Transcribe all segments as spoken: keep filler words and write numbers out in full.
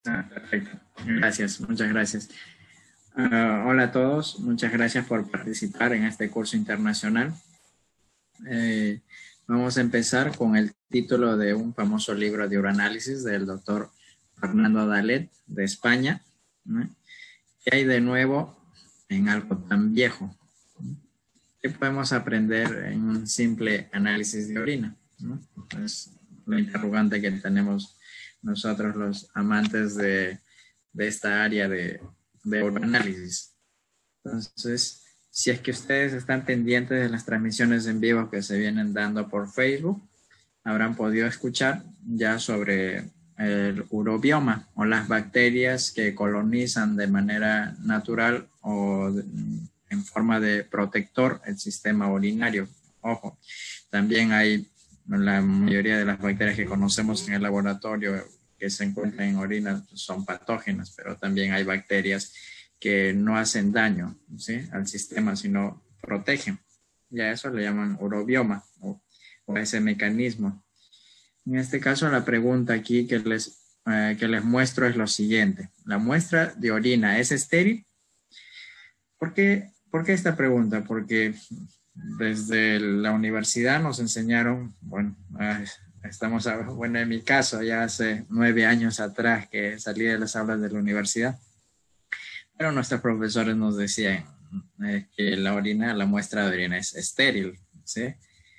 Ah, perfecto. Gracias, muchas gracias. Uh, hola a todos, muchas gracias por participar en este curso internacional. Eh, vamos a empezar con el título de un famoso libro de uranálisis del doctor Fernando Dalet de España. ¿No? ¿Qué hay de nuevo en algo tan viejo? ¿Qué podemos aprender en un simple análisis de orina? ¿No? Es la interrogante que tenemos nosotros los amantes de, de esta área de, de uranálisis. Entonces, si es que ustedes están pendientes de las transmisiones en vivo que se vienen dando por Facebook, habrán podido escuchar ya sobre el urobioma o las bacterias que colonizan de manera natural o de, en forma de protector el sistema urinario. Ojo, también hay la mayoría de las bacterias que conocemos en el laboratorio que se encuentran en orina son patógenas, pero también hay bacterias que no hacen daño, ¿sí?, al sistema, sino protegen. Y a eso le llaman urobioma o, o ese mecanismo. En este caso, la pregunta aquí que les, eh, que les muestro es lo siguiente. ¿La muestra de orina es estéril? ¿Por qué, ¿Por qué esta pregunta? Porque desde la universidad nos enseñaron, bueno, eh, estamos, a, bueno, en mi caso, ya hace nueve años atrás que salí de las aulas de la universidad, pero nuestros profesores nos decían eh, que la orina, la muestra de orina es estéril, ¿sí?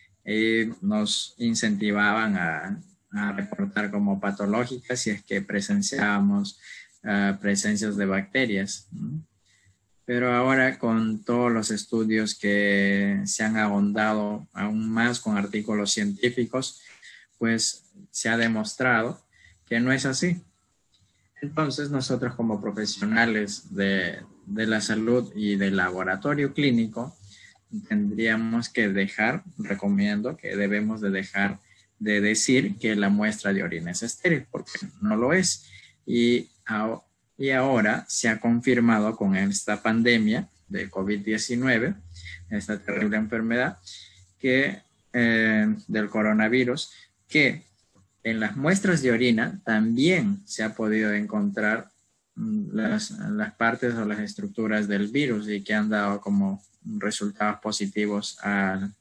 Y nos incentivaban a, a reportar como patológicas si es que presenciábamos uh, presencias de bacterias, ¿no? Pero ahora con todos los estudios que se han ahondado aún más con artículos científicos, pues se ha demostrado que no es así. Entonces nosotros como profesionales de, de la salud y del laboratorio clínico tendríamos que dejar, recomiendo que debemos de dejar de decir que la muestra de orina es estéril, porque no lo es. Y, y ahora se ha confirmado con esta pandemia de COVID diecinueve, esta terrible enfermedad que, eh, del coronavirus, que en las muestras de orina también se ha podido encontrar las, las partes o las estructuras del virus y que han dado como resultados positivos a,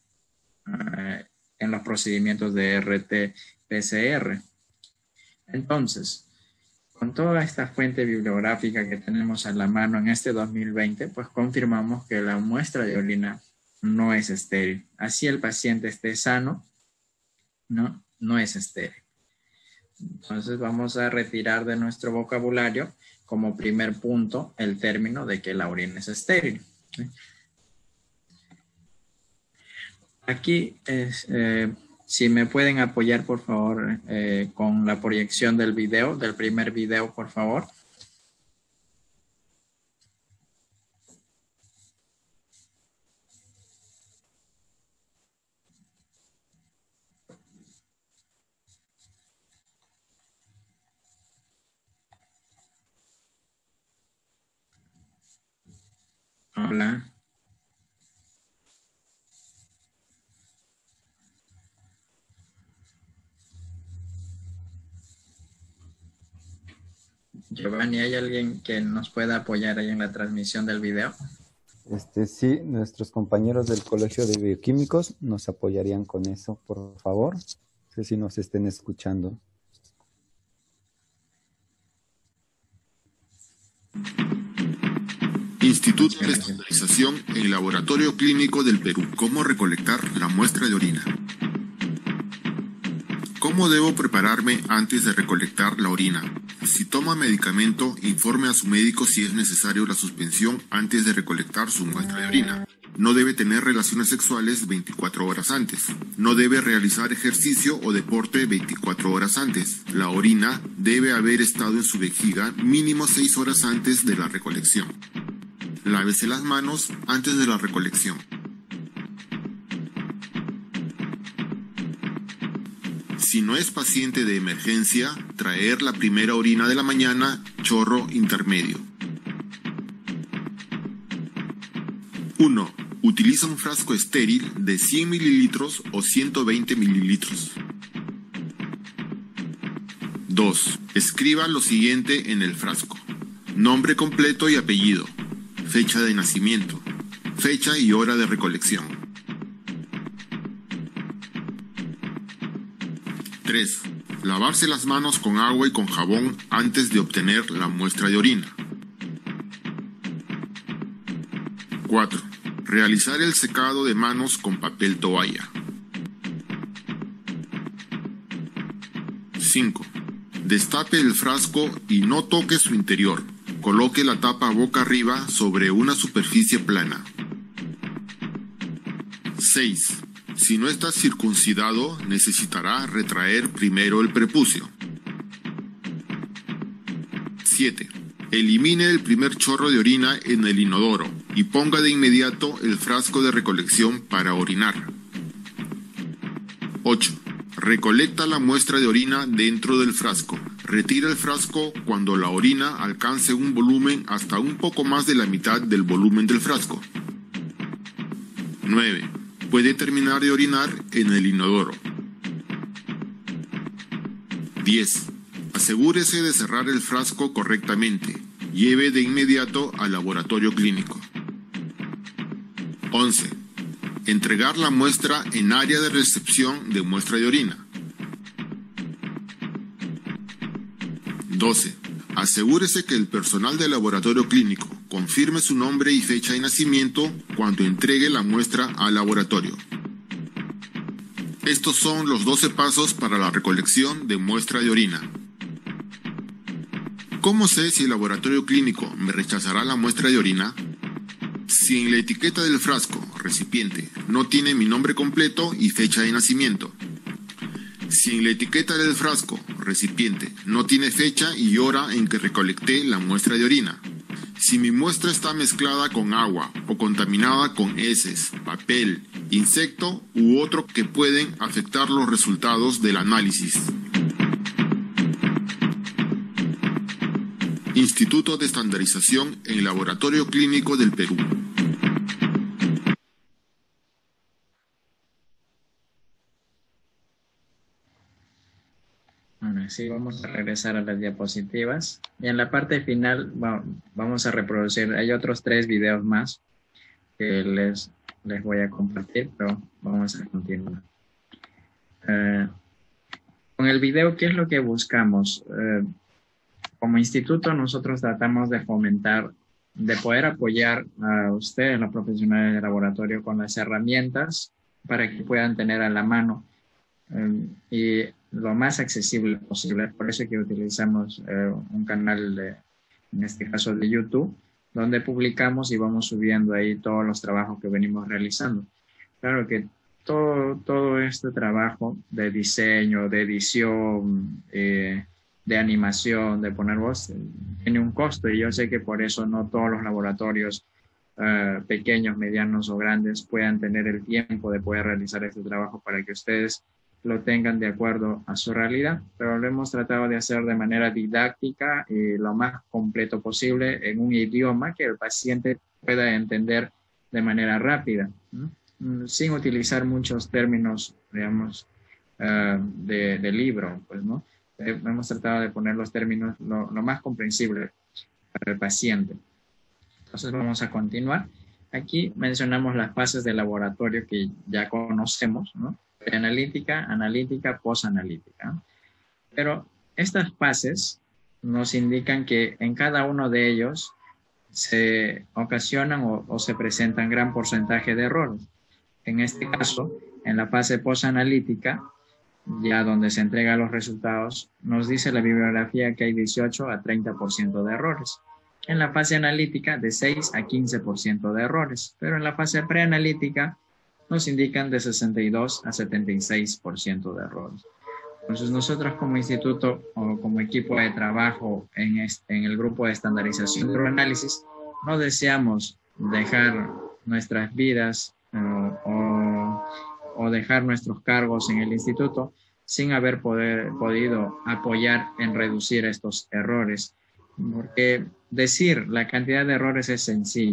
a, en los procedimientos de R T P C R. Entonces, con toda esta fuente bibliográfica que tenemos a la mano en este dos mil veinte, pues confirmamos que la muestra de orina no es estéril. Así el paciente esté sano, no, no es estéril. Entonces vamos a retirar de nuestro vocabulario como primer punto el término de que la orina es estéril. ¿Sí? Aquí, es, eh, si me pueden apoyar por favor eh, con la proyección del video, del primer video por favor. Hola. Giovanni, ¿hay alguien que nos pueda apoyar ahí en la transmisión del video? Este, sí, nuestros compañeros del Colegio de Bioquímicos nos apoyarían con eso, por favor. No sé si nos estén escuchando. Instituto de Estandarización en Laboratorio Clínico del Perú. ¿Cómo recolectar la muestra de orina? ¿Cómo debo prepararme antes de recolectar la orina? Si toma medicamento, informe a su médico si es necesario la suspensión antes de recolectar su muestra de orina. No debe tener relaciones sexuales veinticuatro horas antes. No debe realizar ejercicio o deporte veinticuatro horas antes. La orina debe haber estado en su vejiga mínimo seis horas antes de la recolección. Lávese las manos antes de la recolección. Si no es paciente de emergencia, traer la primera orina de la mañana, chorro intermedio. uno. Utiliza un frasco estéril de cien mililitros o ciento veinte mililitros. dos. Escriba lo siguiente en el frasco: nombre completo y apellido, fecha de nacimiento, fecha y hora de recolección. tres. Lavarse las manos con agua y con jabón antes de obtener la muestra de orina. cuatro. Realizar el secado de manos con papel toalla. cinco. Destape el frasco y no toque su interior. Coloque la tapa boca arriba sobre una superficie plana. seis. Si no está circuncidado, necesitará retraer primero el prepucio. siete. Elimine el primer chorro de orina en el inodoro y ponga de inmediato el frasco de recolección para orinar. ocho. Recolecta la muestra de orina dentro del frasco. Retira el frasco cuando la orina alcance un volumen hasta un poco más de la mitad del volumen del frasco. nueve. Puede terminar de orinar en el inodoro. diez. Asegúrese de cerrar el frasco correctamente. Lleve de inmediato al laboratorio clínico. once. Entregar la muestra en área de recepción de muestra de orina. doce. Asegúrese que el personal del laboratorio clínico confirme su nombre y fecha de nacimiento cuando entregue la muestra al laboratorio. Estos son los doce pasos para la recolección de muestra de orina. ¿Cómo sé si el laboratorio clínico me rechazará la muestra de orina? Si en la etiqueta del frasco, recipiente, no tiene mi nombre completo y fecha de nacimiento. Si en la etiqueta del frasco, recipiente, no tiene fecha y hora en que recolecté la muestra de orina. Si mi muestra está mezclada con agua o contaminada con heces, papel, insecto u otro que pueden afectar los resultados del análisis. Instituto de Estandarización en Laboratorio Clínico del Perú. Ahora sí, vamos a regresar a las diapositivas. Y en la parte final va, vamos a reproducir. Hay otros tres videos más que les, les voy a compartir, pero vamos a continuar. Eh, con el video, ¿qué es lo que buscamos? Eh, como instituto, nosotros tratamos de fomentar, de poder apoyar a ustedes, los profesionales de laboratorio, con las herramientas para que puedan tener a la mano eh, y lo más accesible posible. Por eso que utilizamos eh, un canal, de, en este caso de YouTube, donde publicamos y vamos subiendo ahí todos los trabajos que venimos realizando. Claro que todo, todo este trabajo de diseño, de edición, eh, de animación, de poner voz, tiene un costo, y yo sé que por eso no todos los laboratorios uh, pequeños, medianos o grandes puedan tener el tiempo de poder realizar este trabajo para que ustedes lo tengan de acuerdo a su realidad, pero lo hemos tratado de hacer de manera didáctica y lo más completo posible en un idioma que el paciente pueda entender de manera rápida, ¿no? Sin utilizar muchos términos, digamos, uh, de, de libro, pues, ¿no? Hemos tratado de poner los términos lo, lo más comprensible para el paciente. Entonces vamos a continuar. Aquí mencionamos las fases de laboratorio que ya conocemos, ¿no? Preanalítica, analítica, posanalítica. Pero estas fases nos indican que en cada uno de ellos se ocasionan o, o se presentan gran porcentaje de errores. En este caso, en la fase posanalítica, ya donde se entregan los resultados, nos dice la bibliografía que hay dieciocho a treinta por ciento de errores. En la fase analítica, de seis a quince por ciento de errores. Pero en la fase preanalítica, nos indican de sesenta y dos a setenta y seis por ciento de errores. Entonces, nosotros como instituto o como equipo de trabajo en, este, en el grupo de estandarización de neuroanálisis, no deseamos dejar nuestras vidas eh, o, o dejar nuestros cargos en el instituto sin haber poder, podido apoyar en reducir estos errores. Porque decir la cantidad de errores es sencillo,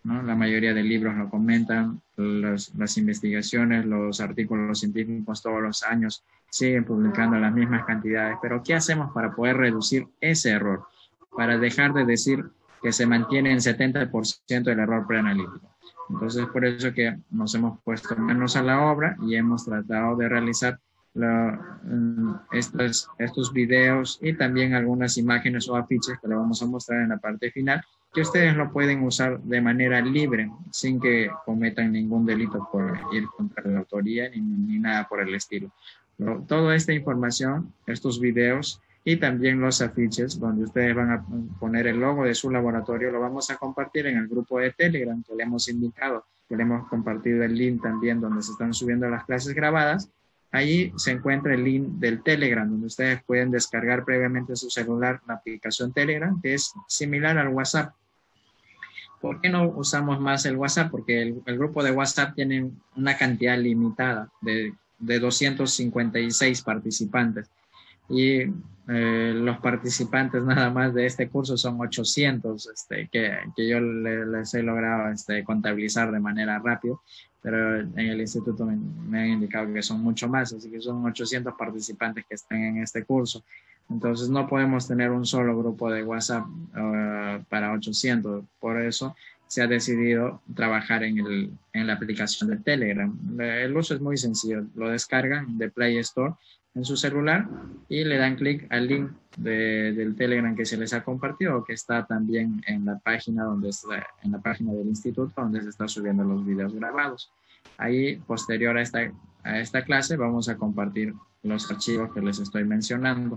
¿no? La mayoría de libros lo comentan, los, las investigaciones, los artículos científicos todos los años siguen publicando las mismas cantidades. Pero ¿qué hacemos para poder reducir ese error? Para dejar de decir que se mantiene en setenta por ciento el error preanalítico. Entonces, por eso que nos hemos puesto manos a la obra y hemos tratado de realizar la, estos, estos videos y también algunas imágenes o afiches que le vamos a mostrar en la parte final, que ustedes lo pueden usar de manera libre, sin que cometan ningún delito por ir contra la autoría ni, ni nada por el estilo. Pero toda esta información, estos videos y también los afiches donde ustedes van a poner el logo de su laboratorio, lo vamos a compartir en el grupo de Telegram que le hemos indicado, que le hemos compartido el link también donde se están subiendo las clases grabadas. Allí se encuentra el link del Telegram, donde ustedes pueden descargar previamente a su celular la aplicación Telegram, que es similar al WhatsApp. ¿Por qué no usamos más el WhatsApp? Porque el, el grupo de WhatsApp tiene una cantidad limitada de, de doscientos cincuenta y seis participantes. Y eh, los participantes nada más de este curso son ochocientos, este, que, que yo le, les he logrado este, contabilizar de manera rápida, pero en el instituto me, me han indicado que son mucho más, así que son ochocientos participantes que están en este curso. Entonces no podemos tener un solo grupo de WhatsApp uh, para ochocientos, por eso se ha decidido trabajar en, el, en la aplicación de Telegram. El uso es muy sencillo, lo descargan de Play Store en su celular y le dan clic al link de, del Telegram que se les ha compartido, que está también en la página donde está, en la página del instituto donde se están subiendo los videos grabados. Ahí, posterior a esta, a esta clase, vamos a compartir los archivos que les estoy mencionando.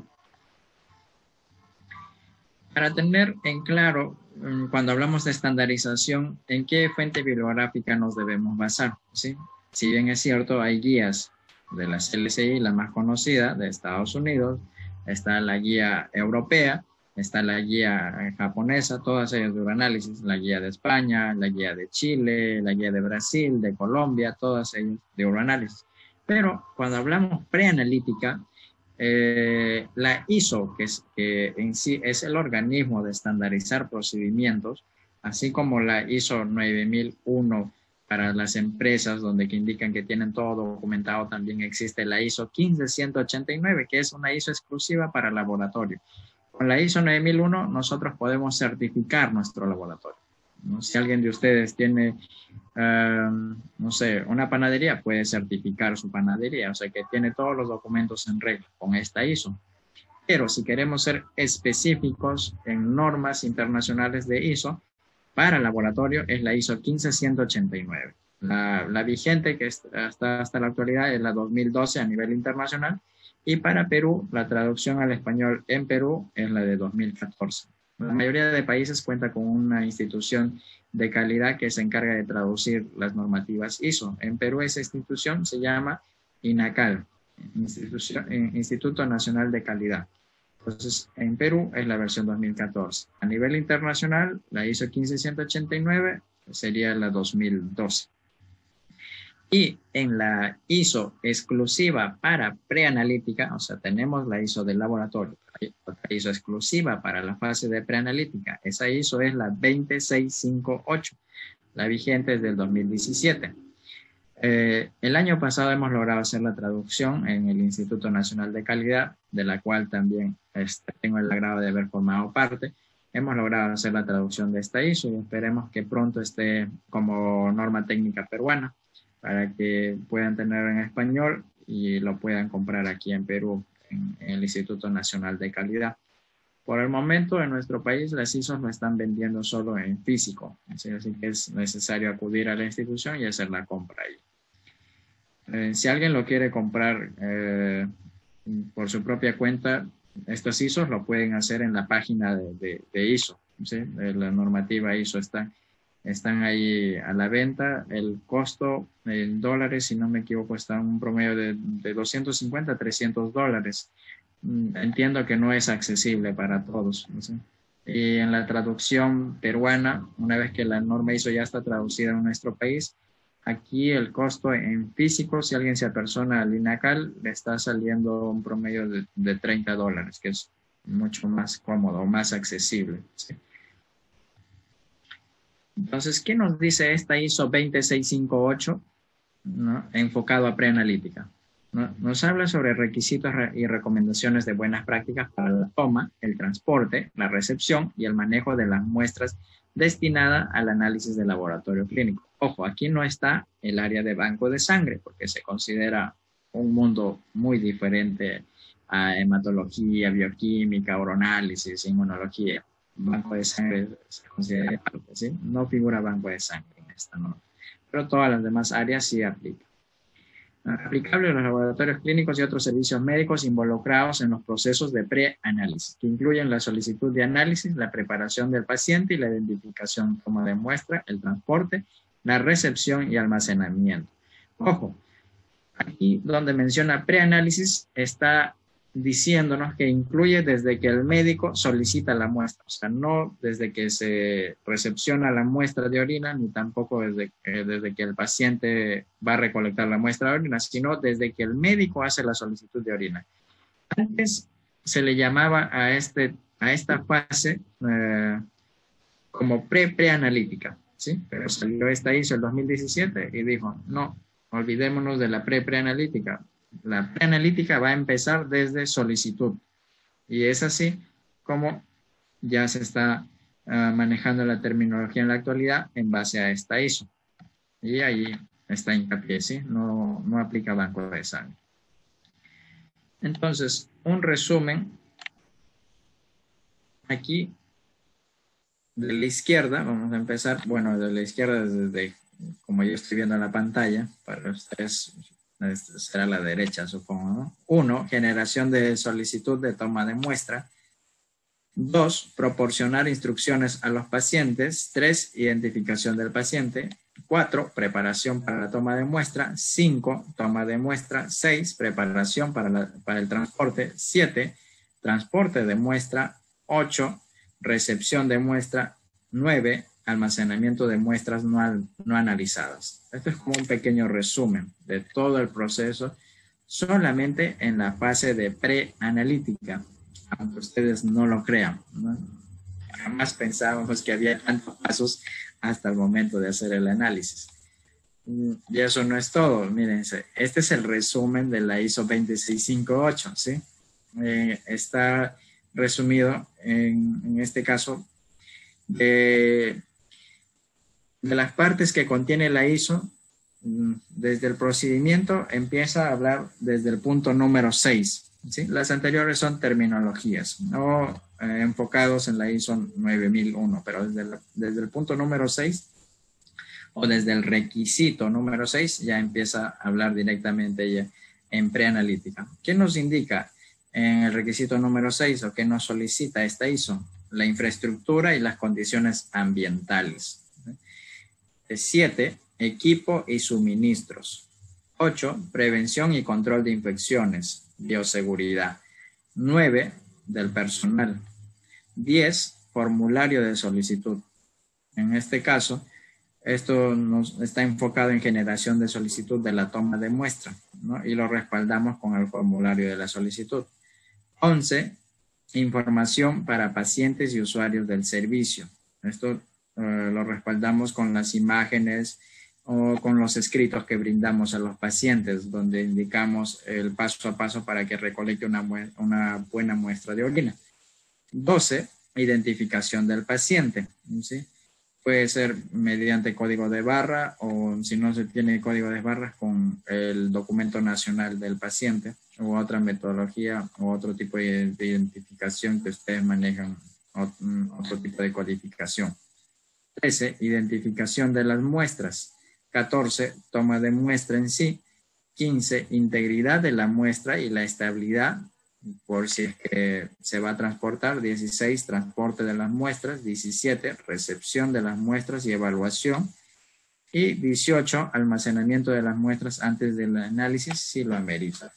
Para tener en claro, cuando hablamos de estandarización, ¿en qué fuente bibliográfica nos debemos basar? ¿Sí? Si bien es cierto, hay guías de la C L C I, la más conocida de Estados Unidos, está la guía europea, está la guía japonesa, todas ellas de uranálisis, la guía de España, la guía de Chile, la guía de Brasil, de Colombia, todas ellas de uranálisis. Pero cuando hablamos preanalítica, eh, la I S O, que, es, que en sí es el organismo de estandarizar procedimientos, así como la I S O nueve mil uno para las empresas, donde que indican que tienen todo documentado, también existe la I S O quince ciento ochenta y nueve, que es una I S O exclusiva para laboratorio. Con la I S O nueve mil uno nosotros podemos certificar nuestro laboratorio, ¿no? Si alguien de ustedes tiene, uh, no sé, una panadería, puede certificar su panadería, o sea que tiene todos los documentos en regla con esta I S O. Pero si queremos ser específicos en normas internacionales de I S O, para laboratorio es la I S O quince ciento ochenta y nueve. La, la vigente que está hasta la actualidad es la dos mil doce a nivel internacional, y para Perú la traducción al español en Perú es la de dos mil catorce. La mayoría de países cuenta con una institución de calidad que se encarga de traducir las normativas I S O. En Perú esa institución se llama INACAL, Institución, Instituto Nacional de Calidad. Entonces, en Perú es la versión dos mil catorce. A nivel internacional, la I S O quince ciento ochenta y nueve sería la dos mil doce. Y en la I S O exclusiva para preanalítica, o sea, tenemos la I S O del laboratorio, la I S O exclusiva para la fase de preanalítica. Esa I S O es la veintiséis cincuenta y ocho, la vigente es del dos mil diecisiete. Eh, el año pasado hemos logrado hacer la traducción en el Instituto Nacional de Calidad, de la cual también este, tengo el agrado de haber formado parte. Hemos logrado hacer la traducción de esta I S O y esperemos que pronto esté como norma técnica peruana para que puedan tener en español y lo puedan comprar aquí en Perú, en, en el Instituto Nacional de Calidad. Por el momento en nuestro país las I S Os lo están vendiendo solo en físico, así, así que es necesario acudir a la institución y hacer la compra ahí. Eh, si alguien lo quiere comprar eh, por su propia cuenta, estos I S Os lo pueden hacer en la página de, de, de I S O, ¿sí? De la normativa I S O está, están ahí a la venta. El costo en dólares, si no me equivoco, está en un promedio de, de doscientos cincuenta a trescientos dólares. Entiendo que no es accesible para todos, ¿sí? Y en la traducción peruana, una vez que la norma I S O ya está traducida en nuestro país, aquí el costo en físico, si alguien se apersona al INACAL, le está saliendo un promedio de, de treinta dólares, que es mucho más cómodo, más accesible, ¿sí? Entonces, ¿qué nos dice esta I S O veintiséis cincuenta y ocho, ¿no? Enfocado a preanalítica? ¿No? Nos habla sobre requisitos y recomendaciones de buenas prácticas para la toma, el transporte, la recepción y el manejo de las muestras destinadas al análisis de laboratorio clínico. Ojo, aquí no está el área de banco de sangre, porque se considera un mundo muy diferente a hematología, bioquímica, uroanálisis, inmunología. Banco de sangre se considera aparte, ¿sí? No figura banco de sangre en esta norma, pero todas las demás áreas sí aplican. Aplicable a los laboratorios clínicos y otros servicios médicos involucrados en los procesos de preanálisis, que incluyen la solicitud de análisis, la preparación del paciente y la identificación, toma de muestra, el transporte, la recepción y almacenamiento. Ojo, aquí donde menciona preanálisis está diciéndonos que incluye desde que el médico solicita la muestra, o sea, no desde que se recepciona la muestra de orina, ni tampoco desde, eh, desde que el paciente va a recolectar la muestra de orina, sino desde que el médico hace la solicitud de orina. Antes se le llamaba a, este, a esta fase eh, como pre-preanalítica, ¿sí? Pero salió esta I S O el dos mil diecisiete y dijo, no, olvidémonos de la pre-preanalítica. La preanalítica va a empezar desde solicitud. Y es así como ya se está uh, manejando la terminología en la actualidad en base a esta I S O. Y ahí está hincapié, ¿sí? No, no aplica banco de sangre. Entonces, un resumen. Aquí, de la izquierda, vamos a empezar. Bueno, de la izquierda desde, como yo estoy viendo en la pantalla, para ustedes será la derecha, supongo, ¿no? Uno, generación de solicitud de toma de muestra. Dos, proporcionar instrucciones a los pacientes. Tres, identificación del paciente. Cuatro, preparación para la toma de muestra. Cinco, toma de muestra. Seis, preparación para, la, para el transporte. Siete, transporte de muestra. Ocho, recepción de muestra. Nueve, almacenamiento de muestras no, al, no analizadas. Esto es como un pequeño resumen de todo el proceso, solamente en la fase de preanalítica, aunque ustedes no lo crean, ¿no? Jamás pensábamos que había tantos pasos hasta el momento de hacer el análisis. Y eso no es todo, mírense, este es el resumen de la I S O veintiséis cincuenta y ocho, ¿sí? Eh, está resumido en, en este caso de De las partes que contiene la I S O, desde el procedimiento empieza a hablar desde el punto número seis. ¿Sí? Las anteriores son terminologías, no eh, enfocados en la I S O nueve mil uno, pero desde el, desde el punto número seis o desde el requisito número seis ya empieza a hablar directamente ya en preanalítica. ¿Qué nos indica en el requisito número seis o qué nos solicita esta I S O? La infraestructura y las condiciones ambientales. Siete, equipo y suministros. Ocho, prevención y control de infecciones, bioseguridad. Nueve, del personal. Diez, formulario de solicitud. En este caso, esto nos está enfocado en generación de solicitud de la toma de muestra, ¿no? Y lo respaldamos con el formulario de la solicitud. Once, información para pacientes y usuarios del servicio. Esto Uh, lo respaldamos con las imágenes o con los escritos que brindamos a los pacientes, donde indicamos el paso a paso para que recolecte una, una buena muestra de orina. doce, identificación del paciente, ¿sí? Puede ser mediante código de barra o si no se tiene código de barras con el documento nacional del paciente u otra metodología o otro tipo de identificación que ustedes manejan, otro tipo de codificación. trece, identificación de las muestras. catorce, toma de muestra en sí. quince, integridad de la muestra y la estabilidad, por si es que se va a transportar. dieciséis, transporte de las muestras. diecisiete, recepción de las muestras y evaluación. Y dieciocho, almacenamiento de las muestras antes del análisis, si lo amerita.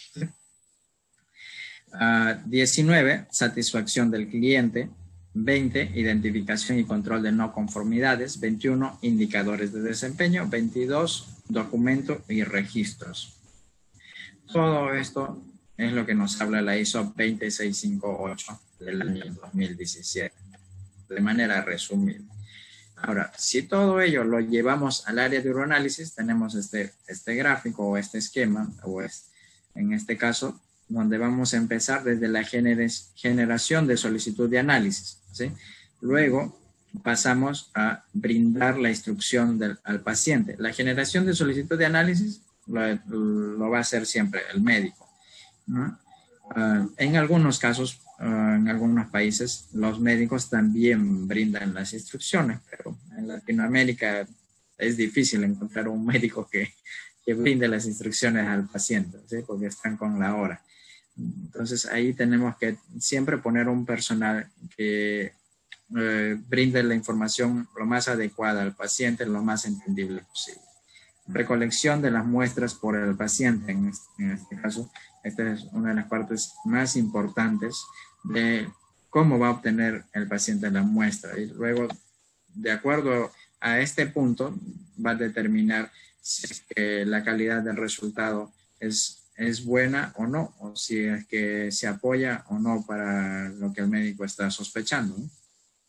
Uh, diecinueve, satisfacción del cliente. veinte, identificación y control de no conformidades. veintiuno, indicadores de desempeño. veintidós, documento y registros. Todo esto es lo que nos habla la I S O veintiséis cincuenta y ocho del año dos mil diecisiete, de manera resumida. Ahora, si todo ello lo llevamos al área de uroanálisis, tenemos este, este gráfico o este esquema, o es, en este caso, donde vamos a empezar desde la generes, generación de solicitud de análisis, ¿sí? Luego pasamos a brindar la instrucción del, al paciente. La generación de solicitud de análisis lo, lo va a hacer siempre el médico, ¿no? Uh, en algunos casos, uh, en algunos países, los médicos también brindan las instrucciones, pero en Latinoamérica es difícil encontrar un médico que, que brinde las instrucciones al paciente, ¿sí? Porque están con la hora. Entonces ahí tenemos que siempre poner un personal que eh, brinde la información lo más adecuada al paciente, lo más entendible posible. Recolección de las muestras por el paciente, en este, en este caso, esta es una de las partes más importantes de cómo va a obtener el paciente la muestra. Y luego, de acuerdo a este punto, va a determinar si es que la calidad del resultado es, es buena o no, o si es que se apoya o no para lo que el médico está sospechando, ¿no?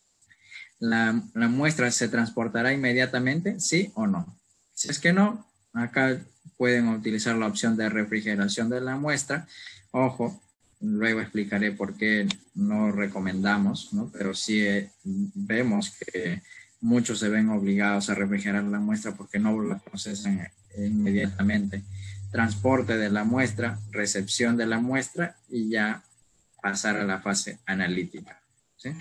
La, la muestra se transportará inmediatamente, sí o no. Si es que no, acá pueden utilizar la opción de refrigeración de la muestra. Ojo, luego explicaré por qué no recomendamos, ¿no? Pero sí eh, vemos que muchos se ven obligados a refrigerar la muestra porque no la procesan inmediatamente. Transporte de la muestra, recepción de la muestra y ya pasar a la fase analítica, ¿sí?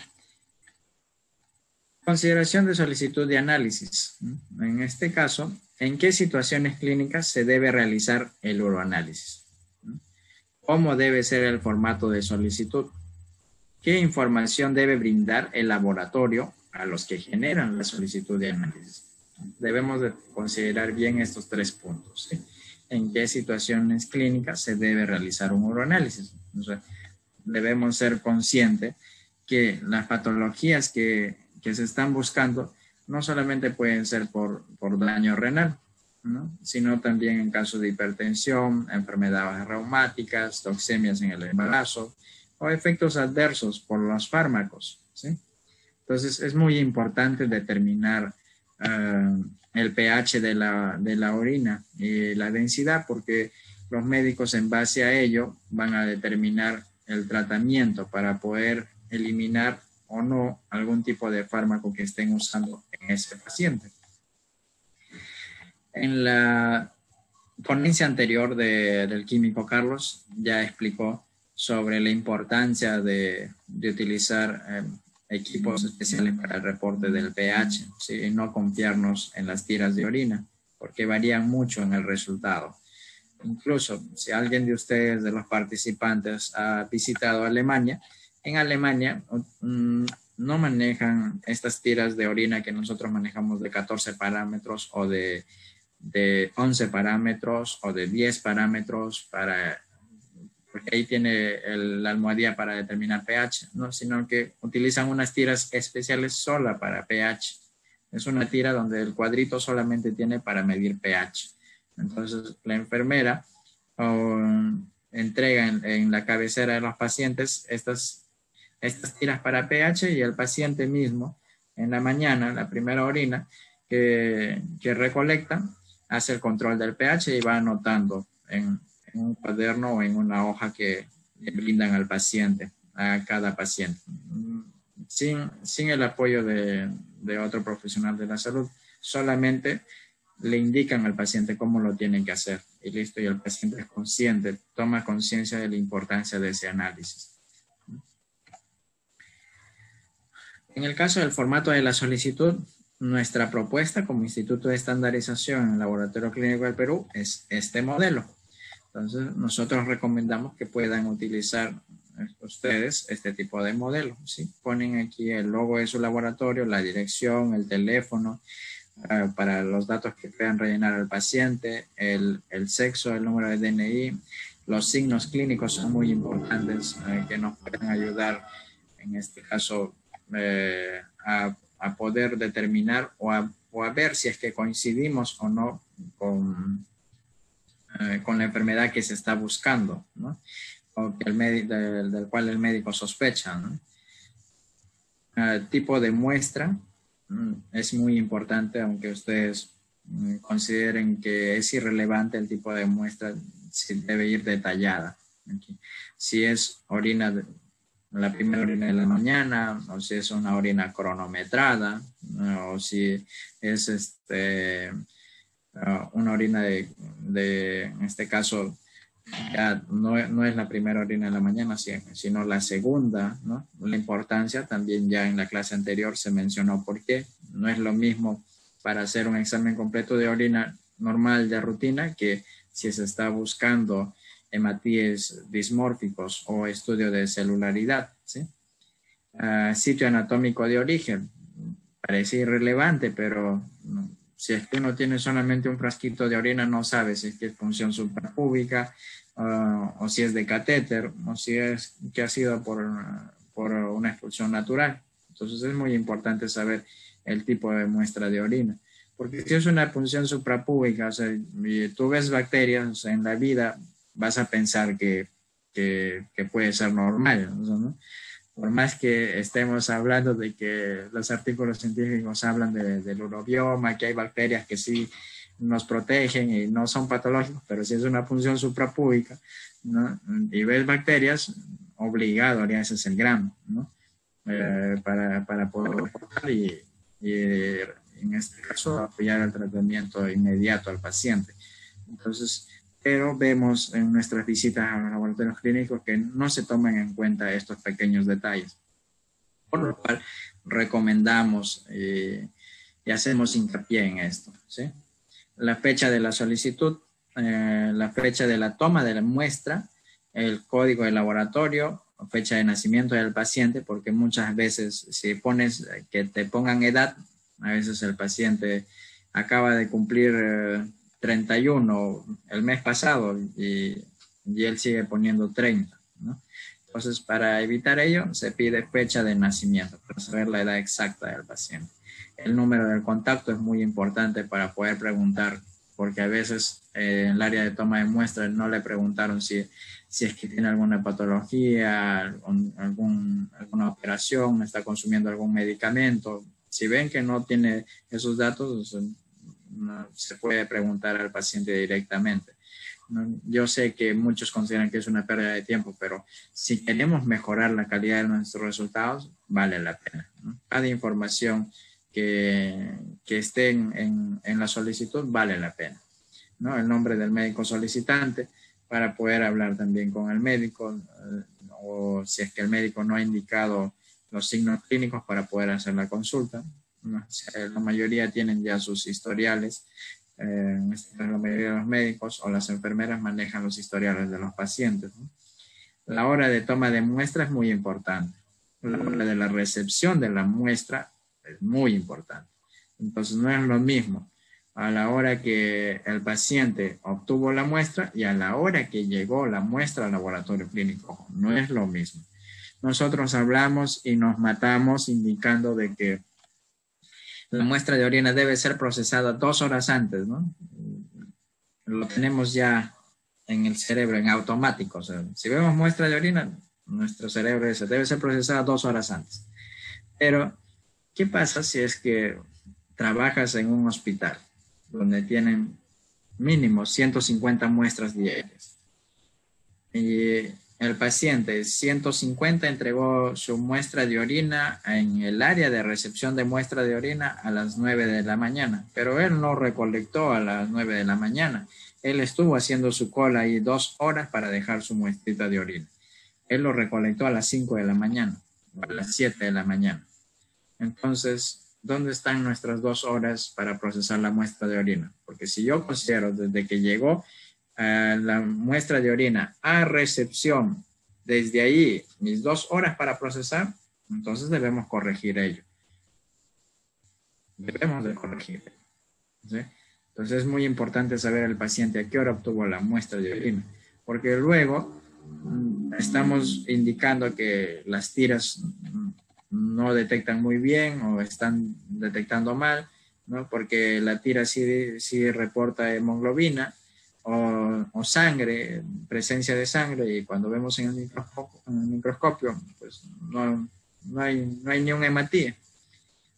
Consideración de solicitud de análisis. En este caso, ¿en qué situaciones clínicas se debe realizar el uroanálisis? ¿Cómo debe ser el formato de solicitud? ¿Qué información debe brindar el laboratorio a los que generan la solicitud de análisis? Debemos de considerar bien estos tres puntos, ¿sí? ¿En qué situaciones clínicas se debe realizar un uroanálisis? O sea, debemos ser conscientes que las patologías que que se están buscando no solamente pueden ser por, por daño renal, ¿no? Sino también en caso de hipertensión, enfermedades reumáticas, toxemias en el embarazo o efectos adversos por los fármacos, ¿sí? Entonces es muy importante determinar uh, el pH de la, de la orina y la densidad, porque los médicos en base a ello van a determinar el tratamiento para poder eliminar o no algún tipo de fármaco que estén usando en ese paciente. En la ponencia anterior de, del químico Carlos ya explicó sobre la importancia de, de utilizar eh, equipos especiales para el reporte del pH, ¿sí? Y no confiarnos en las tiras de orina, porque varían mucho en el resultado. Incluso si alguien de ustedes, de los participantes, ha visitado Alemania, en Alemania um, no manejan estas tiras de orina que nosotros manejamos de catorce parámetros o de, de once parámetros o de diez parámetros, para, porque ahí tiene el, la almohadilla para determinar pH, ¿no? Sino que utilizan unas tiras especiales sola para pH. Es una tira donde el cuadrito solamente tiene para medir pH. Entonces la enfermera um, entrega en, en la cabecera de los pacientes estas estas tiras para pH y el paciente mismo en la mañana, la primera orina que, que recolecta, hace el control del pH y va anotando en, en un cuaderno o en una hoja que le brindan al paciente, a cada paciente, sin, sin el apoyo de, de otro profesional de la salud. Solamente le indican al paciente cómo lo tienen que hacer y listo, y el paciente es consciente, toma conciencia de la importancia de ese análisis. En el caso del formato de la solicitud, nuestra propuesta como Instituto de Estandarización en el Laboratorio Clínico del Perú es este modelo. Entonces, nosotros recomendamos que puedan utilizar ustedes este tipo de modelo, ¿sí? Ponen aquí el logo de su laboratorio, la dirección, el teléfono, uh, para los datos que puedan rellenar al paciente, el, el sexo, el número de D N I. Los signos clínicos son muy importantes, uh, que nos pueden ayudar, en este caso, eh, a, a poder determinar o a, o a ver si es que coincidimos o no con, eh, con la enfermedad que se está buscando, ¿no? O que el del, del cual el médico sospecha, ¿no? Uh, tipo de muestra, es muy importante, aunque ustedes consideren que es irrelevante el tipo de muestra, si debe ir detallada. Aquí. Si es orina, de, la primera orina de la mañana, o si es una orina cronometrada, o si es este, uh, una orina de, de, en este caso, ya no, no es la primera orina de la mañana, sino la segunda, ¿no? La importancia también ya en la clase anterior se mencionó por qué. No es lo mismo para hacer un examen completo de orina normal de rutina que si se está buscando hematíes dismórficos o estudio de celularidad, ¿sí? Uh, sitio anatómico de origen, parece irrelevante, pero no, si es que uno tiene solamente un frasquito de orina, no sabe si es que es función suprapúbica uh, o si es de catéter o si es que ha sido por, por una expulsión natural. Entonces es muy importante saber el tipo de muestra de orina. Porque si es una punción suprapúbica, o sea, y tú ves bacterias, o sea, en la vida vas a pensar que, que, que puede ser normal, ¿no? Por más que estemos hablando de que los artículos científicos hablan de, del urobioma, que hay bacterias que sí nos protegen y no son patológicos, pero si es una punción suprapúbica, ¿no? Y ves bacterias, obligado harías ese el gramo, ¿no? Eh, para, para poder y, y en este caso apoyar el tratamiento inmediato al paciente. Entonces, pero vemos en nuestras visitas a los laboratorios clínicos que no se toman en cuenta estos pequeños detalles. Por lo cual, recomendamos eh, y hacemos hincapié en esto, ¿sí? La fecha de la solicitud, eh, la fecha de la toma de la muestra, el código de laboratorio, fecha de nacimiento del paciente, porque muchas veces si pones que te pongan edad, a veces el paciente acaba de cumplir eh, treinta y uno el mes pasado y, y él sigue poniendo treinta, ¿no? Entonces, para evitar ello, se pide fecha de nacimiento para saber la edad exacta del paciente. El número del contacto es muy importante para poder preguntar, porque a veces eh, en el área de toma de muestras no le preguntaron si, si es que tiene alguna patología, algún, algún, alguna operación, está consumiendo algún medicamento. Si ven que no tiene esos datos, no, se puede preguntar al paciente directamente. No, yo sé que muchos consideran que es una pérdida de tiempo, pero si queremos mejorar la calidad de nuestros resultados, vale la pena, ¿no? Cada información que, que esté en, en, en la solicitud vale la pena, ¿no? El nombre del médico solicitante para poder hablar también con el médico, eh, o si es que el médico no ha indicado los signos clínicos para poder hacer la consulta, ¿no? La mayoría tienen ya sus historiales, eh, la mayoría de los médicos o las enfermeras manejan los historiales de los pacientes, ¿no? La hora de toma de muestra es muy importante. La hora de la recepción de la muestra es muy importante. Entonces no es lo mismo a la hora que el paciente obtuvo la muestra y a la hora que llegó la muestra al laboratorio clínico. No es lo mismo. Nosotros hablamos y nos matamos indicando de que la muestra de orina debe ser procesada dos horas antes, ¿no? Lo tenemos ya en el cerebro, en automático. O sea, si vemos muestra de orina, nuestro cerebro dice, debe ser procesada dos horas antes. Pero, ¿qué pasa si es que trabajas en un hospital donde tienen mínimo ciento cincuenta muestras diarias? Y el paciente ciento cincuenta entregó su muestra de orina en el área de recepción de muestra de orina a las nueve de la mañana, pero él no recolectó a las nueve de la mañana. Él estuvo haciendo su cola ahí dos horas para dejar su muestrita de orina. Él lo recolectó a las cinco de la mañana o a las siete de la mañana. Entonces, ¿dónde están nuestras dos horas para procesar la muestra de orina? Porque si yo considero desde que llegó Uh, la muestra de orina a recepción, desde ahí mis dos horas para procesar, entonces debemos corregir ello. Debemos de corregir. ¿Sí? Entonces es muy importante saber el paciente a qué hora obtuvo la muestra de orina, porque luego mm, estamos indicando que las tiras no detectan muy bien o están detectando mal, ¿no? Porque la tira sí, sí reporta hemoglobina, O, o sangre, presencia de sangre, y cuando vemos en el microscopio, en el microscopio pues no, no, hay, no hay ni un hematía, ¿no?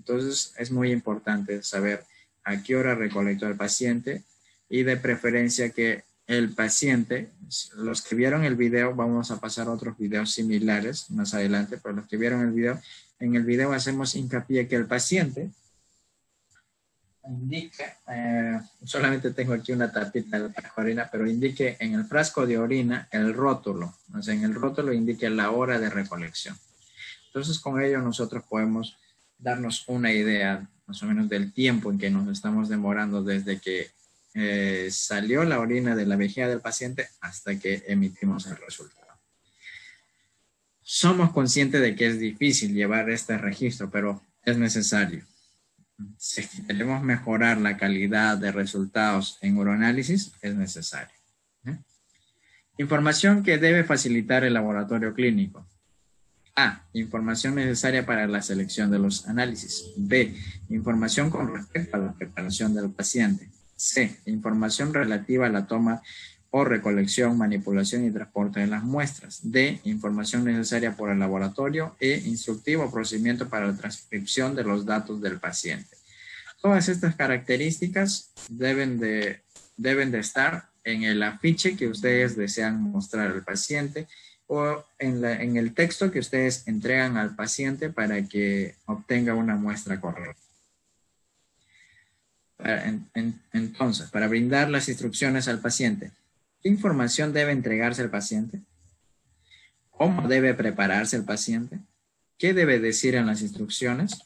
Entonces es muy importante saber a qué hora recolectó el paciente y de preferencia que el paciente, los que vieron el video, vamos a pasar a otros videos similares más adelante, pero los que vieron el video, en el video hacemos hincapié que el paciente indique, eh, solamente tengo aquí una tapita de la orina, pero indique en el frasco de orina el rótulo, o sea, en el rótulo indique la hora de recolección. Entonces con ello nosotros podemos darnos una idea más o menos del tiempo en que nos estamos demorando desde que eh, salió la orina de la vejiga del paciente hasta que emitimos el resultado. Somos conscientes de que es difícil llevar este registro, pero es necesario. Si queremos mejorar la calidad de resultados en uroanálisis, es necesario. ¿Eh? Información que debe facilitar el laboratorio clínico. A. Información necesaria para la selección de los análisis. B. Información con respecto a la preparación del paciente. C. Información relativa a la toma o recolección, manipulación y transporte de las muestras. D. Información necesaria por el laboratorio. E. Instructivo procedimiento para la transcripción de los datos del paciente. Todas estas características deben de, deben de estar en el afiche que ustedes desean mostrar al paciente o en, la, en el texto que ustedes entregan al paciente para que obtenga una muestra correcta. En, en, entonces, para brindar las instrucciones al paciente, ¿qué información debe entregarse al paciente? ¿Cómo debe prepararse el paciente? ¿Qué debe decir en las instrucciones?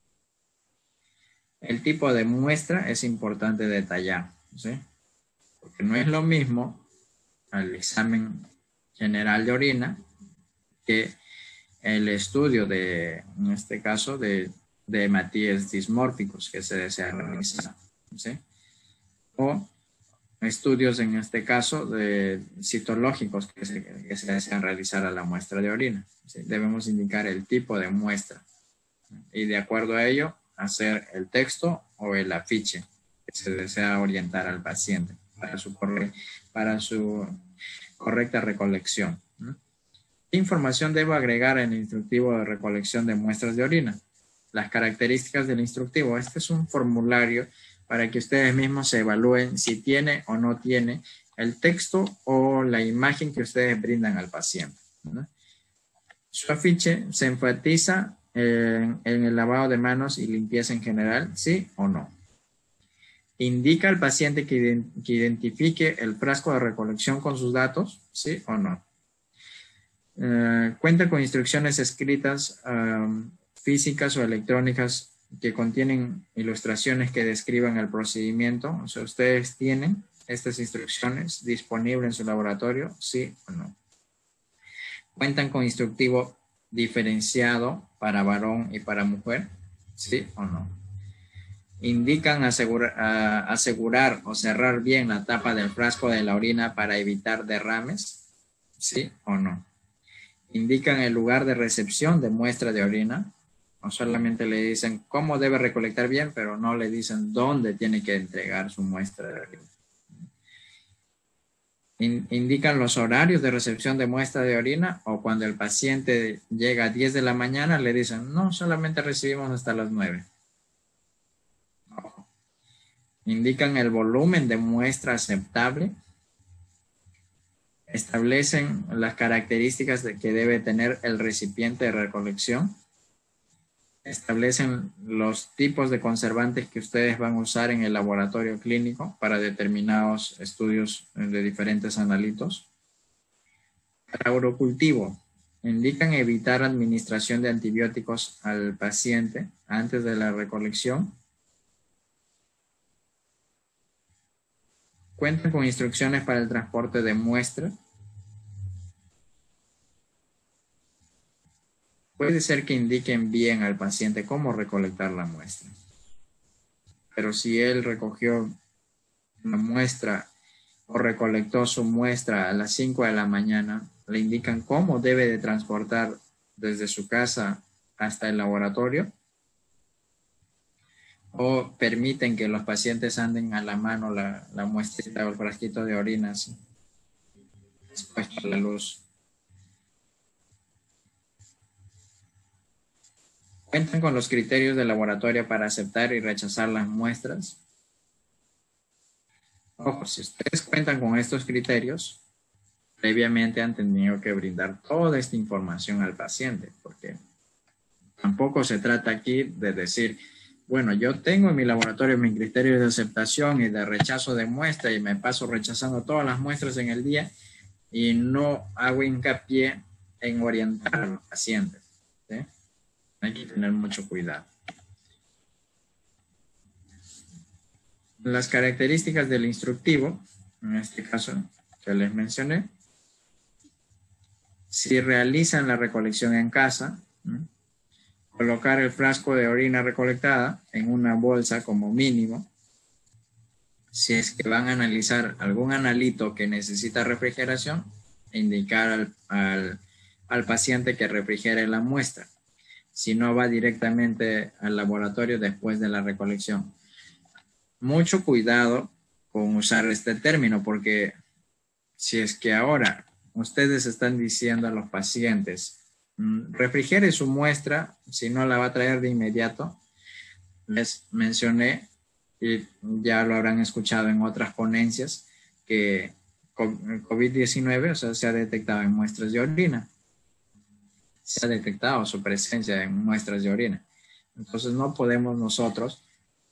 El tipo de muestra es importante detallar, ¿sí? Porque no es lo mismo al examen general de orina que el estudio de, en este caso, de, de hematíes dismórficos que se desea realizar, ¿sí? O estudios, en este caso, de citológicos que se, que se desean realizar a la muestra de orina, ¿sí? Debemos indicar el tipo de muestra y de acuerdo a ello hacer el texto o el afiche que se desea orientar al paciente para su, corre, para su correcta recolección. ¿Qué información debo agregar en el instructivo de recolección de muestras de orina? Las características del instructivo. Este es un formulario para que ustedes mismos se evalúen si tiene o no tiene el texto o la imagen que ustedes brindan al paciente, ¿no? Su afiche se enfatiza en, en el lavado de manos y limpieza en general, ¿sí o no? ¿Indica al paciente que, ident que identifique el frasco de recolección con sus datos, sí o no? Uh, ¿Cuenta con instrucciones escritas um, físicas o electrónicas que contienen ilustraciones que describan el procedimiento? O sea, ¿ustedes tienen estas instrucciones disponibles en su laboratorio, sí o no? ¿Cuentan con instructivo diferenciado para varón y para mujer? ¿Sí o no? ¿Indican asegurar, uh, asegurar o cerrar bien la tapa del frasco de la orina para evitar derrames? ¿Sí o no? ¿Indican el lugar de recepción de muestra de orina? O solamente le dicen cómo debe recolectar bien, pero no le dicen dónde tiene que entregar su muestra de orina. ¿Indican los horarios de recepción de muestra de orina? O cuando el paciente llega a diez de la mañana le dicen, no, solamente recibimos hasta las nueve. ¿Indican el volumen de muestra aceptable? ¿Establecen las características de que debe tener el recipiente de recolección? ¿Establecen los tipos de conservantes que ustedes van a usar en el laboratorio clínico para determinados estudios de diferentes analitos? Para urocultivo, ¿indican evitar administración de antibióticos al paciente antes de la recolección? ¿Cuentan con instrucciones para el transporte de muestra? Puede ser que indiquen bien al paciente cómo recolectar la muestra. Pero si él recogió la muestra o recolectó su muestra a las cinco de la mañana, le indican cómo debe de transportar desde su casa hasta el laboratorio. O permiten que los pacientes anden a la mano la, la muestrita o el frasquito de orinas expuesto a la luz. ¿Cuentan con los criterios del laboratorio para aceptar y rechazar las muestras? Ojo, si ustedes cuentan con estos criterios, previamente han tenido que brindar toda esta información al paciente, porque tampoco se trata aquí de decir, bueno, yo tengo en mi laboratorio mis criterios de aceptación y de rechazo de muestra y me paso rechazando todas las muestras en el día y no hago hincapié en orientar a los pacientes, ¿sí? Hay que tener mucho cuidado. Las características del instructivo, en este caso que les mencioné, si realizan la recolección en casa, ¿sí? Colocar el frasco de orina recolectada en una bolsa como mínimo. Si es que van a analizar algún analito que necesita refrigeración, indicar al, al, al paciente que refrigere la muestra. Si no, va directamente al laboratorio después de la recolección. Mucho cuidado con usar este término, porque si es que ahora ustedes están diciendo a los pacientes, refrigere su muestra, si no la va a traer de inmediato. Les mencioné, y ya lo habrán escuchado en otras ponencias, que COVID diecinueve, o sea, se ha detectado en muestras de orina. Se ha detectado su presencia en muestras de orina. Entonces no podemos nosotros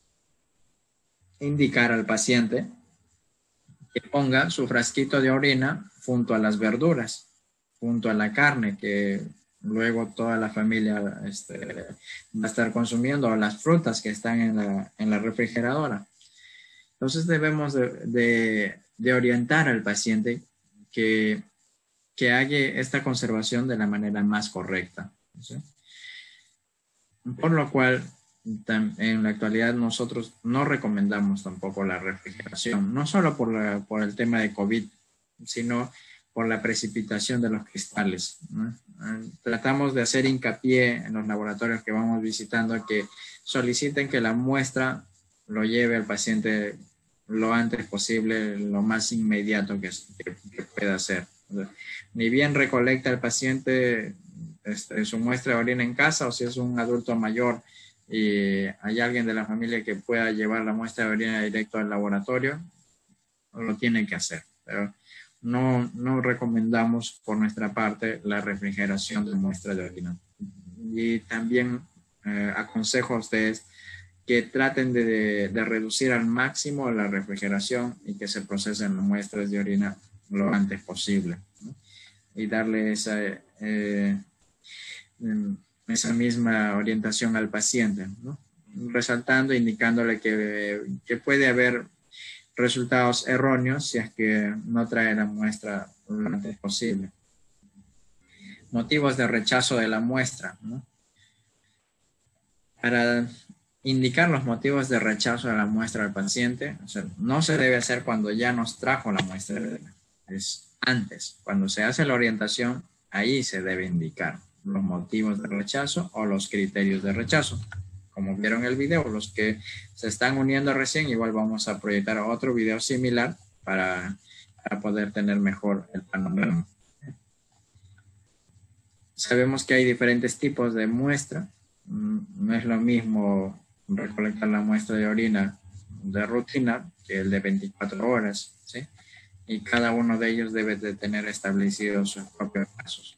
indicar al paciente que ponga su frasquito de orina junto a las verduras, junto a la carne que luego toda la familia este, va a estar consumiendo, o las frutas que están en la, en la refrigeradora. Entonces debemos de, de, de orientar al paciente que, que haga esta conservación de la manera más correcta, ¿sí? Por lo cual, en la actualidad nosotros no recomendamos tampoco la refrigeración, no solo por, la, por el tema de COVID, sino por la precipitación de los cristales, ¿no? Tratamos de hacer hincapié en los laboratorios que vamos visitando que soliciten que la muestra lo lleve al paciente lo antes posible, lo más inmediato que, que, que pueda hacer. O sea, ni bien recolecta el paciente este, su muestra de orina en casa, o si es un adulto mayor y hay alguien de la familia que pueda llevar la muestra de orina directo al laboratorio, lo tiene que hacer. Pero no, no recomendamos por nuestra parte la refrigeración de muestras de orina. Y también eh, aconsejo a ustedes que traten de, de, de reducir al máximo la refrigeración y que se procesen las muestras de orina lo antes posible, ¿no? Y darle esa, eh, esa misma orientación al paciente, ¿no? Resaltando, indicándole que, que puede haber resultados erróneos si es que no trae la muestra lo antes posible. Motivos de rechazo de la muestra, ¿no? Para indicar los motivos de rechazo de la muestra al paciente, o sea, no se debe hacer cuando ya nos trajo la muestra, es antes. Cuando se hace la orientación, ahí se debe indicar los motivos de rechazo o los criterios de rechazo. Como vieron el video, los que se están uniendo recién, igual vamos a proyectar otro video similar para, para poder tener mejor el panorama. Sabemos que hay diferentes tipos de muestra. No es lo mismo recolectar la muestra de orina de rutina que el de veinticuatro horas, ¿sí? Y cada uno de ellos debe de tener establecidos sus propios pasos.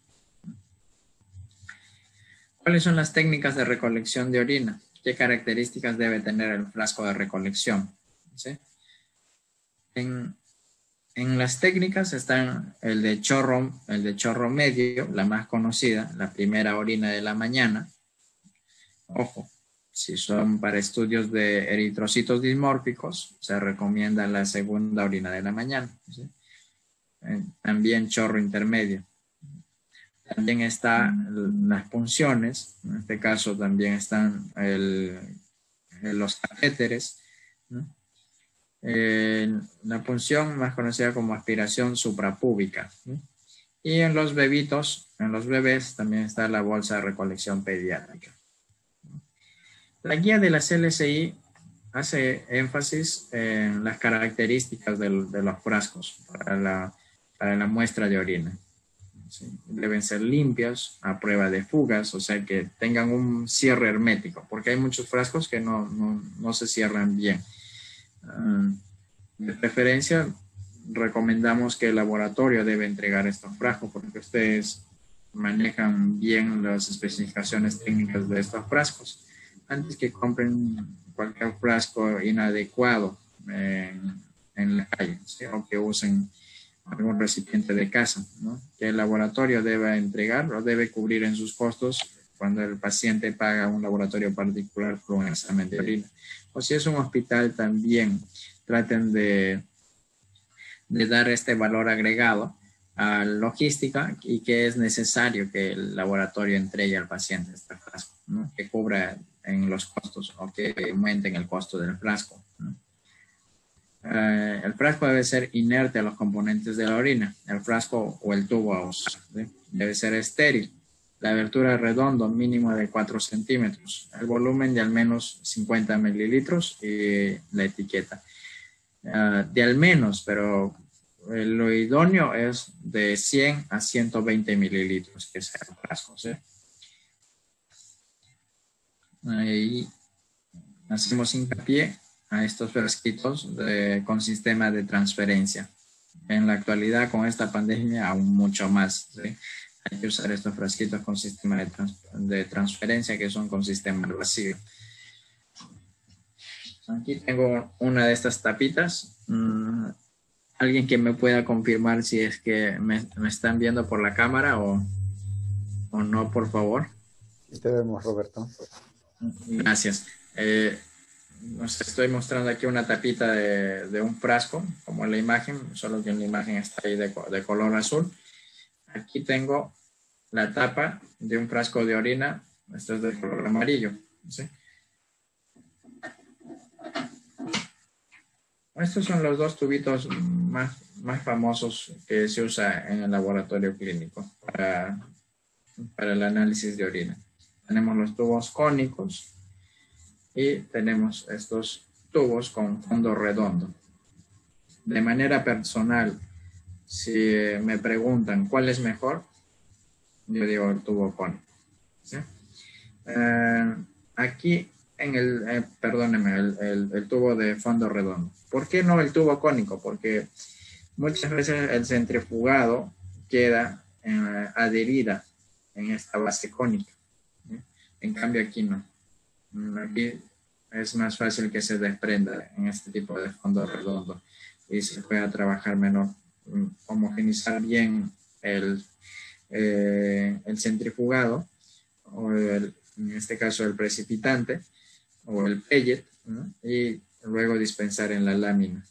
¿Cuáles son las técnicas de recolección de orina? ¿Qué características debe tener el frasco de recolección? ¿Sí? En, en las técnicas están el de chorro, el de chorro medio, la más conocida, la primera orina de la mañana. Ojo, si son para estudios de eritrocitos dismórficos, se recomienda la segunda orina de la mañana, ¿sí? También chorro intermedio. También están las punciones, en este caso también están el, los catéteres, ¿no? Eh, la punción más conocida como aspiración suprapúbica, ¿no? Y en los bebitos, en los bebés también está la bolsa de recolección pediátrica. La guía de la C L S I hace énfasis en las características de, de los frascos para la, para la muestra de orina. ¿sí? Deben ser limpios, a prueba de fugas, o sea que tengan un cierre hermético, porque hay muchos frascos que no, no, no se cierran bien. Uh, de preferencia, recomendamos que el laboratorio debe entregar estos frascos, porque ustedes manejan bien las especificaciones técnicas de estos frascos, antes que compren cualquier frasco inadecuado en, en la calle, ¿sí? O que usen algún recipiente de casa, ¿no? Que el laboratorio debe entregar o debe cubrir en sus costos cuando el paciente paga a un laboratorio particular por un examen de orina. O si es un hospital, también traten de, de dar este valor agregado a logística y que es necesario que el laboratorio entregue al paciente este frasco, ¿no? Que cubra en los costos o que aumenten el costo del frasco, ¿no? Uh, el frasco debe ser inerte a los componentes de la orina. El frasco o el tubo a usar, ¿sí? Debe ser estéril. La abertura redondo mínimo de cuatro centímetros. El volumen de al menos cincuenta mililitros y la etiqueta. Uh, de al menos, pero lo idóneo es de cien a ciento veinte mililitros que sea el frasco, ¿sí? Ahí hacemos hincapié a estos frasquitos de, con sistema de transferencia. En la actualidad, con esta pandemia, aún mucho más, ¿sí? Hay que usar estos frasquitos con sistema de, trans, de transferencia, que son con sistema vacío. Aquí tengo una de estas tapitas. Mm, ¿Alguien que me pueda confirmar si es que me, me están viendo por la cámara o, o no, por favor? Sí te vemos, Roberto. Gracias. Eh, Nos estoy mostrando aquí una tapita de, de un frasco, como en la imagen, solo que en la imagen está ahí de, de color azul. Aquí tengo la tapa de un frasco de orina, esto es de color amarillo, ¿sí? Estos son los dos tubitos más, más famosos que se usa en el laboratorio clínico para, para el análisis de orina. Tenemos los tubos cónicos y tenemos estos tubos con fondo redondo. De manera personal, si me preguntan cuál es mejor, yo digo el tubo cónico, ¿sí? Eh, aquí en el, eh, perdóneme, el, el, el tubo de fondo redondo. ¿Por qué no el tubo cónico? Porque muchas veces el centrifugado queda eh, adherida en esta base cónica, ¿sí? En cambio aquí no. Aquí es más fácil que se desprenda en este tipo de fondo redondo y se pueda trabajar menor, homogenizar bien el, eh, el centrifugado, o el, en este caso el precipitante, o el pellet, ¿no? Y luego dispensar en la lámina.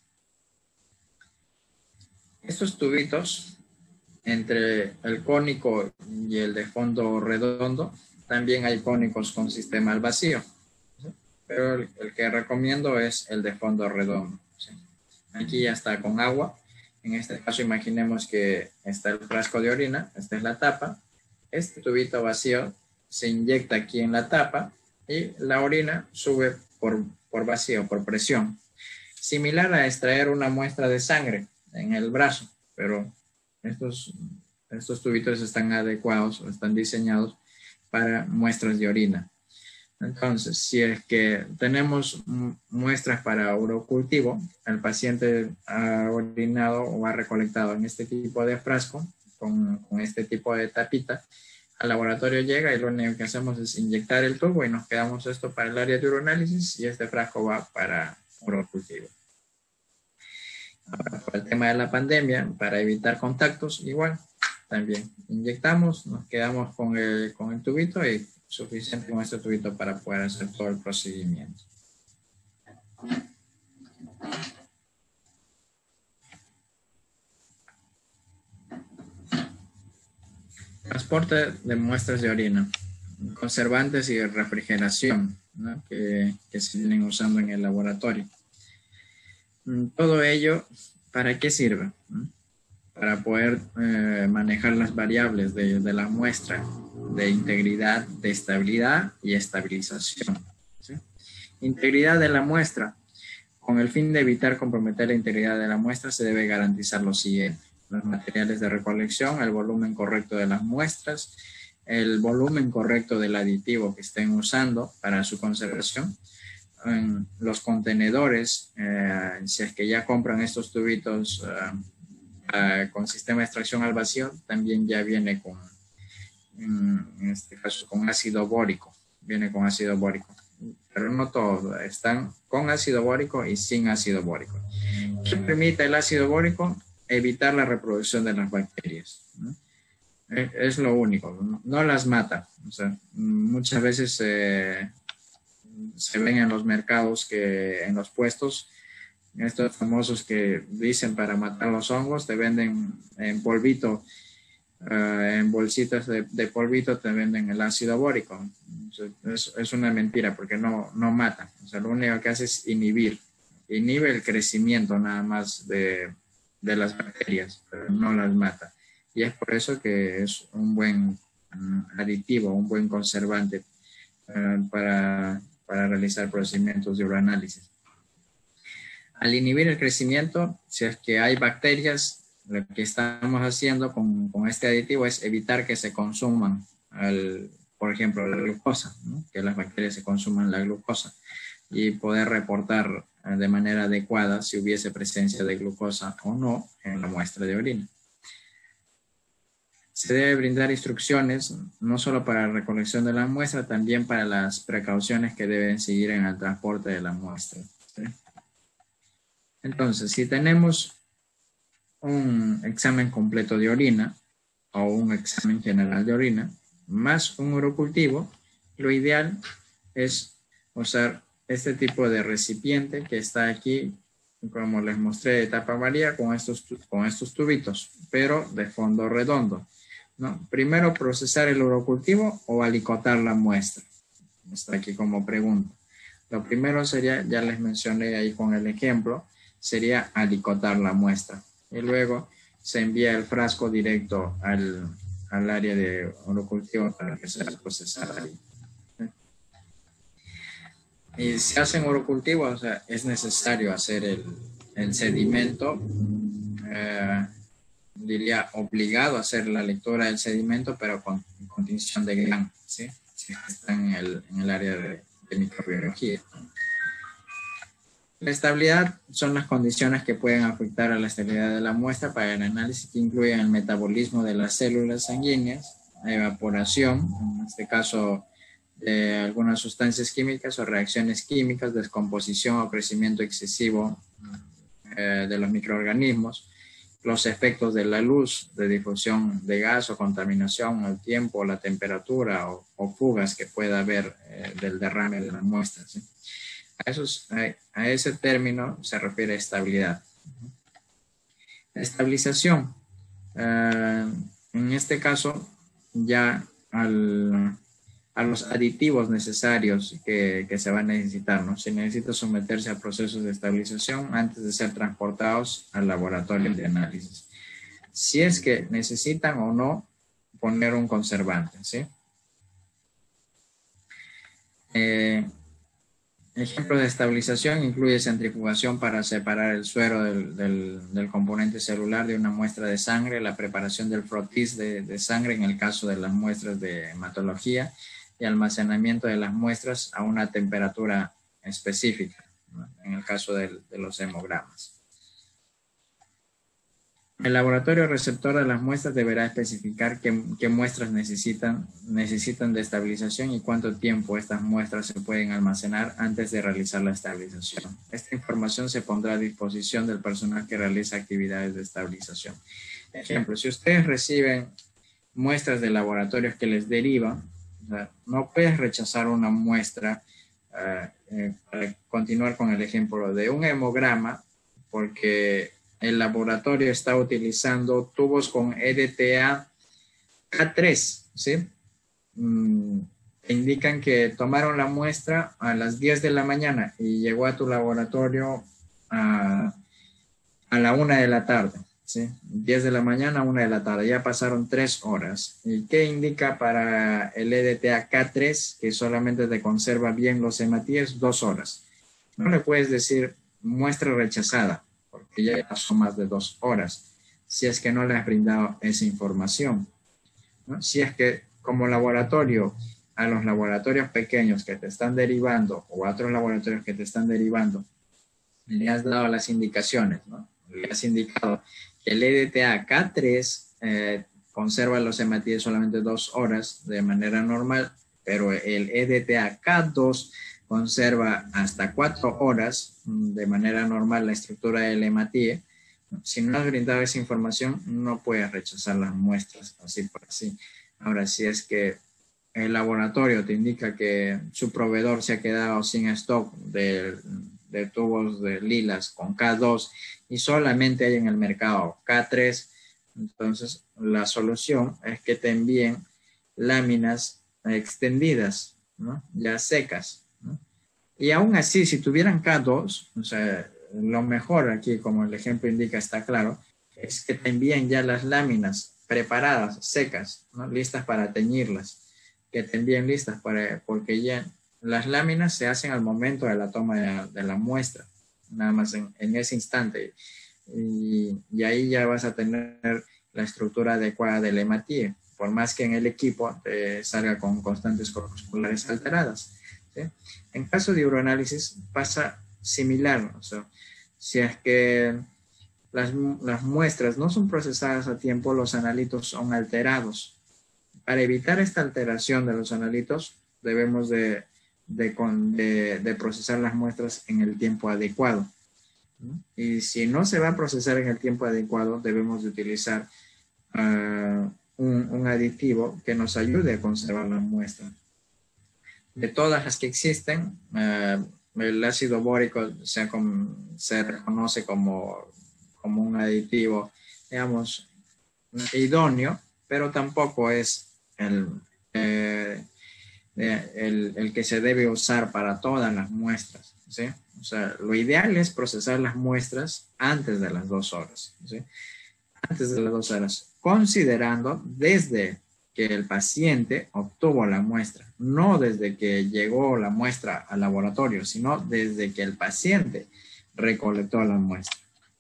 Estos tubitos, entre el cónico y el de fondo redondo, también hay cónicos con sistema al vacío, ¿sí? Pero el, el que recomiendo es el de fondo redondo, ¿sí? Aquí ya está con agua. En este caso imaginemos que está el frasco de orina, esta es la tapa. Este tubito vacío se inyecta aquí en la tapa y la orina sube por, por vacío, por presión. Similar a extraer una muestra de sangre en el brazo, pero estos, estos tubitos están adecuados o están diseñados para muestras de orina. Entonces, si es que tenemos muestras para urocultivo, el paciente ha orinado o ha recolectado en este tipo de frasco, con, con este tipo de tapita, al laboratorio llega y lo único que hacemos es inyectar el tubo y nos quedamos esto para el área de uroanálisis y este frasco va para urocultivo. Ahora, por el tema de la pandemia, para evitar contactos, igual, también inyectamos, nos quedamos con el, con el tubito y suficiente con este tubito para poder hacer todo el procedimiento. Transporte de muestras de orina, conservantes y refrigeración, ¿no? que, que se vienen usando en el laboratorio. Todo ello, ¿para qué sirve? Para poder eh, manejar las variables de, de la muestra, de integridad, de estabilidad y estabilización, ¿sí? Integridad de la muestra. Con el fin de evitar comprometer la integridad de la muestra, se debe garantizar lo siguiente. los materiales de recolección, el volumen correcto de las muestras, el volumen correcto del aditivo que estén usando para su conservación, en los contenedores, eh, si es que ya compran estos tubitos uh, uh, con sistema de extracción al vacío, también ya viene con, en este caso, con ácido bórico, viene con ácido bórico, pero no todos, están con ácido bórico y sin ácido bórico. ¿Qué permite el ácido bórico? Evitar la reproducción de las bacterias, ¿no? Es lo único, no las mata. O sea, muchas veces eh, se ven en los mercados, que en los puestos, estos famosos que dicen para matar los hongos, te venden en polvito, uh, en bolsitas de, de polvito te venden el ácido bórico. O sea, es, es una mentira porque no, no mata. O sea, lo único que hace es inhibir, inhibe el crecimiento nada más de, de las bacterias, pero no las mata. Y es por eso que es un buen um, aditivo, un buen conservante uh, para, para realizar procedimientos de uroanálisis. Al inhibir el crecimiento, si es que hay bacterias, lo que estamos haciendo con, con este aditivo es evitar que se consuman, el, por ejemplo, la glucosa, ¿no? Que las bacterias se consuman la glucosa y poder reportar uh, de manera adecuada si hubiese presencia de glucosa o no en la muestra de orina. Se debe brindar instrucciones no solo para la recolección de la muestra, también para las precauciones que deben seguir en el transporte de la muestra, ¿sí? Entonces, si tenemos un examen completo de orina o un examen general de orina, más un urocultivo, lo ideal es usar este tipo de recipiente que está aquí, como les mostré, de tapa amarilla, con estos, con estos tubitos, pero de fondo redondo, ¿no? Primero, procesar el urocultivo o alicotar la muestra. Está aquí como pregunta. Lo primero sería, ya les mencioné ahí con el ejemplo, sería alicotar la muestra. Y luego se envía el frasco directo al, al área de urocultivo para que sea procesada ahí. Y si hacen urocultivo, o sea, es necesario hacer el, el sedimento, eh, diría obligado a hacer la lectura del sedimento, pero con, con tinción de GLAM, ¿sí? Si está en el, en el área de, de microbiología. La estabilidad son las condiciones que pueden afectar a la estabilidad de la muestra para el análisis, que incluyen el metabolismo de las células sanguíneas, la evaporación, en este caso de algunas sustancias químicas o reacciones químicas, descomposición o crecimiento excesivo eh, de los microorganismos, los efectos de la luz, de difusión de gas o contaminación, el tiempo, la temperatura o, o fugas que pueda haber eh, del derrame de la muestra, ¿sí? A, esos, a, a ese término se refiere estabilidad. La estabilización, uh, en este caso, ya al, a los aditivos necesarios que, que se van a necesitar, ¿no? Se necesita someterse a procesos de estabilización antes de ser transportados al laboratorio de análisis. Si es que necesitan o no poner un conservante, ¿sí? Eh, Ejemplos de estabilización incluye centrifugación para separar el suero del, del, del componente celular de una muestra de sangre, la preparación del frotis de, de sangre en el caso de las muestras de hematología y almacenamiento de las muestras a una temperatura específica, ¿no? En el caso de, de los hemogramas. El laboratorio receptor de las muestras deberá especificar qué, qué muestras necesitan, necesitan de estabilización y cuánto tiempo estas muestras se pueden almacenar antes de realizar la estabilización. Esta información se pondrá a disposición del personal que realiza actividades de estabilización. Ejemplo, si ustedes reciben muestras de laboratorios que les derivan, o sea, no puedes rechazar una muestra, uh, eh, para continuar con el ejemplo de un hemograma, porque el laboratorio está utilizando tubos con E D T A K tres, ¿sí? Mm, indican que tomaron la muestra a las diez de la mañana y llegó a tu laboratorio a, a la una de la tarde, ¿sí? diez de la mañana a una de la tarde, ya pasaron tres horas. ¿Y qué indica para el E D T A K tres? Que solamente te conserva bien los hematíes dos horas. No le puedes decir muestra rechazada, porque ya pasó más de dos horas. si es que no le has brindado esa información, ¿no? Si es que como laboratorio, a los laboratorios pequeños que te están derivando o a otros laboratorios que te están derivando, le has dado las indicaciones, ¿no? Le has indicado que el E D T A K tres eh, conserva los hematíes solamente dos horas de manera normal, pero el E D T A K dos conserva hasta cuatro horas de manera normal la estructura del hematíe. Si no has brindado esa información, no puedes rechazar las muestras, así por así. Ahora, si es que el laboratorio te indica que su proveedor se ha quedado sin stock de, de tubos de lilas con K dos y solamente hay en el mercado K tres, entonces la solución es que te envíen láminas extendidas, ¿no? Ya secas, ¿no? Y aún así, si tuvieran K dos, o sea, lo mejor aquí, como el ejemplo indica, está claro, es que te envíen ya las láminas preparadas, secas, ¿no? Listas para teñirlas, que te envíen listas, para, porque ya las láminas se hacen al momento de la toma de la, de la muestra, nada más en, en ese instante, y, y ahí ya vas a tener la estructura adecuada del hematíe, por más que en el equipo te salga con constantes corpusculares alteradas, ¿sí? En caso de uroanálisis pasa similar, o sea, si es que las, las muestras no son procesadas a tiempo, los analitos son alterados. Para evitar esta alteración de los analitos, debemos de, de, de, de procesar las muestras en el tiempo adecuado. Y si no se va a procesar en el tiempo adecuado, debemos de utilizar uh, un, un aditivo que nos ayude a conservar la muestra. De todas las que existen, uh, el ácido bórico se, se reconoce como, como un aditivo, digamos, idóneo, pero tampoco es el, eh, el, el que se debe usar para todas las muestras, ¿sí? O sea, lo ideal es procesar las muestras antes de las dos horas, ¿sí? Antes de las dos horas, considerando desde que el paciente obtuvo la muestra, no desde que llegó la muestra al laboratorio, sino desde que el paciente recolectó la muestra.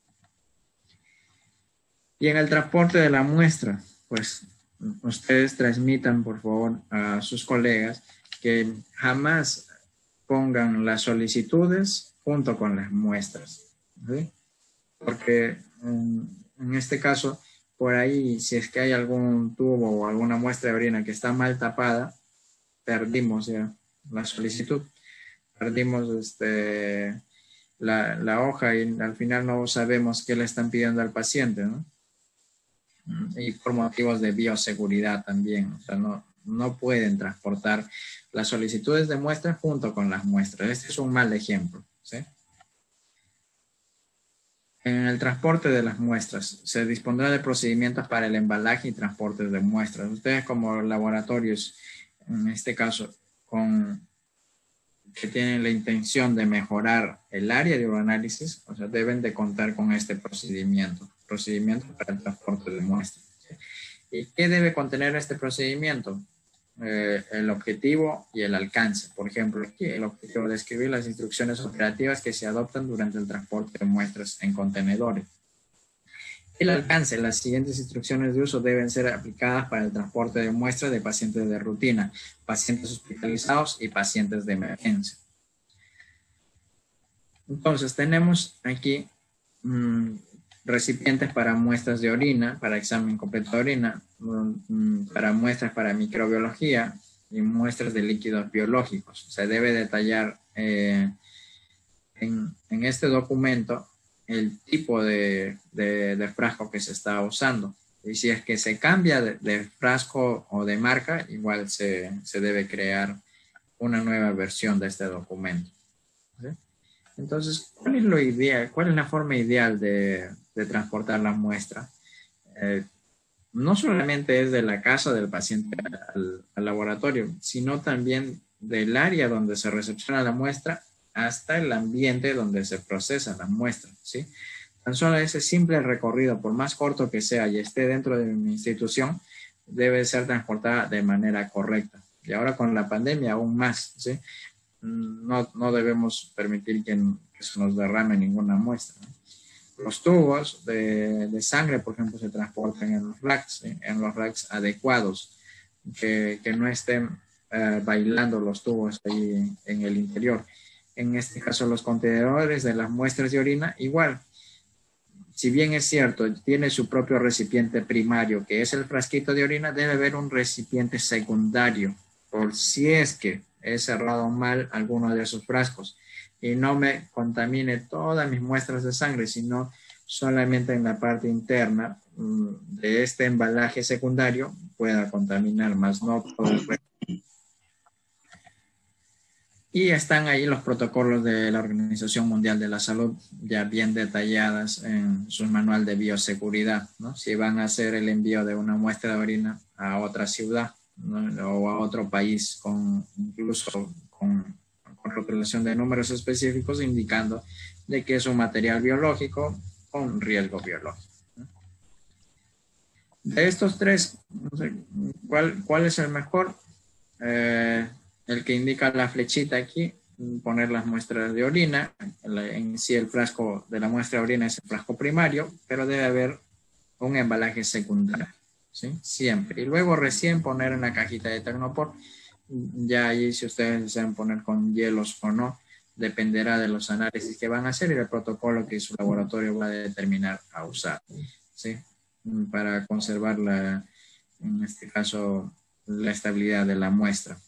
Y en el transporte de la muestra, pues ustedes transmitan por favor a sus colegas que jamás pongan las solicitudes junto con las muestras, ¿sí? Porque en, en este caso, por ahí, si es que hay algún tubo o alguna muestra de orina que está mal tapada, perdimos ya la solicitud, perdimos este, la, la hoja y al final no sabemos qué le están pidiendo al paciente, ¿no? Y por motivos de bioseguridad también, o sea, no, no pueden transportar las solicitudes de muestras junto con las muestras. Este es un mal ejemplo, ¿sí? En el transporte de las muestras, se dispondrá de procedimientos para el embalaje y transporte de muestras. Ustedes como laboratorios, en este caso, con, que tienen la intención de mejorar el área de uroanálisis, o sea, deben de contar con este procedimiento, procedimiento para el transporte de muestras, ¿sí? ¿Y qué debe contener este procedimiento? Eh, el objetivo y el alcance. Por ejemplo, aquí el objetivo de describir las instrucciones operativas que se adoptan durante el transporte de muestras en contenedores. El alcance, las siguientes instrucciones de uso deben ser aplicadas para el transporte de muestras de pacientes de rutina, pacientes hospitalizados y pacientes de emergencia. Entonces, tenemos aquí mmm, recipientes para muestras de orina, para examen completo de orina, para muestras para microbiología y muestras de líquidos biológicos. Se debe detallar eh, en, en este documento el tipo de, de, de frasco que se está usando. Y si es que se cambia de, de frasco o de marca, igual se, se debe crear una nueva versión de este documento, ¿sí? Entonces, ¿cuál es lo ideal? ¿Cuál es la forma ideal de, de transportar la muestra? Eh, no solamente es de la casa del paciente al, al laboratorio, sino también del área donde se recepciona la muestra hasta el ambiente donde se procesa la muestra, ¿sí? Tan solo ese simple recorrido, por más corto que sea y esté dentro de mi institución, debe ser transportada de manera correcta. Y ahora con la pandemia aún más, ¿sí? No, no debemos permitir que, que se nos derrame ninguna muestra, ¿no? los tubos de, de sangre, por ejemplo, se transportan en los racks, ¿sí? En los racks adecuados, que, que no estén uh, bailando los tubos ahí en el interior. En este caso, los contenedores de las muestras de orina, igual. Si bien es cierto, tiene su propio recipiente primario, que es el frasquito de orina, debe haber un recipiente secundario, por si es que he cerrado mal alguno de esos frascos y no me contamine todas mis muestras de sangre, sino solamente en la parte interna de este embalaje secundario pueda contaminar, más no todo el resto. Y están ahí los protocolos de la Organización Mundial de la Salud, ya bien detalladas en su manual de bioseguridad, ¿no? Si van a hacer el envío de una muestra de orina a otra ciudad, ¿no? O a otro país, con, incluso con, con rotulación de números específicos indicando de que es un material biológico con riesgo biológico, ¿no? De estos tres, no sé, ¿cuál, cuál es el mejor? Eh, el que indica la flechita aquí, poner las muestras de orina. En sí el frasco de la muestra de orina es el frasco primario, pero debe haber un embalaje secundario, ¿sí? Siempre. Y luego recién poner en la cajita de Tecnopor. Ya ahí si ustedes desean poner con hielos o no, dependerá de los análisis que van a hacer y el protocolo que su laboratorio va a determinar a usar, ¿sí? Para conservar la, en este caso, la estabilidad de la muestra.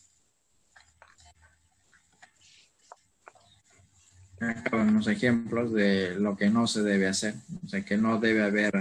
Acá unos ejemplos de lo que no se debe hacer, o sea que no debe haber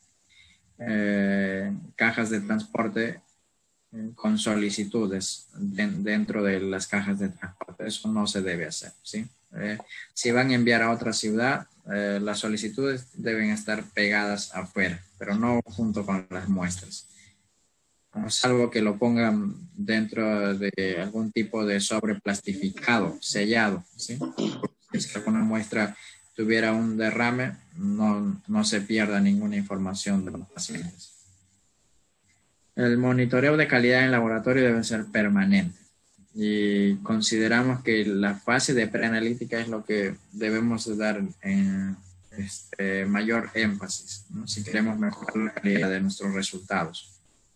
eh, cajas de transporte con solicitudes de, dentro de las cajas de transporte. Eso no se debe hacer, ¿sí? Eh, si van a enviar a otra ciudad, eh, las solicitudes deben estar pegadas afuera, pero no junto con las muestras. Salvo que lo pongan dentro de algún tipo de sobre plastificado, sellado, ¿sí? Si alguna muestra tuviera un derrame, no, no se pierda ninguna información de los pacientes. El monitoreo de calidad en laboratorio debe ser permanente y consideramos que la fase de preanalítica es lo que debemos dar en este, mayor énfasis, ¿no? Si queremos mejorar la calidad de nuestros resultados.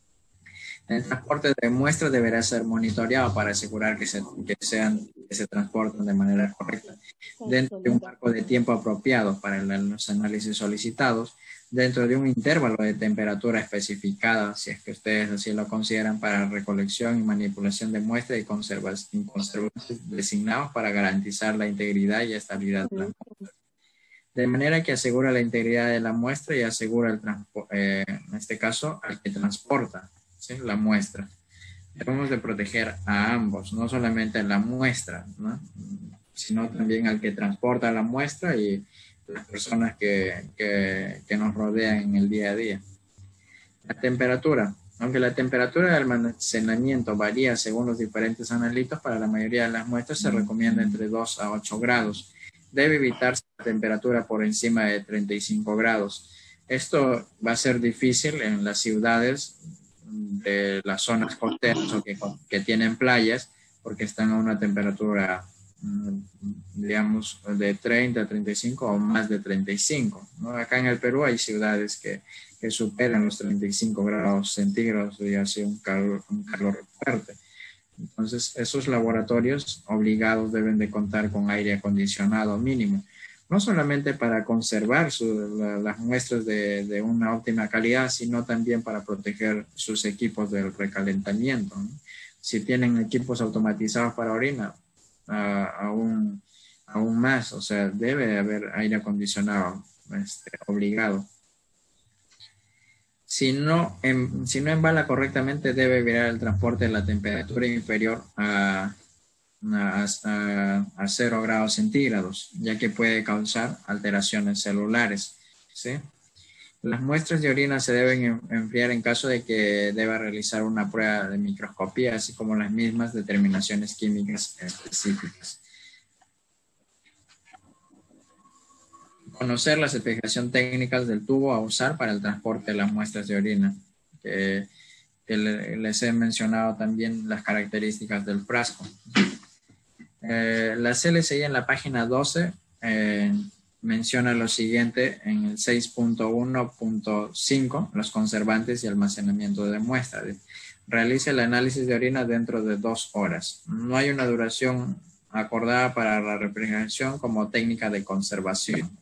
El transporte de muestras deberá ser monitoreado para asegurar que se, que sean, que se transporten de manera correcta dentro de un marco de tiempo apropiado para los análisis solicitados, dentro de un intervalo de temperatura especificada, si es que ustedes así lo consideran, para recolección y manipulación de muestras y conservación designados para garantizar la integridad y estabilidad de la muestra. De manera que asegura la integridad de la muestra y asegura, el eh, en este caso, al que transporta, ¿sí? La muestra. Debemos de proteger a ambos, no solamente a la muestra, ¿no? Sino también al que transporta la muestra y las personas que, que, que nos rodean en el día a día. La temperatura. Aunque la temperatura de almacenamiento varía según los diferentes analitos, para la mayoría de las muestras se recomienda entre dos a ocho grados. Debe evitarse la temperatura por encima de treinta y cinco grados. Esto va a ser difícil en las ciudades de las zonas costeras o que, que tienen playas, porque están a una temperatura, digamos, de treinta a treinta y cinco o más de treinta y cinco, ¿no? Acá en el Perú hay ciudades que, que superan los treinta y cinco grados centígrados y hace un calor, un calor fuerte. Entonces, esos laboratorios obligados deben de contar con aire acondicionado mínimo, no solamente para conservar su, la, las muestras de, de una óptima calidad, sino también para proteger sus equipos del recalentamiento, ¿no? Si tienen equipos automatizados para orina, uh, aún, aún más, o sea, debe haber aire acondicionado este, obligado. Si no, en, si no embala correctamente, debe evitar el transporte de la temperatura inferior a A, a, a cero grados centígrados, ya que puede causar alteraciones celulares, ¿sí? Las muestras de orina se deben enfriar en caso de que deba realizar una prueba de microscopía, así como las mismas determinaciones químicas específicas. Conocer las especificaciones técnicas del tubo a usar para el transporte de las muestras de orina. Que, que les he mencionado también las características del frasco. Eh, la C L C I en la página doce eh, menciona lo siguiente en el seis punto uno punto cinco, los conservantes y almacenamiento de muestra. Realice el análisis de orina dentro de dos horas. No hay una duración acordada para la refrigeración como técnica de conservación.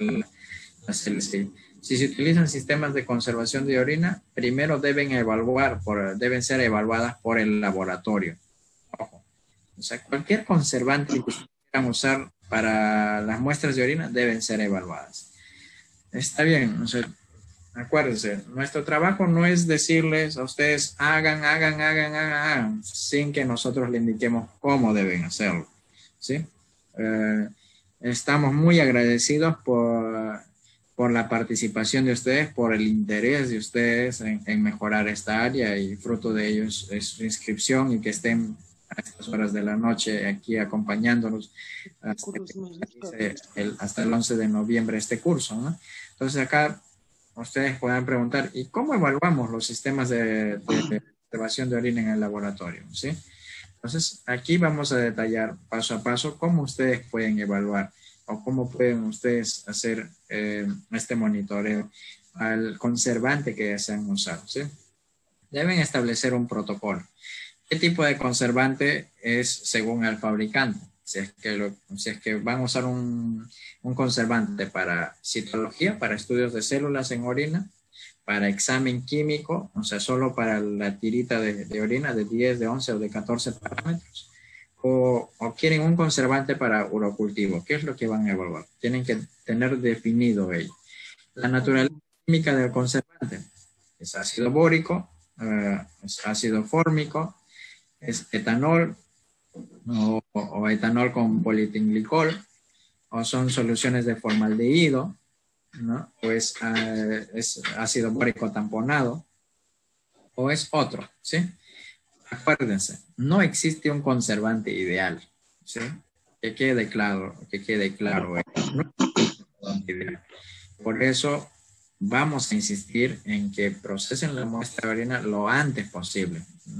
Si se utilizan sistemas de conservación de orina, primero deben evaluar por, deben ser evaluadas por el laboratorio. Ojo. O sea, cualquier conservante que quieran usar para las muestras de orina deben ser evaluadas. Está bien, o sea, acuérdense, nuestro trabajo no es decirles a ustedes hagan, hagan, hagan, hagan, hagan, sin que nosotros le indiquemos cómo deben hacerlo, ¿sí? Eh, estamos muy agradecidos por, por la participación de ustedes, por el interés de ustedes en, en mejorar esta área, y fruto de ellos es su inscripción y que estén a estas horas de la noche aquí acompañándonos hasta el, hasta el once de noviembre este curso, ¿no? Entonces acá ustedes pueden preguntar, ¿y cómo evaluamos los sistemas de, de, de observación de orina en el laboratorio? ¿Sí? Entonces aquí vamos a detallar paso a paso cómo ustedes pueden evaluar o cómo pueden ustedes hacer eh, este monitoreo al conservante que desean usar, ¿sí? Deben establecer un protocolo. ¿Qué tipo de conservante es según el fabricante? Si es que, lo, si es que van a usar un, un conservante para citología, para estudios de células en orina, para examen químico, o sea, solo para la tirita de, de orina de diez, de once o de catorce parámetros, o, o quieren un conservante para urocultivo. ¿Qué es lo que van a evaluar? Tienen que tener definido ello. La naturaleza química del conservante es ácido bórico, uh, es ácido fórmico, es etanol o, o etanol con polietilenglicol, o son soluciones de formaldehído, ¿no? O es, uh, es ácido bórico tamponado, o es otro, ¿sí? Acuérdense, no existe un conservante ideal, ¿sí? Que quede claro, que quede claro. No existe un conservante ideal. Por eso vamos a insistir en que procesen la muestra de orina lo antes posible.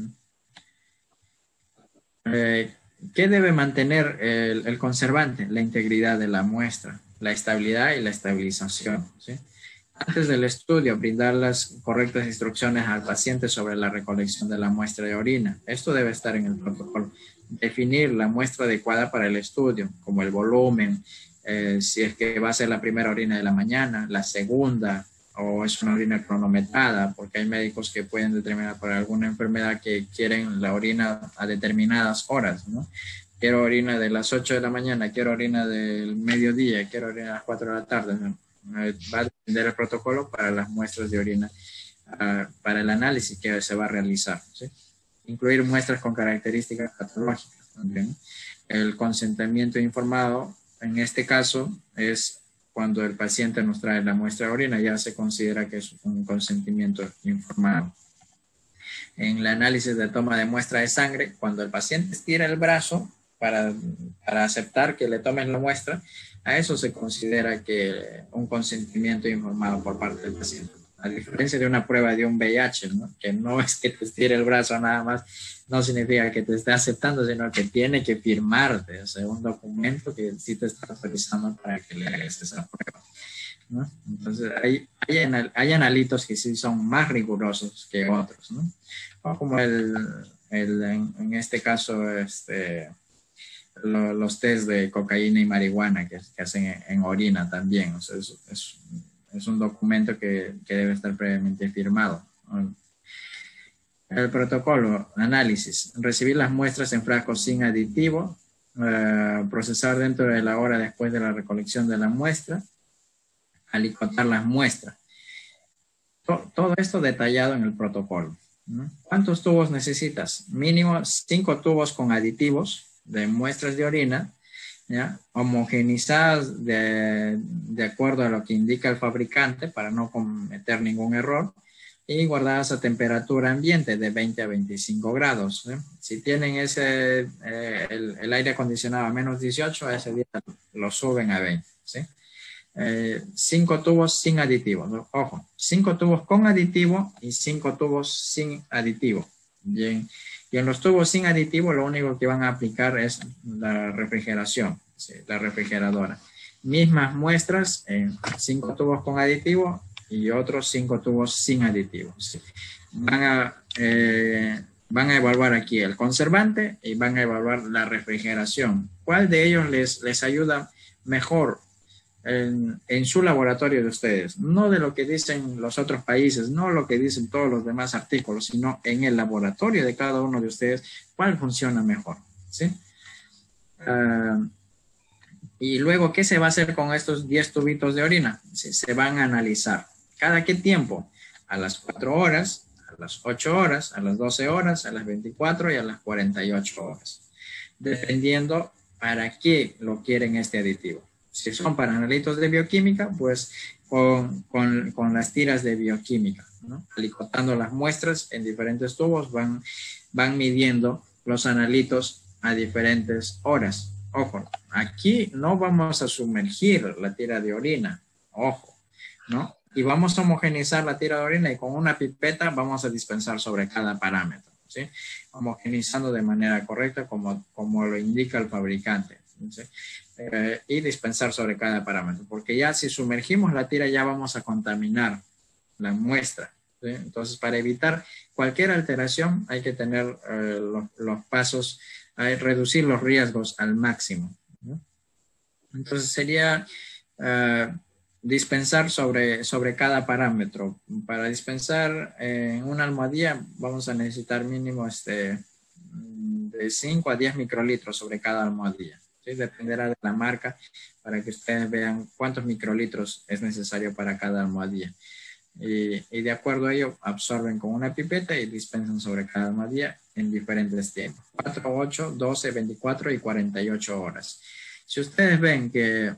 Eh, ¿Qué debe mantener el, el conservante? La integridad de la muestra, la estabilidad y la estabilización, ¿sí? Antes del estudio, brindar las correctas instrucciones al paciente sobre la recolección de la muestra de orina. Esto debe estar en el protocolo. Definir la muestra adecuada para el estudio, como el volumen, eh, si es que va a ser la primera orina de la mañana, la segunda, o es una orina cronometrada, porque hay médicos que pueden determinar por alguna enfermedad que quieren la orina a determinadas horas, ¿no? Quiero orina de las ocho de la mañana, quiero orina del mediodía, quiero orina a las cuatro de la tarde, ¿no? Va a depender el protocolo para las muestras de orina, uh, para el análisis que se va a realizar, ¿sí? Incluir muestras con características patológicas también. El consentimiento informado, en este caso, es cuando el paciente nos trae la muestra de orina, ya se considera que es un consentimiento informado. En el análisis de toma de muestra de sangre, cuando el paciente estira el brazo para, para aceptar que le tomen la muestra, a eso se considera que un consentimiento informado por parte del paciente. A diferencia de una prueba de un V I H, ¿no? Que no es que te estire el brazo nada más, no significa que te esté aceptando, sino que tiene que firmarte, o sea, un documento que sí te está autorizando para que le hagas esa prueba, ¿no? Entonces, hay, hay, hay analitos que sí son más rigurosos que otros, ¿no? O como el, el en, en este caso, este, lo, los test de cocaína y marihuana que, que hacen en, en orina también, o sea, es, es, es un documento que, que debe estar previamente firmado, ¿no? El protocolo, análisis, recibir las muestras en frascos sin aditivo, uh, procesar dentro de la hora después de la recolección de la muestra, alicotar las muestras. Todo, todo esto detallado en el protocolo, ¿no? ¿Cuántos tubos necesitas? Mínimo cinco tubos con aditivos de muestras de orina, ¿ya? Homogenizadas de, de acuerdo a lo que indica el fabricante para no cometer ningún error, y guardadas a temperatura ambiente de veinte a veinticinco grados, ¿eh? Si tienen ese, eh, el, el aire acondicionado a menos dieciocho, a ese día lo suben a veinte, ¿sí? Eh, cinco tubos sin aditivos, ¿no? Ojo, cinco tubos con aditivo y cinco tubos sin aditivo. Bien, y en los tubos sin aditivo lo único que van a aplicar es la refrigeración, ¿sí? La refrigeradora. mismas muestras en cinco tubos con aditivo y otros cinco tubos sin aditivo. ¿Sí? Van a, eh, van a evaluar aquí el conservante y van a evaluar la refrigeración. ¿Cuál de ellos les, les ayuda mejor en, en su laboratorio de ustedes? No de lo que dicen los otros países, no lo que dicen todos los demás artículos, sino en el laboratorio de cada uno de ustedes, ¿cuál funciona mejor? ¿Sí? Uh, y luego, ¿qué se va a hacer con estos diez tubitos de orina? Se, se van a analizar. ¿Cada qué tiempo? A las cuatro horas, a las ocho horas, a las doce horas, a las veinticuatro y a las cuarenta y ocho horas. Dependiendo para qué lo quieren este aditivo. Si son para analitos de bioquímica, pues con, con, con las tiras de bioquímica, ¿no? Alicotando las muestras en diferentes tubos, van, van midiendo los analitos a diferentes horas. Ojo, aquí no vamos a sumergir la tira de orina, ojo, ¿no? Y vamos a homogenizar la tira de orina y con una pipeta vamos a dispensar sobre cada parámetro, ¿sí? Homogenizando de manera correcta como, como lo indica el fabricante, ¿sí? Eh, y dispensar sobre cada parámetro, porque ya si sumergimos la tira ya vamos a contaminar la muestra, ¿sí? Entonces, para evitar cualquier alteración hay que tener eh, los, los pasos, hay reducir los riesgos al máximo, ¿no? Entonces sería uh, dispensar sobre, sobre cada parámetro. Para dispensar en una almohadilla vamos a necesitar mínimo este, de cinco a diez microlitros sobre cada almohadilla, ¿sí? Dependerá de la marca para que ustedes vean cuántos microlitros es necesario para cada almohadilla. Y, y de acuerdo a ello absorben con una pipeta y dispensan sobre cada almohadilla en diferentes tiempos, cuatro, ocho, doce, veinticuatro y cuarenta y ocho horas. Si ustedes ven que,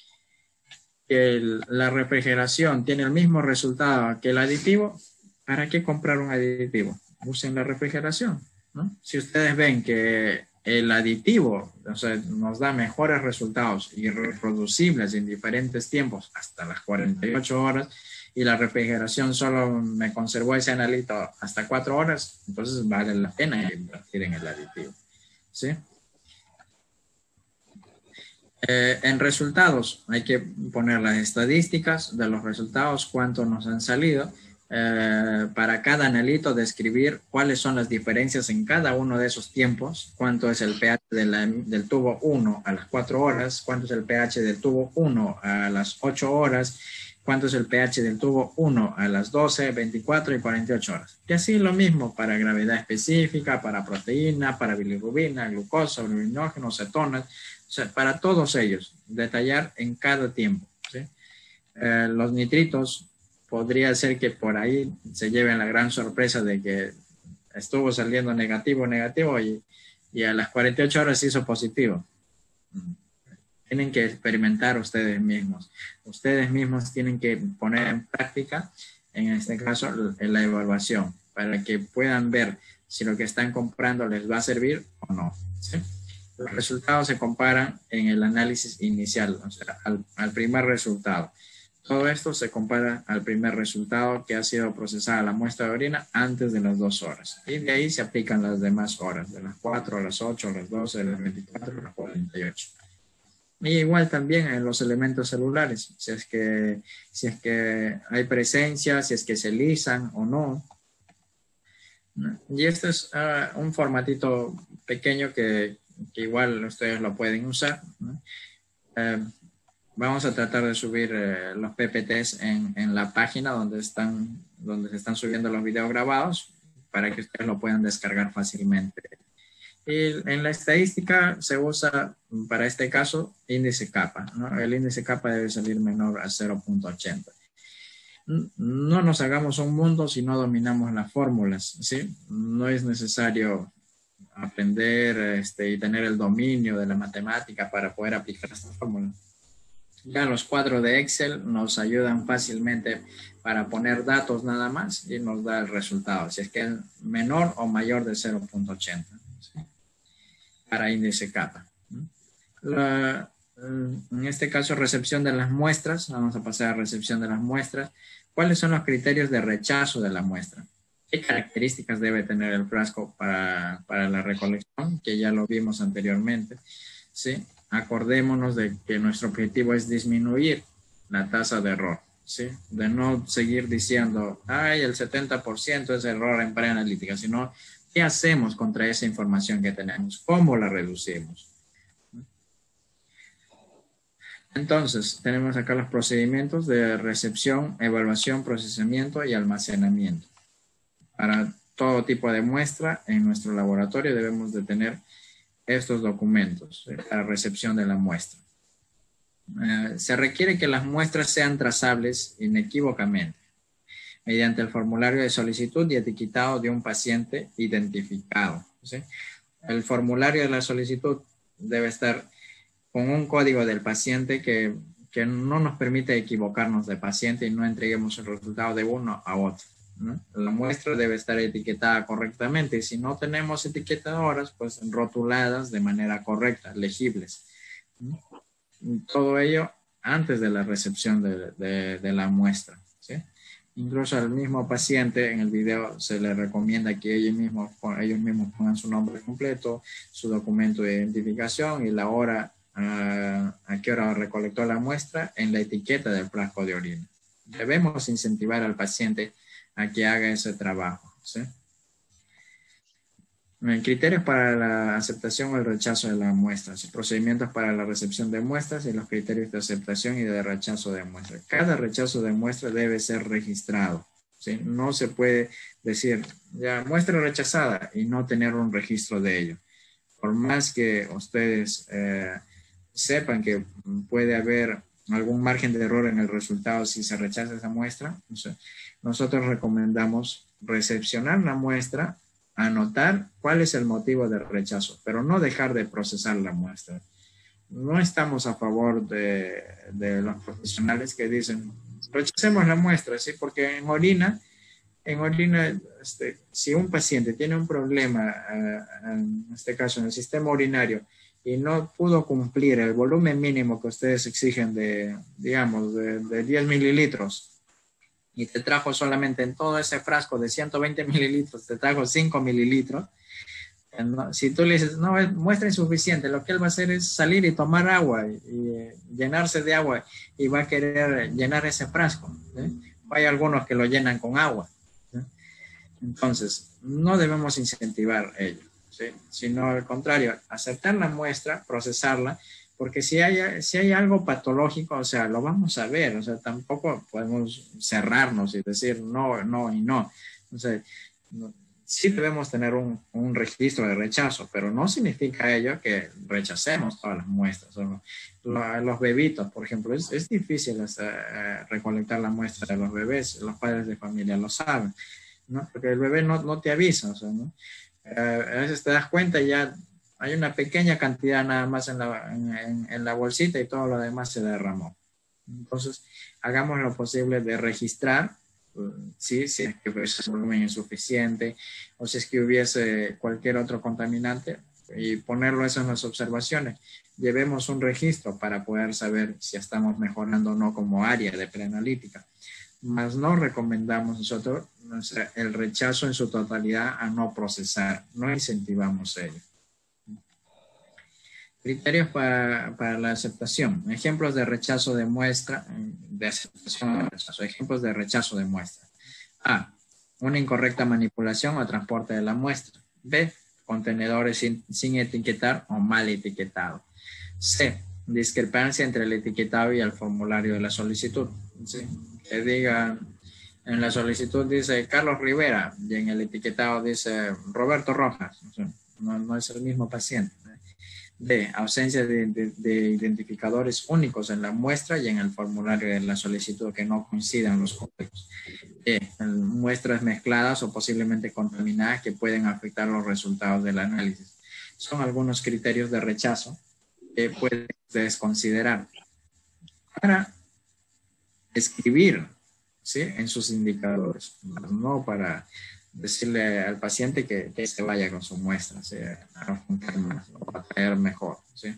que el, la refrigeración tiene el mismo resultado que el aditivo, ¿para qué comprar un aditivo? Usen la refrigeración, ¿no? Si ustedes ven que el aditivo, o sea, nos da mejores resultados y reproducibles en diferentes tiempos hasta las cuarenta y ocho horas, y la refrigeración solo me conservó ese analito hasta cuatro horas, entonces vale la pena invertir en el aditivo, ¿sí? Eh, en resultados, hay que poner las estadísticas de los resultados, cuántos nos han salido. Eh, para cada analito describir cuáles son las diferencias en cada uno de esos tiempos, cuánto es el pH de la, del tubo uno a las cuatro horas, cuánto es el pH del tubo uno a las ocho horas, cuánto es el pH del tubo uno a las doce, veinticuatro y cuarenta y ocho horas. Y así lo mismo para gravedad específica, para proteína, para bilirrubina, glucosa, urobilinogenos, cetonas, o sea, para todos ellos, detallar en cada tiempo, ¿sí? Eh, los nitritos, podría ser que por ahí se lleven la gran sorpresa de que estuvo saliendo negativo, negativo y, y a las cuarenta y ocho horas hizo positivo. Tienen que experimentar ustedes mismos. Ustedes mismos tienen que poner en práctica, en este caso, la evaluación, para que puedan ver si lo que están comprando les va a servir o no, ¿sí? Los resultados se comparan en el análisis inicial, o sea, al, al primer resultado. Todo esto se compara al primer resultado que ha sido procesada la muestra de orina antes de las dos horas. Y de ahí se aplican las demás horas, de las cuatro a las ocho, a las doce, a las veinticuatro, a las cuarenta y ocho. Y igual también en los elementos celulares, si es que, si es que hay presencia, si es que se lisan o no. Y este es uh, un formatito pequeño que, que igual ustedes lo pueden usar, ¿no? Uh, Vamos a tratar de subir eh, los P P Ts en, en la página donde están, donde se están subiendo los videos grabados para que ustedes lo puedan descargar fácilmente. Y en la estadística se usa para este caso índice kappa, ¿no? El índice kappa debe salir menor a cero punto ochenta. No nos hagamos un mundo si no dominamos las fórmulas, ¿sí? No es necesario aprender este, y tener el dominio de la matemática para poder aplicar esta fórmula. Ya los cuadros de Excel nos ayudan fácilmente para poner datos nada más y nos da el resultado, si es que es menor o mayor de cero punto ochenta, ¿sí? Para índice kappa. La, en este caso, recepción de las muestras. Vamos a pasar a recepción de las muestras. ¿Cuáles son los criterios de rechazo de la muestra? ¿Qué características debe tener el frasco para, para la recolección? Que ya lo vimos anteriormente, ¿sí? acordémonos de que nuestro objetivo es disminuir la tasa de error, ¿sí? De no seguir diciendo, ay, el setenta por ciento es error en preanalítica, sino ¿qué hacemos contra esa información que tenemos? ¿Cómo la reducimos? Entonces, tenemos acá los procedimientos de recepción, evaluación, procesamiento y almacenamiento. Para todo tipo de muestra en nuestro laboratorio debemos de tener estos documentos para recepción de la muestra. Eh, se requiere que las muestras sean trazables inequívocamente mediante el formulario de solicitud y etiquetado de un paciente identificado, ¿sí? El formulario de la solicitud debe estar con un código del paciente que, que no nos permite equivocarnos de paciente y no entreguemos el resultado de uno a otro, ¿no? La muestra debe estar etiquetada correctamente y si no tenemos etiquetadoras, pues rotuladas de manera correcta, legibles, ¿no? Todo ello antes de la recepción de, de, de la muestra, ¿sí? Incluso al mismo paciente en el video se le recomienda que ellos mismos, ellos mismos pongan su nombre completo, su documento de identificación y la hora, uh, a qué hora recolectó la muestra en la etiqueta del frasco de orina. Debemos incentivar al paciente a que haga ese trabajo, ¿sí? Criterios para la aceptación o el rechazo de la muestra, procedimientos para la recepción de muestras y los criterios de aceptación y de rechazo de muestras. Cada rechazo de muestra debe ser registrado, ¿sí? No se puede decir, ya, muestra rechazada y no tener un registro de ello. Por más que ustedes eh, sepan que puede haber algún margen de error en el resultado si se rechaza esa muestra, o sea, nosotros recomendamos recepcionar la muestra, anotar cuál es el motivo del rechazo, pero no dejar de procesar la muestra. No estamos a favor de, de los profesionales que dicen, rechacemos la muestra, ¿sí? Porque en orina, en orina, este, si un paciente tiene un problema, uh, en este caso en el sistema urinario, y no pudo cumplir el volumen mínimo que ustedes exigen de, digamos, de, de diez mililitros, y te trajo solamente en todo ese frasco de ciento veinte mililitros, te trajo cinco mililitros, ¿no? Si tú le dices, no, es muestra insuficiente, lo que él va a hacer es salir y tomar agua y, y llenarse de agua y va a querer llenar ese frasco, ¿sí? Hay algunos que lo llenan con agua, ¿sí? Entonces, no debemos incentivar ello, ¿sí? Sino al contrario, aceptar la muestra, procesarla, porque si hay, si hay algo patológico, o sea, lo vamos a ver, o sea, tampoco podemos cerrarnos y decir no, no y no. O sea, no, sí debemos tener un, un registro de rechazo, pero no significa ello que rechacemos todas las muestras. O los, los bebitos, por ejemplo, es, es difícil uh, recolectar la muestra de los bebés, los padres de familia lo saben, ¿no? Porque el bebé no, no te avisa, o sea, ¿no? Uh, a veces te das cuenta y ya hay una pequeña cantidad nada más en la, en, en, en la bolsita y todo lo demás se derramó. Entonces, hagamos lo posible de registrar, ¿sí? Si es que ese volumen es insuficiente o si es que hubiese cualquier otro contaminante y ponerlo eso en las observaciones. Llevemos un registro para poder saber si estamos mejorando o no como área de preanalítica. Mas no recomendamos nosotros o sea, el rechazo en su totalidad a no procesar. No incentivamos ello. Criterios para, para la aceptación. Ejemplos de rechazo de muestra, de aceptación o rechazo. Ejemplos de rechazo de muestra. A. Una incorrecta manipulación o transporte de la muestra. B. Contenedores sin, sin etiquetar o mal etiquetado. C. Discrepancia entre el etiquetado y el formulario de la solicitud. ¿Sí? Que diga, en la solicitud dice Carlos Rivera y en el etiquetado dice Roberto Rojas. O sea, no, no es el mismo paciente. D. Ausencia de, de, de identificadores únicos en la muestra y en el formulario de la solicitud que no coincidan los códigos. E. Muestras mezcladas o posiblemente contaminadas que pueden afectar los resultados del análisis. Son algunos criterios de rechazo que pueden ustedes considerar para escribir, ¿sí? En sus indicadores, no para decirle al paciente que, que se vaya con su muestra, ¿sí? A juntar más o a traer mejor, ¿sí?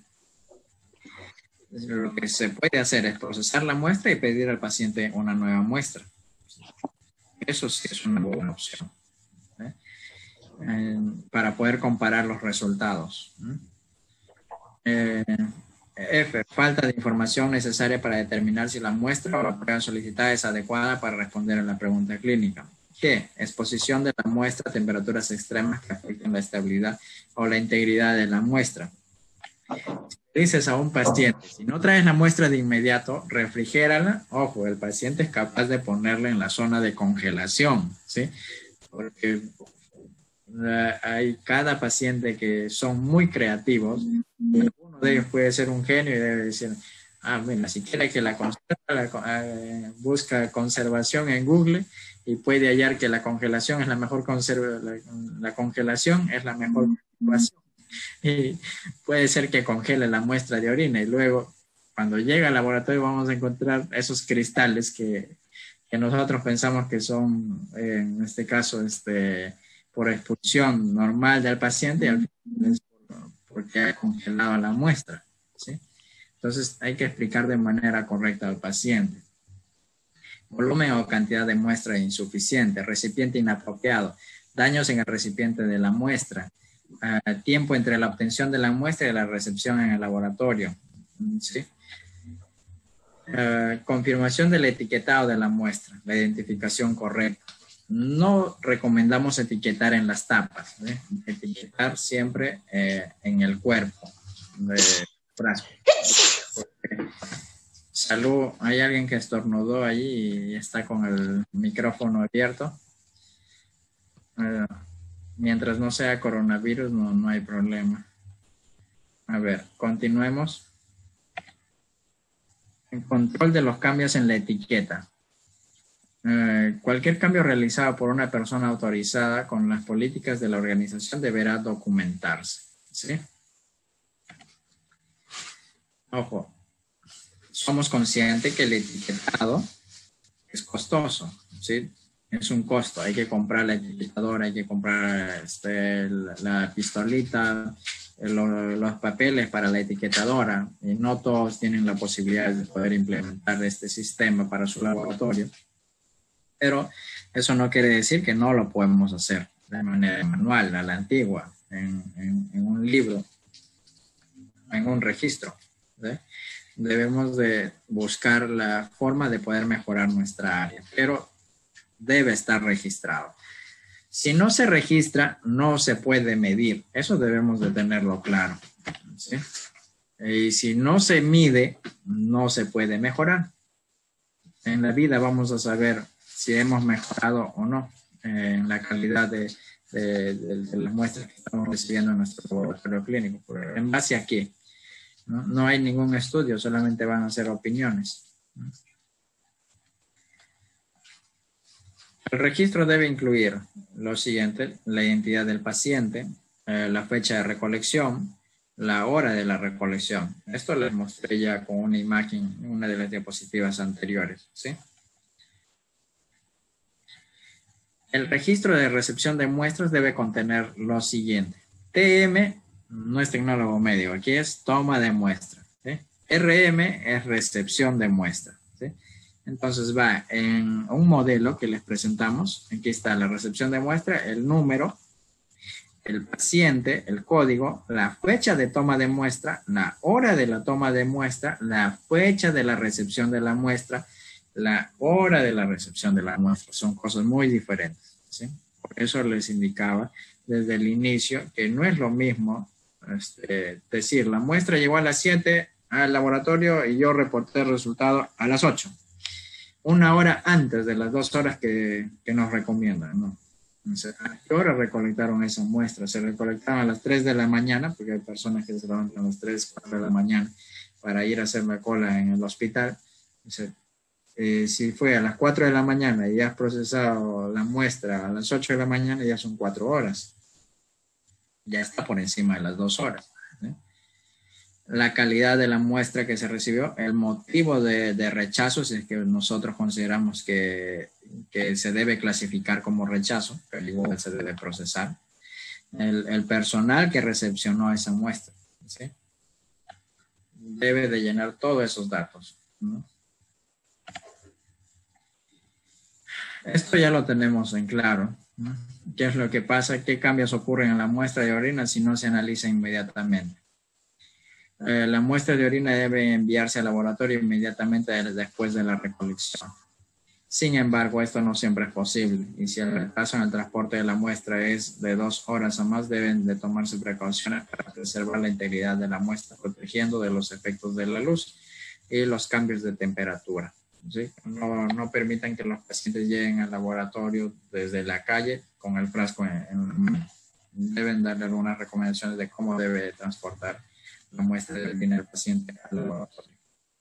Lo que se puede hacer es procesar la muestra y pedir al paciente una nueva muestra. Eso sí es una buena opción, ¿sí? Eh, para poder comparar los resultados, ¿sí? Eh, F. Falta de información necesaria para determinar si la muestra o la prueba solicitada es adecuada para responder a la pregunta clínica. G. Exposición de la muestra a temperaturas extremas que afecten la estabilidad o la integridad de la muestra. Si dices a un paciente, si no traes la muestra de inmediato, refrigérala. Ojo, el paciente es capaz de ponerla en la zona de congelación, ¿sí? Porque uh, hay cada paciente que son muy creativos. Uno de ellos puede ser un genio y debe decir, ah, mira, si quiere que la conserve, la, uh, busca conservación en Google y puede hallar que la congelación es la mejor conserva, la, la congelación es la mejor conservación. Y puede ser que congele la muestra de orina y luego cuando llega al laboratorio vamos a encontrar esos cristales que, que nosotros pensamos que son, eh, en este caso, este, por expulsión normal del paciente y al final es por, porque ha congelado la muestra, ¿sí? Entonces hay que explicar de manera correcta al paciente. Volumen o cantidad de muestra insuficiente, recipiente inapropiado, daños en el recipiente de la muestra, Uh, tiempo entre la obtención de la muestra y la recepción en el laboratorio, ¿sí? Uh, confirmación del etiquetado de la muestra, la identificación correcta. No recomendamos etiquetar en las tapas, ¿sí? Etiquetar siempre eh, en el cuerpo del frasco. Porque, salud, hay alguien que estornudó allí y está con el micrófono abierto. Uh, Mientras no sea coronavirus, no, no hay problema. A ver, continuemos. En control de los cambios en la etiqueta. Eh, cualquier cambio realizado por una persona autorizada con las políticas de la organización deberá documentarse, ¿sí? Ojo, somos conscientes que el etiquetado es costoso, ¿sí? Es un costo, hay que comprar la etiquetadora, hay que comprar este, la, la pistolita, lo, los papeles para la etiquetadora, y no todos tienen la posibilidad de poder implementar este sistema para su laboratorio, pero eso no quiere decir que no lo podemos hacer de manera manual, a la antigua, en, en, en un libro, en un registro, ¿sí? Debemos de buscar la forma de poder mejorar nuestra área, pero debe estar registrado. Si no se registra, no se puede medir. Eso debemos de tenerlo claro, ¿sí? Y si no se mide, no se puede mejorar. En la vida vamos a saber si hemos mejorado o no eh, en la calidad de, de, de, de las muestras que estamos recibiendo en nuestro laboratorio clínico. ¿En base a qué? No, no hay ningún estudio, solamente van a ser opiniones, ¿no? El registro debe incluir lo siguiente: la identidad del paciente, eh, la fecha de recolección, la hora de la recolección. Esto les mostré ya con una imagen en una de las diapositivas anteriores, ¿sí? El registro de recepción de muestras debe contener lo siguiente: T M no es tecnólogo médico, aquí es toma de muestra, ¿sí? R M es recepción de muestra, ¿sí? Entonces va en un modelo que les presentamos. Aquí está la recepción de muestra, el número, el paciente, el código, la fecha de toma de muestra, la hora de la toma de muestra, la fecha de la recepción de la muestra, la hora de la recepción de la muestra. Son cosas muy diferentes, ¿sí? Por eso les indicaba desde el inicio que no es lo mismo este, decir la muestra llegó a las siete al laboratorio y yo reporté el resultado a las ocho. Una hora antes de las dos horas que, que nos recomiendan, ¿no? Entonces, ¿a qué hora recolectaron esas muestras? Se recolectaron a las tres de la mañana, porque hay personas que se levantan a las tres, cuatro de la mañana para ir a hacer la cola en el hospital. Entonces, eh, si fue a las cuatro de la mañana y ya has procesado la muestra a las ocho de la mañana, ya son cuatro horas. Ya está por encima de las dos horas, ¿sí? La calidad de la muestra que se recibió, el motivo de, de rechazo, si es que nosotros consideramos que, que se debe clasificar como rechazo, pero igual se debe procesar, el, el personal que recepcionó esa muestra, ¿sí? Debe de llenar todos esos datos, ¿no? Esto ya lo tenemos en claro, ¿no? ¿Qué es lo que pasa? ¿Qué cambios ocurren en la muestra de orina si no se analiza inmediatamente? Eh, la muestra de orina debe enviarse al laboratorio inmediatamente después de la recolección. Sin embargo, esto no siempre es posible y si el retraso en el transporte de la muestra es de dos horas o más, deben de tomarse precauciones para preservar la integridad de la muestra, protegiendo de los efectos de la luz y los cambios de temperatura. ¿Sí? No, no permitan que los pacientes lleguen al laboratorio desde la calle con el frasco en, en la mano. Deben darle algunas recomendaciones de cómo debe transportar la muestra de orina del paciente al laboratorio.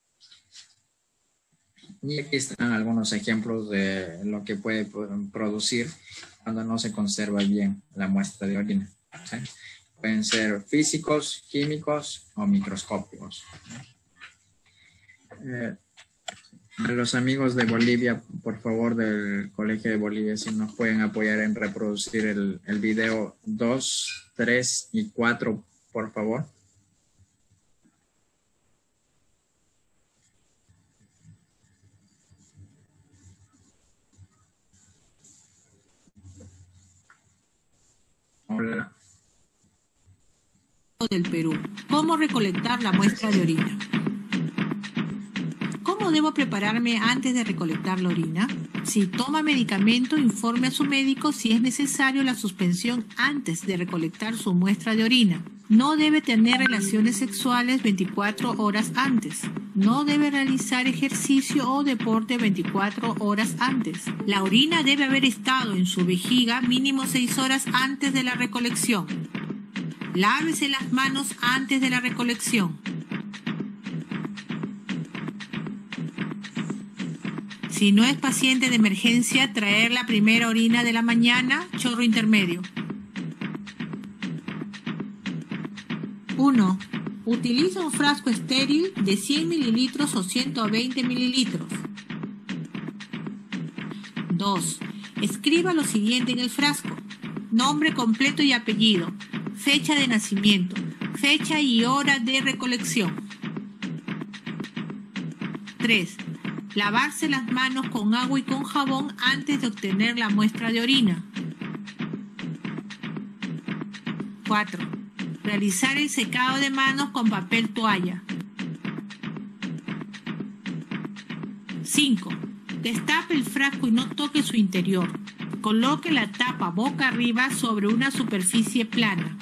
Y aquí están algunos ejemplos de lo que puede producir cuando no se conserva bien la muestra de orina. ¿Sí? Pueden ser físicos, químicos o microscópicos. Eh, a los amigos de Bolivia, por favor, del Colegio de Bolivia, si nos pueden apoyar en reproducir el, el video dos, tres y cuatro, por favor. Hola. Del Perú. ¿Cómo recolectar la muestra de orina? ¿Cómo debo prepararme antes de recolectar la orina? Si toma medicamento, informe a su médico si es necesario la suspensión antes de recolectar su muestra de orina. No debe tener relaciones sexuales veinticuatro horas antes. No debe realizar ejercicio o deporte veinticuatro horas antes. La orina debe haber estado en su vejiga mínimo seis horas antes de la recolección. Lávese las manos antes de la recolección. Si no es paciente de emergencia, traer la primera orina de la mañana, chorro intermedio. uno. Utiliza un frasco estéril de cien mililitros o ciento veinte mililitros. dos. Escriba lo siguiente en el frasco: nombre completo y apellido, fecha de nacimiento, fecha y hora de recolección. tres. Lavarse las manos con agua y con jabón antes de obtener la muestra de orina. cuatro. Realizar el secado de manos con papel toalla. cinco. Destape el frasco y no toque su interior. Coloque la tapa boca arriba sobre una superficie plana.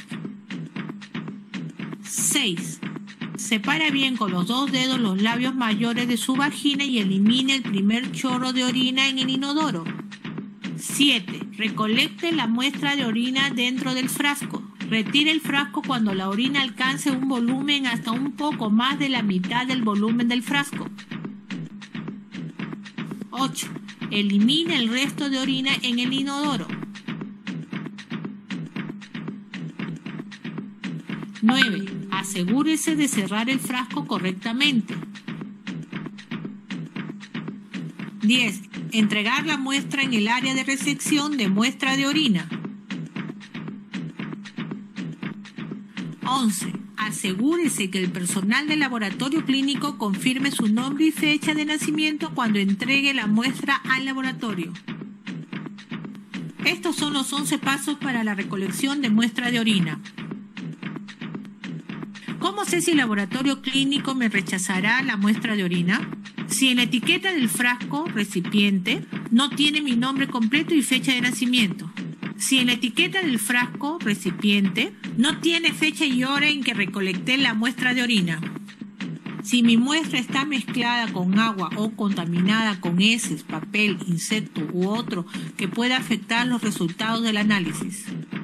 seis. Separa bien con los dos dedos los labios mayores de su vagina y elimine el primer chorro de orina en el inodoro. siete. Recolecte la muestra de orina dentro del frasco. Retire el frasco cuando la orina alcance un volumen hasta un poco más de la mitad del volumen del frasco. ocho. Elimine el resto de orina en el inodoro. nueve. Asegúrese de cerrar el frasco correctamente. diez. Entregar la muestra en el área de recepción de muestra de orina. once. Asegúrese que el personal del laboratorio clínico confirme su nombre y fecha de nacimiento cuando entregue la muestra al laboratorio. Estos son los once pasos para la recolección de muestra de orina. ¿Cómo sé si el laboratorio clínico me rechazará la muestra de orina? Si en la etiqueta del frasco recipiente no tiene mi nombre completo y fecha de nacimiento. Si en la etiqueta del frasco recipiente no tiene fecha y hora en que recolecté la muestra de orina. Si mi muestra está mezclada con agua o contaminada con heces, papel, insecto u otro que pueda afectar los resultados del análisis.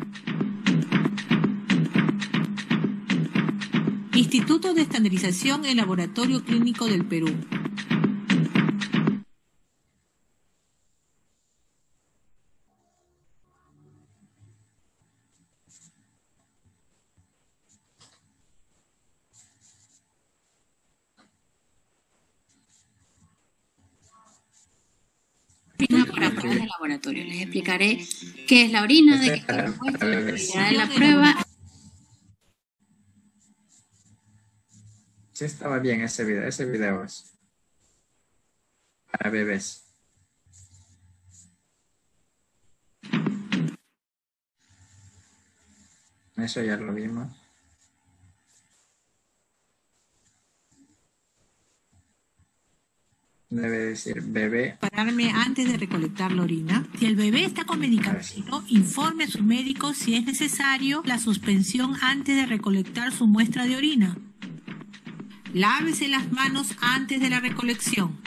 Instituto de Estandarización en Laboratorio Clínico del Perú. Para pruebas de laboratorio. Les explicaré qué es la orina, de qué está compuesta, la actividad de la prueba. Sí estaba bien ese video, ese video es para bebés. Eso ya lo vimos. Debe decir bebé. Pararme antes de recolectar la orina. Si el bebé está con medicamento, informe a su médico si es necesario la suspensión antes de recolectar su muestra de orina. Lávese las manos antes de la recolección.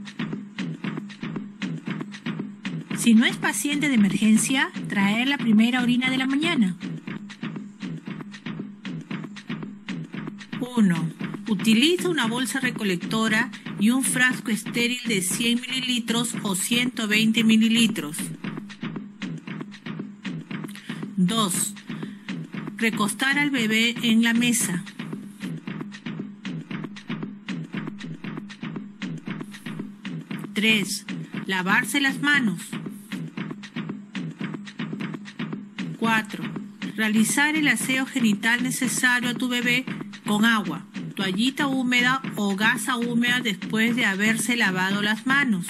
Si no es paciente de emergencia, traer la primera orina de la mañana. uno. Utiliza una bolsa recolectora y un frasco estéril de cien mililitros o ciento veinte mililitros. dos. Recostar al bebé en la mesa. tres. Lavarse las manos. cuatro. Realizar el aseo genital necesario a tu bebé con agua, toallita húmeda o gasa húmeda después de haberse lavado las manos.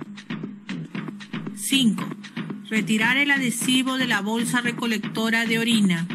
cinco. Retirar el adhesivo de la bolsa recolectora de orina.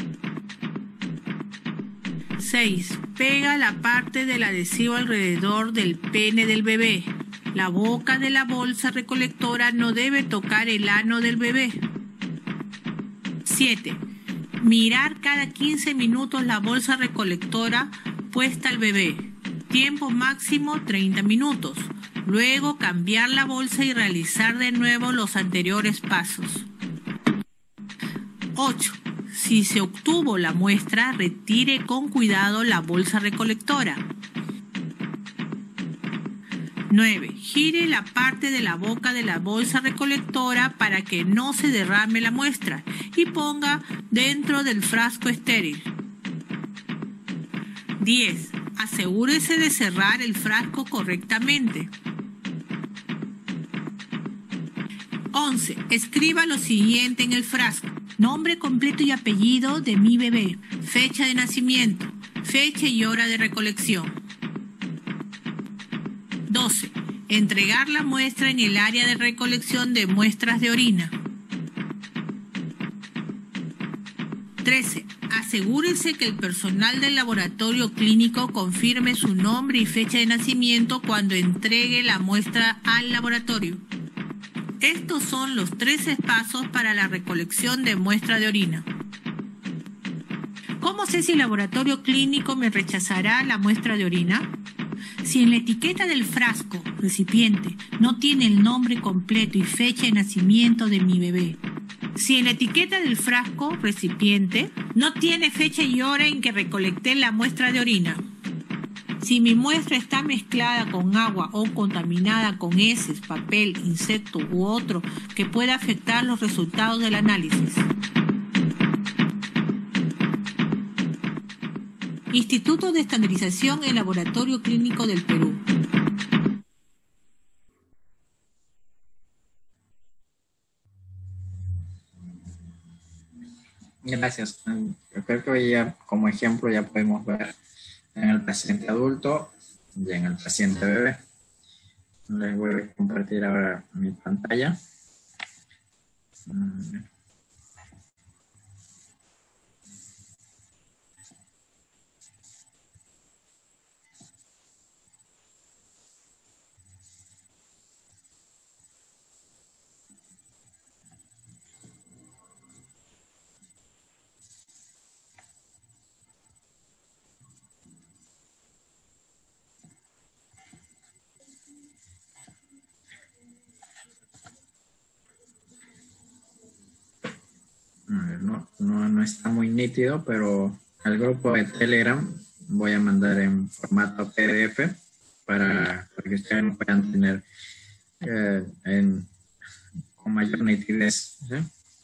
seis. Pega la parte del adhesivo alrededor del pene del bebé. La boca de la bolsa recolectora no debe tocar el ano del bebé. siete. Mirar cada quince minutos la bolsa recolectora puesta al bebé. Tiempo máximo treinta minutos. Luego cambiar la bolsa y realizar de nuevo los anteriores pasos. ocho. Si se obtuvo la muestra, retire con cuidado la bolsa recolectora. nueve. Gire la parte de la boca de la bolsa recolectora para que no se derrame la muestra y ponga dentro del frasco estéril. diez. Asegúrese de cerrar el frasco correctamente. once. Escriba lo siguiente en el frasco: nombre completo y apellido de mi bebé, fecha de nacimiento, fecha y hora de recolección. doce. Entregar la muestra en el área de recolección de muestras de orina. trece. Asegúrese que el personal del laboratorio clínico confirme su nombre y fecha de nacimiento cuando entregue la muestra al laboratorio. Estos son los trece pasos para la recolección de muestra de orina. ¿Cómo sé si el laboratorio clínico me rechazará la muestra de orina? Si en la etiqueta del frasco, recipiente, no tiene el nombre completo y fecha de nacimiento de mi bebé. Si en la etiqueta del frasco, recipiente, no tiene fecha y hora en que recolecté la muestra de orina. Si mi muestra está mezclada con agua o contaminada con heces, papel, insecto u otro que pueda afectar los resultados del análisis. Instituto de Estandarización y Laboratorio Clínico del Perú. Gracias. Yo creo que hoy ya, como ejemplo, ya podemos ver en el paciente adulto y en el paciente bebé. Les voy a compartir ahora mi pantalla. No, no, no está muy nítido, pero al grupo de Telegram voy a mandar en formato P D F para, para que ustedes lo puedan tener eh, en, con mayor nitidez, ¿sí?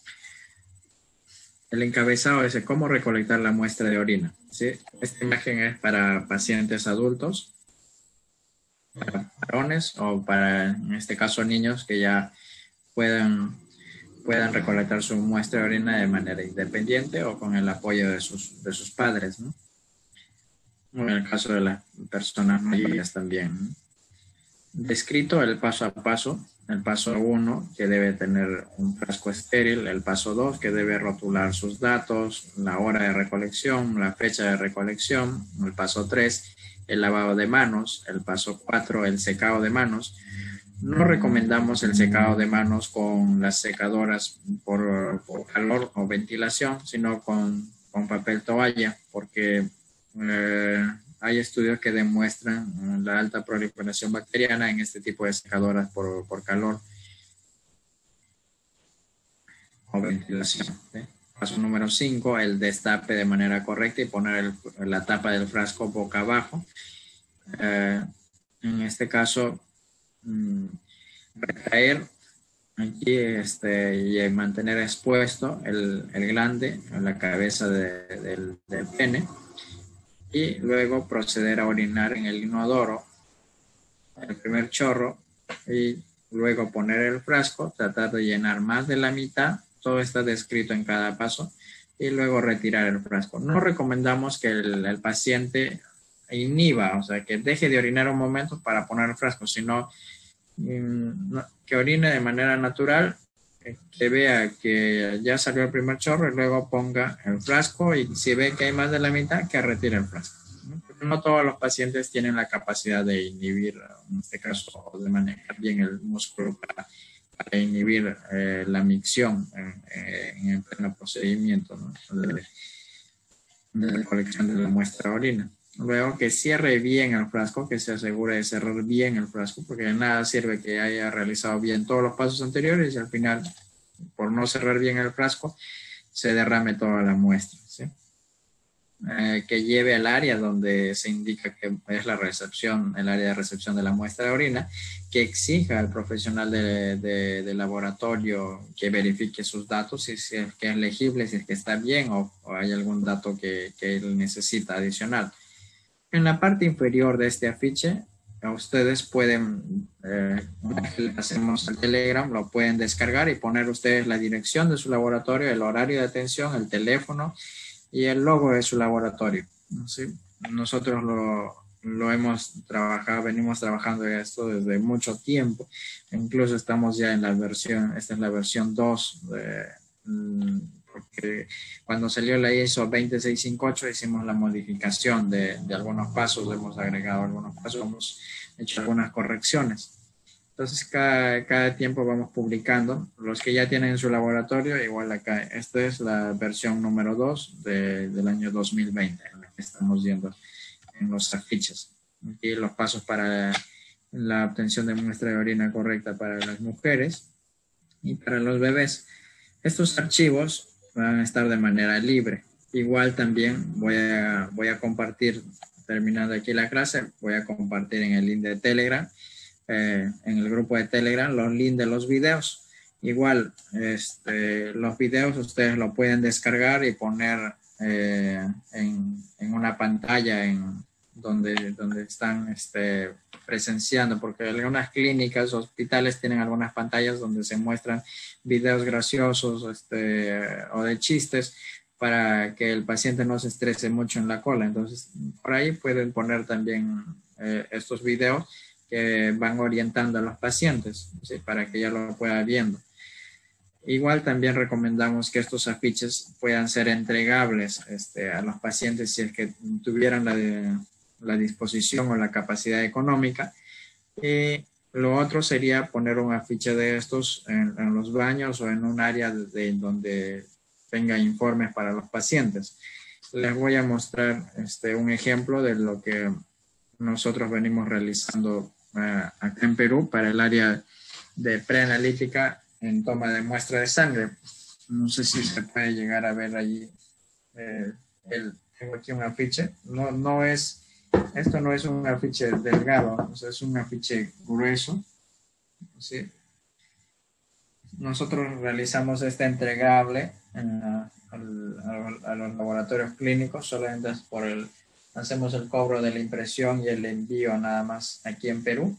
El encabezado es cómo recolectar la muestra de orina, ¿sí? Esta imagen es para pacientes adultos, para varones o para, en este caso, niños que ya puedan puedan recolectar su muestra de orina de manera independiente o con el apoyo de sus, de sus padres, ¿no? En el caso de las personas mayores también, ¿no? Descrito el paso a paso, el paso uno, que debe tener un frasco estéril, el paso dos, que debe rotular sus datos, la hora de recolección, la fecha de recolección, el paso tres, el lavado de manos. El paso cuatro, el secado de manos. No recomendamos el secado de manos con las secadoras por, por calor o ventilación, sino con, con papel toalla, porque eh, hay estudios que demuestran la alta proliferación bacteriana en este tipo de secadoras por, por calor o ventilación. ¿Sí? Paso número cinco, el destape de manera correcta y poner el, la tapa del frasco boca abajo. Eh, en este caso, mmm, retraer aquí este, y mantener expuesto el, el glande en la cabeza de, del, del pene, y luego proceder a orinar en el inodoro el primer chorro y luego poner el frasco, tratar de llenar más de la mitad. Todo está descrito en cada paso, y luego retirar el frasco. No recomendamos que el, el paciente inhiba, o sea, que deje de orinar un momento para poner el frasco, sino mm, que orine de manera natural, que vea que ya salió el primer chorro y luego ponga el frasco, y si ve que hay más de la mitad, que retire el frasco. No, no todos los pacientes tienen la capacidad de inhibir, en este caso, de manejar bien el músculo para para inhibir eh, la micción en, en el pleno procedimiento, ¿no? de, de la colección de la muestra de orina. Luego que cierre bien el frasco, que se asegure de cerrar bien el frasco, porque de nada sirve que haya realizado bien todos los pasos anteriores y al final, por no cerrar bien el frasco, se derrame toda la muestra, ¿sí? Eh, que lleve al área donde se indica que es la recepción, el área de recepción de la muestra de orina, que exija al profesional de, de, de laboratorio que verifique sus datos, si, si es que es legible, si es que está bien o, o hay algún dato que, que él necesita adicional. En la parte inferior de este afiche, ustedes pueden, eh, hacemos el Telegram, lo pueden descargar y poner ustedes la dirección de su laboratorio, el horario de atención, el teléfono y el logo de su laboratorio, ¿sí? Nosotros lo, lo hemos trabajado, venimos trabajando esto desde mucho tiempo. Incluso estamos ya en la versión, esta es la versión dos, de, porque cuando salió la I S O veintiséis cincuenta y ocho hicimos la modificación de, de algunos pasos, hemos agregado algunos pasos, hemos hecho algunas correcciones. Entonces, cada, cada tiempo vamos publicando. Los que ya tienen en su laboratorio, igual acá. Esta es la versión número dos de, del año dos mil veinte, en la que estamos viendo en los afiches. Aquí los pasos para la obtención de muestra de orina correcta para las mujeres y para los bebés. Estos archivos van a estar de manera libre. Igual también voy a, voy a compartir, terminando aquí la clase, voy a compartir en el link de Telegram, Eh, en el grupo de Telegram, los links de los videos. Igual, este, los videos ustedes lo pueden descargar y poner eh, en, en una pantalla en donde, donde están este, presenciando, porque algunas clínicas, hospitales tienen algunas pantallas donde se muestran videos graciosos este, o de chistes para que el paciente no se estrese mucho en la cola. Entonces, por ahí pueden poner también eh, estos videos que van orientando a los pacientes, ¿sí? Para que ya lo pueda viendo. Igual también recomendamos que estos afiches puedan ser entregables este, a los pacientes si es que tuvieran la, de, la disposición o la capacidad económica. Y lo otro sería poner un afiche de estos en, en los baños o en un área de, de donde tenga informes para los pacientes. Les voy a mostrar este, un ejemplo de lo que nosotros venimos realizando Uh, acá en Perú para el área de preanalítica en toma de muestra de sangre. No sé si se puede llegar a ver allí. Eh, el, tengo aquí un afiche. No, no es, esto no es un afiche delgado, o sea, es un afiche grueso. ¿Sí? Nosotros realizamos este entregable en la, al, a, a los laboratorios clínicos solamente por el hacemos el cobro de la impresión y el envío nada más aquí en Perú.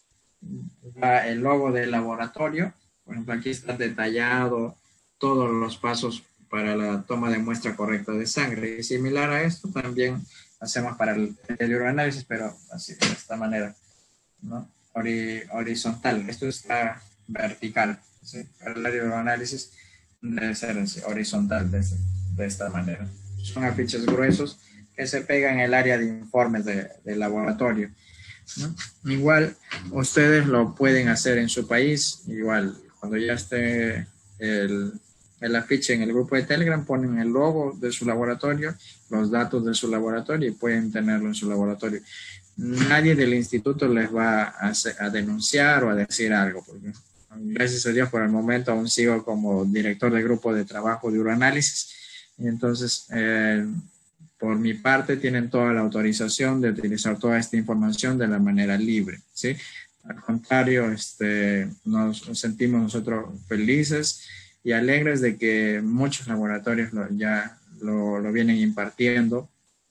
Va el logo del laboratorio. Por ejemplo, aquí está detallado todos los pasos para la toma de muestra correcta de sangre. Y similar a esto también hacemos para el, el uroanálisis, pero así de esta manera, ¿no? Hori, horizontal. Esto está vertical, ¿sí? Para el uroanálisis debe ser así, horizontal de, de esta manera. Son afiches gruesos que se pega en el área de informes de, de laboratorio, ¿no? Igual ustedes lo pueden hacer en su país, igual cuando ya esté el, el afiche en el grupo de Telegram, ponen el logo de su laboratorio, los datos de su laboratorio y pueden tenerlo en su laboratorio. Nadie del instituto les va a, hacer, a denunciar o a decir algo, porque gracias a Dios por el momento aún sigo como director del grupo de trabajo de uroanálisis, y entonces eh, por mi parte tienen toda la autorización de utilizar toda esta información de la manera libre, ¿sí? Al contrario, este, nos sentimos nosotros felices y alegres de que muchos laboratorios lo, ya lo, lo vienen impartiendo.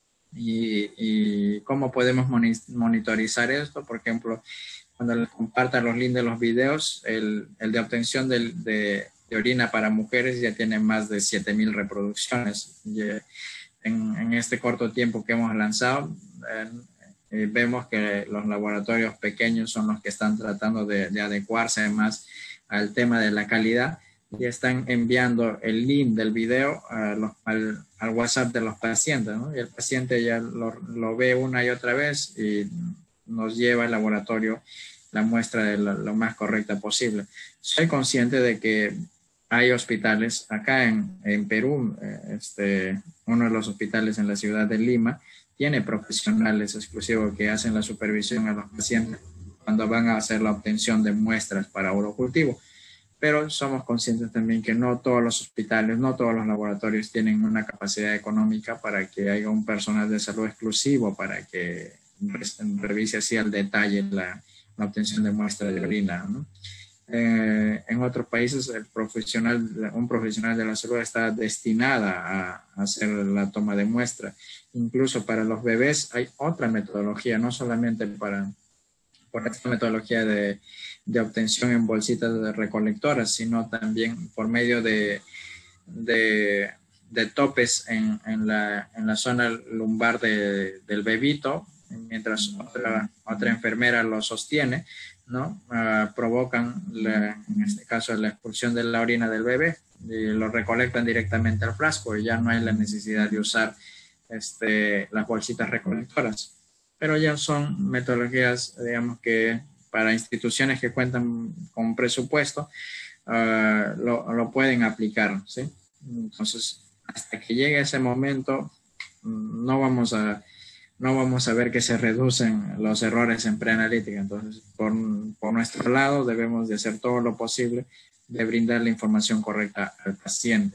Y, y cómo podemos monitorizar esto, por ejemplo, cuando les compartan los links de los videos, el, el de obtención de, de, de orina para mujeres ya tiene más de siete mil reproducciones. Y en, en este corto tiempo que hemos lanzado, eh, eh, vemos que los laboratorios pequeños son los que están tratando de, de adecuarse más al tema de la calidad y están enviando el link del video a los, al, al WhatsApp de los pacientes, ¿no? Y el paciente ya lo, lo ve una y otra vez y nos lleva al laboratorio la muestra de lo, lo más correcta posible. Soy consciente de que hay hospitales acá en, en Perú, este, uno de los hospitales en la ciudad de Lima tiene profesionales exclusivos que hacen la supervisión a los pacientes cuando van a hacer la obtención de muestras para urocultivo. Pero somos conscientes también que no todos los hospitales, no todos los laboratorios tienen una capacidad económica para que haya un personal de salud exclusivo para que revise así al detalle la, la obtención de muestras de orina, ¿no? Eh, en otros países el profesional, un profesional de la salud está destinada a hacer la toma de muestra. Incluso para los bebés hay otra metodología, no solamente para por esta metodología de, de obtención en bolsitas de recolectoras, sino también por medio de, de, de topes en, en, la, en la zona lumbar de, del bebito, mientras otra, otra enfermera lo sostiene, ¿no? Uh, provocan, la, en este caso, la expulsión de la orina del bebé y lo recolectan directamente al frasco y ya no hay la necesidad de usar este, las bolsitas recolectoras. Pero ya son metodologías, digamos que para instituciones que cuentan con presupuesto, uh, lo, lo pueden aplicar, ¿sí? Entonces, hasta que llegue ese momento, no vamos a, no vamos a ver que se reducen los errores en preanalítica. Entonces, por, por nuestro lado, debemos de hacer todo lo posible de brindar la información correcta al paciente.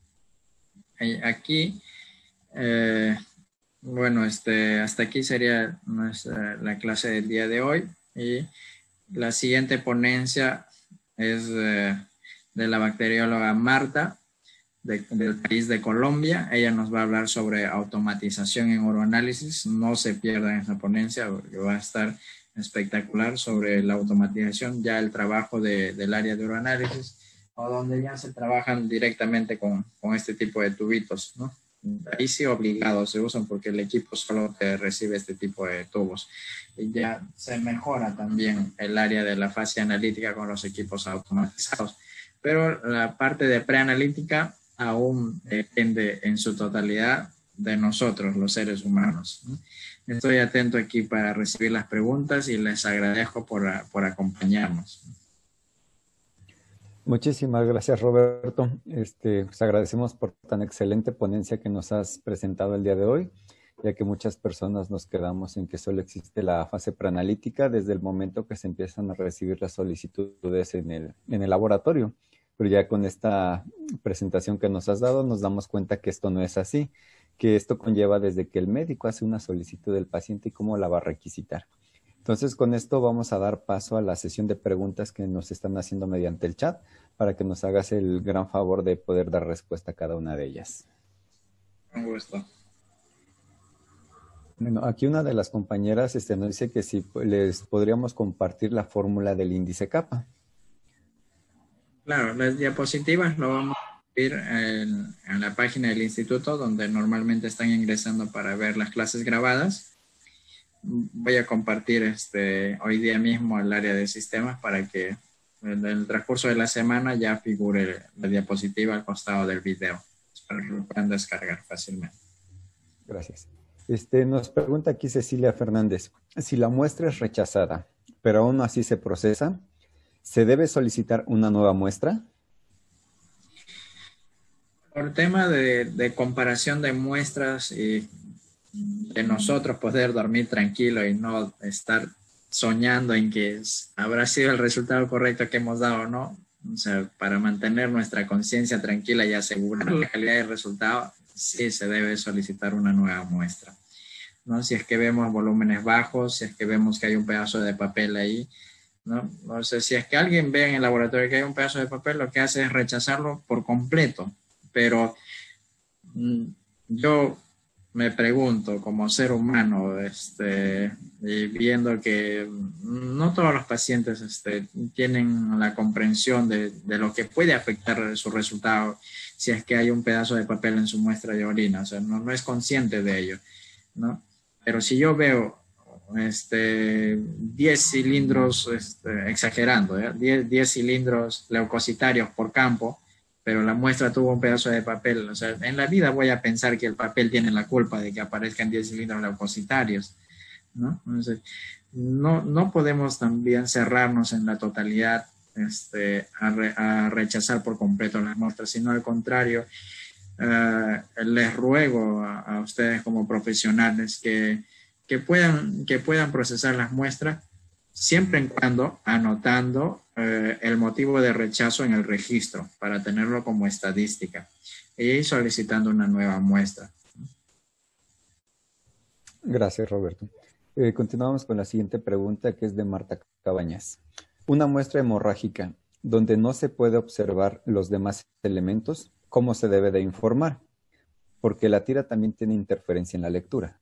Aquí, eh, bueno, este, hasta aquí sería nuestra, la clase del día de hoy. Y la siguiente ponencia es eh, de la bacterióloga Marta, de, del país de Colombia. Ella nos va a hablar sobre automatización en uroanálisis. No se pierdan esa ponencia porque va a estar espectacular sobre la automatización, ya el trabajo de, del área de uroanálisis, o donde ya se trabajan directamente con, con este tipo de tubitos, ¿no? Ahí sí obligados se usan porque el equipo solo te recibe este tipo de tubos. Y ya se mejora también el área de la fase analítica con los equipos automatizados. Pero la parte de preanalítica aún depende en su totalidad de nosotros, los seres humanos, ¿no? Estoy atento aquí para recibir las preguntas y les agradezco por, por acompañarnos. Muchísimas gracias, Roberto. Este, pues agradecemos por tan excelente ponencia que nos has presentado el día de hoy, ya que muchas personas nos quedamos en que solo existe la fase preanalítica desde el momento que se empiezan a recibir las solicitudes en el, en el laboratorio. Pero ya con esta presentación que nos has dado, nos damos cuenta que esto no es así, que esto conlleva desde que el médico hace una solicitud del paciente y cómo la va a requisitar. Entonces, con esto vamos a dar paso a la sesión de preguntas que nos están haciendo mediante el chat para que nos hagas el gran favor de poder dar respuesta a cada una de ellas. Un gusto. Bueno, aquí una de las compañeras este, nos dice que si les podríamos compartir la fórmula del índice kappa. Claro, las diapositivas lo vamos a ver en, en la página del instituto donde normalmente están ingresando para ver las clases grabadas. Voy a compartir este, hoy día mismo el área de sistemas para que en el transcurso de la semana ya figure la diapositiva al costado del video, para que lo puedan descargar fácilmente. Gracias. Este, nos pregunta aquí Cecilia Fernández, si la muestra es rechazada, pero aún así se procesa, ¿se debe solicitar una nueva muestra? Por tema de, de comparación de muestras y de nosotros poder dormir tranquilo y no estar soñando en que es, habrá sido el resultado correcto que hemos dado o no, o sea, para mantener nuestra conciencia tranquila y asegurar la calidad del resultado, sí se debe solicitar una nueva muestra, ¿no? Si es que vemos volúmenes bajos, si es que vemos que hay un pedazo de papel ahí, ¿no? O sea, si es que alguien ve en el laboratorio que hay un pedazo de papel, lo que hace es rechazarlo por completo. Pero mmm, yo me pregunto como ser humano, este, y viendo que no todos los pacientes este, tienen la comprensión de, de lo que puede afectar su resultado si es que hay un pedazo de papel en su muestra de orina, o sea, no, no es consciente de ello, ¿no? Pero si yo veo este, diez cilindros, este, exagerando, ¿eh? diez, diez cilindros leucocitarios por campo, pero la muestra tuvo un pedazo de papel, o sea, en la vida voy a pensar que el papel tiene la culpa de que aparezcan diez cilindros leucocitarios, ¿no? Entonces, no, no podemos también cerrarnos en la totalidad este, a, re, a rechazar por completo las muestras, sino al contrario, uh, les ruego a, a ustedes como profesionales que, que, puedan, que puedan procesar las muestras siempre y cuando anotando eh, el motivo de rechazo en el registro para tenerlo como estadística y solicitando una nueva muestra. Gracias, Roberto. Eh, continuamos con la siguiente pregunta, que es de Marta Cabañas. Una muestra hemorrágica donde no se puede observar los demás elementos, ¿cómo se debe de informar? Porque la tira también tiene interferencia en la lectura.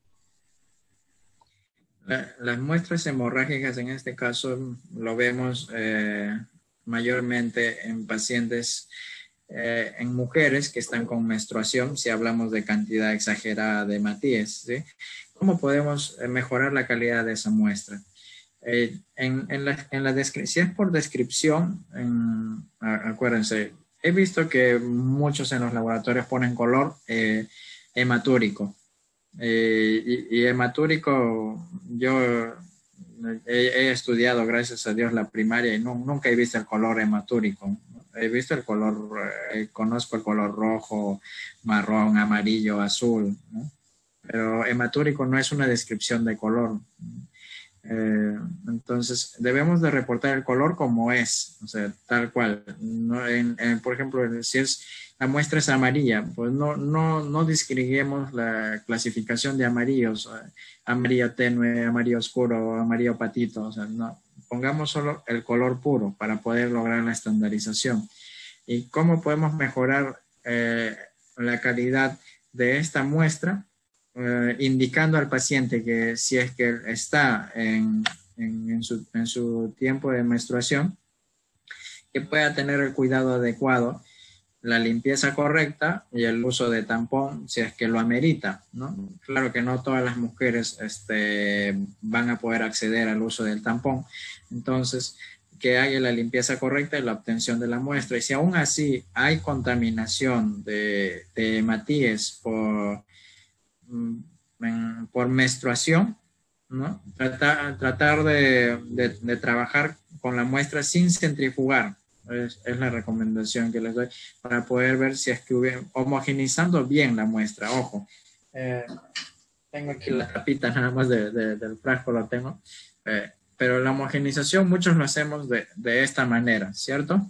La, las muestras hemorrágicas en este caso lo vemos eh, mayormente en pacientes, eh, en mujeres que están con menstruación, si hablamos de cantidad exagerada de hematíes, ¿sí? ¿Cómo podemos mejorar la calidad de esa muestra? Eh, en, en la, en la si es por descripción, en, acuérdense, he visto que muchos en los laboratorios ponen color eh, hematúrico. Eh, y, y hematúrico, yo he, he estudiado, gracias a Dios, la primaria y no, nunca he visto el color hematúrico. He visto el color, eh, conozco el color rojo, marrón, amarillo, azul, ¿no? Pero hematúrico no es una descripción de color. Eh, entonces, debemos de reportar el color como es, o sea, tal cual. No, en, en, por ejemplo, si es la muestra es amarilla, pues no, no, no distinguimos la clasificación de amarillos, amarillo tenue, amarillo oscuro, amarillo patito, o sea, no, pongamos solo el color puro para poder lograr la estandarización. ¿Y cómo podemos mejorar eh, la calidad de esta muestra? Eh, indicando al paciente que si es que está en, en, en, su, en su tiempo de menstruación, que pueda tener el cuidado adecuado, la limpieza correcta y el uso de tampón si es que lo amerita, ¿no? Claro que no todas las mujeres este, van a poder acceder al uso del tampón, entonces que haya la limpieza correcta y la obtención de la muestra. Y si aún así hay contaminación de, de hematíes por, por menstruación, ¿no? Tratar, tratar de, de, de trabajar con la muestra sin centrifugar. Es, es la recomendación que les doy para poder ver si es que hubiera, homogenizando bien la muestra. Ojo, eh, tengo aquí la tapita nada más de, de, del frasco, lo tengo, eh, pero la homogenización muchos lo hacemos de, de esta manera, ¿cierto?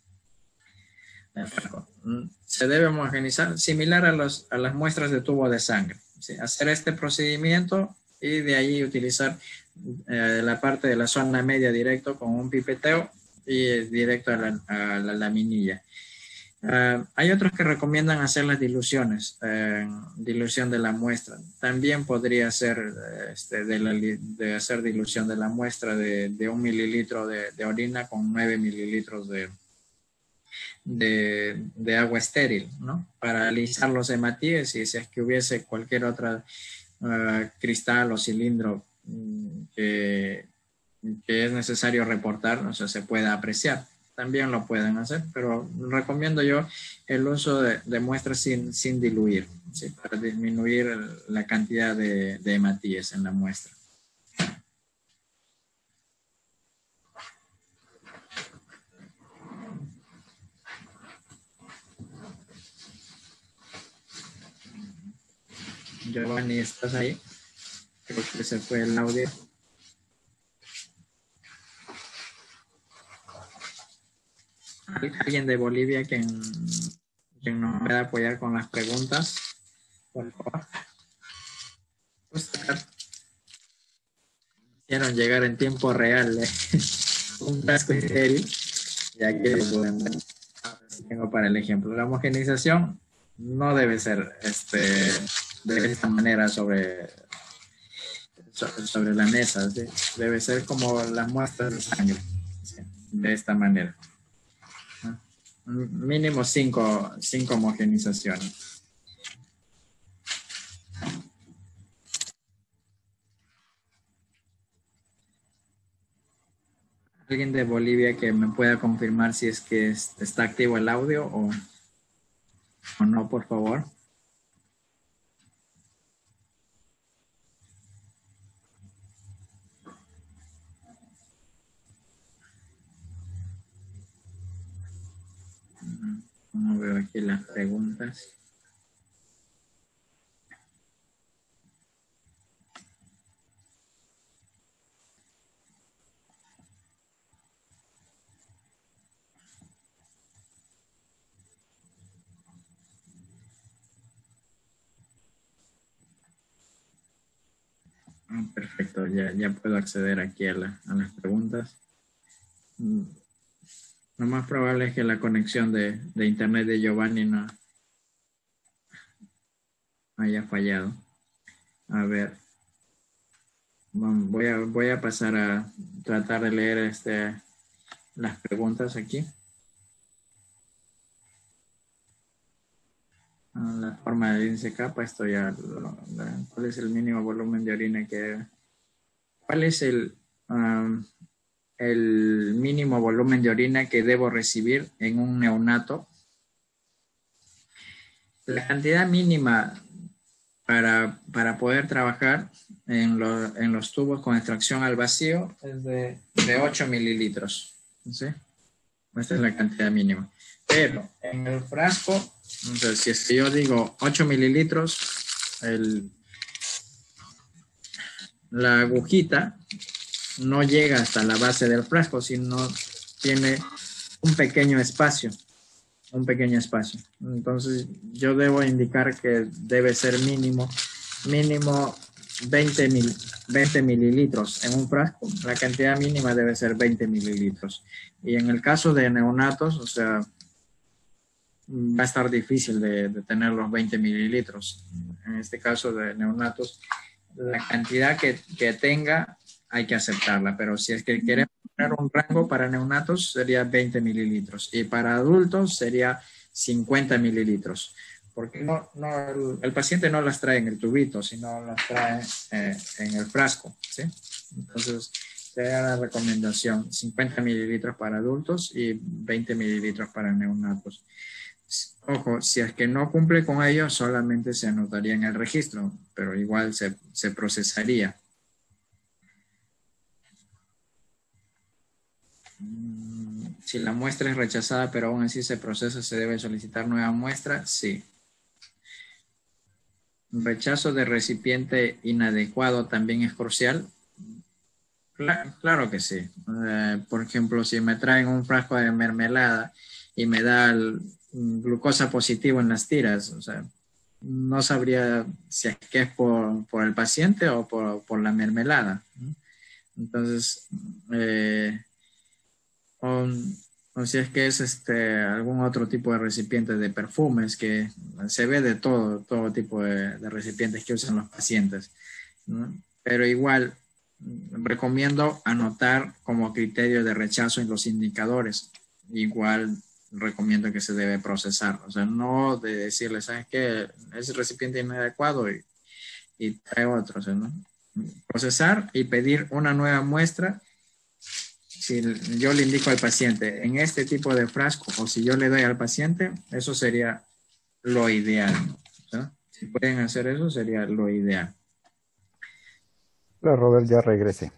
Se debe homogenizar similar a, los, a las muestras de tubo de sangre, ¿sí? Hacer este procedimiento y de ahí utilizar eh, la parte de la zona media directo con un pipeteo y directo a la, a la laminilla. Uh, hay otros que recomiendan hacer las diluciones, eh, dilución de la muestra. También podría ser este, de, la, de hacer dilución de la muestra de, de un mililitro de, de orina con nueve mililitros de, de, de agua estéril, ¿no? Para alisar los hematíes y si es que hubiese cualquier otra uh, cristal o cilindro um, que que es necesario reportar, o sea, se pueda apreciar. también lo pueden hacer, pero recomiendo yo el uso de, de muestras sin, sin diluir, ¿sí? Para disminuir el, la cantidad de, de hematíes en la muestra. Giovanni, ¿estás ahí? Creo que se fue el audio. ¿Alguien de Bolivia quien, quien nos pueda apoyar con las preguntas? Por favor. Pues, quisieron llegar en tiempo real, ¿eh? Un frasco estéril, ya que pueden ver. Tengo para el ejemplo. La homogenización no debe ser este, de esta manera sobre, sobre la mesa, ¿sí? Debe ser como las muestras de sangre, ¿sí? De esta manera. Mínimo cinco, cinco homogenizaciones. ¿Alguien de Bolivia que me pueda confirmar si es que está activo el audio o, o no, por favor? No veo aquí las preguntas. Perfecto, ya, ya puedo acceder aquí a, la, a las preguntas. Lo más probable es que la conexión de, de internet de Giovanni no haya fallado. A ver, voy a, voy a pasar a tratar de leer este, las preguntas aquí. La forma de índice capa, esto ya, ¿cuál es el mínimo volumen de orina que, cuál es el, um, el mínimo volumen de orina que debo recibir en un neonato? La cantidad mínima para, para poder trabajar en, lo, en los tubos con extracción al vacío es de, de ocho mililitros, ¿sí? Esta es la cantidad mínima. Pero en el frasco, entonces, si es que yo digo ocho mililitros, el, la agujita no llega hasta la base del frasco, sino tiene un pequeño espacio, un pequeño espacio. Entonces, yo debo indicar que debe ser mínimo, mínimo veinte, mil, veinte mililitros en un frasco. La cantidad mínima debe ser veinte mililitros. Y en el caso de neonatos, o sea, va a estar difícil de, de tener los veinte mililitros. En este caso de neonatos, la cantidad que, que tenga hay que aceptarla, pero si es que queremos poner un rango para neonatos sería veinte mililitros y para adultos sería cincuenta mililitros, porque no, no, el, el paciente no las trae en el tubito, sino las trae eh, en el frasco, ¿sí? Entonces sería la recomendación cincuenta mililitros para adultos y veinte mililitros para neonatos. Ojo, si es que no cumple con ello, solamente se anotaría en el registro, pero igual se, se procesaría. Si la muestra es rechazada, pero aún así se procesa, ¿se debe solicitar nueva muestra? Sí. ¿Rechazo de recipiente inadecuado también es crucial? Claro, claro que sí. Eh, por ejemplo, si me traen un frasco de mermelada y me da el glucosa positivo en las tiras, o sea, no sabría si es que es por, por el paciente o por, por la mermelada. Entonces, eh, o, o si es que es este, algún otro tipo de recipiente de perfumes, que se ve de todo, todo tipo de, de recipientes que usan los pacientes, ¿no? Pero igual, recomiendo anotar como criterio de rechazo en los indicadores. Igual recomiendo que se debe procesar, o sea, no de decirle, ¿sabes qué? Ese recipiente inadecuado y, y trae otro, ¿no? Procesar y pedir una nueva muestra si yo le indico al paciente en este tipo de frasco o si yo le doy al paciente, eso sería lo ideal, ¿no? Si pueden hacer eso, sería lo ideal. Hola, Robert, ya regresé.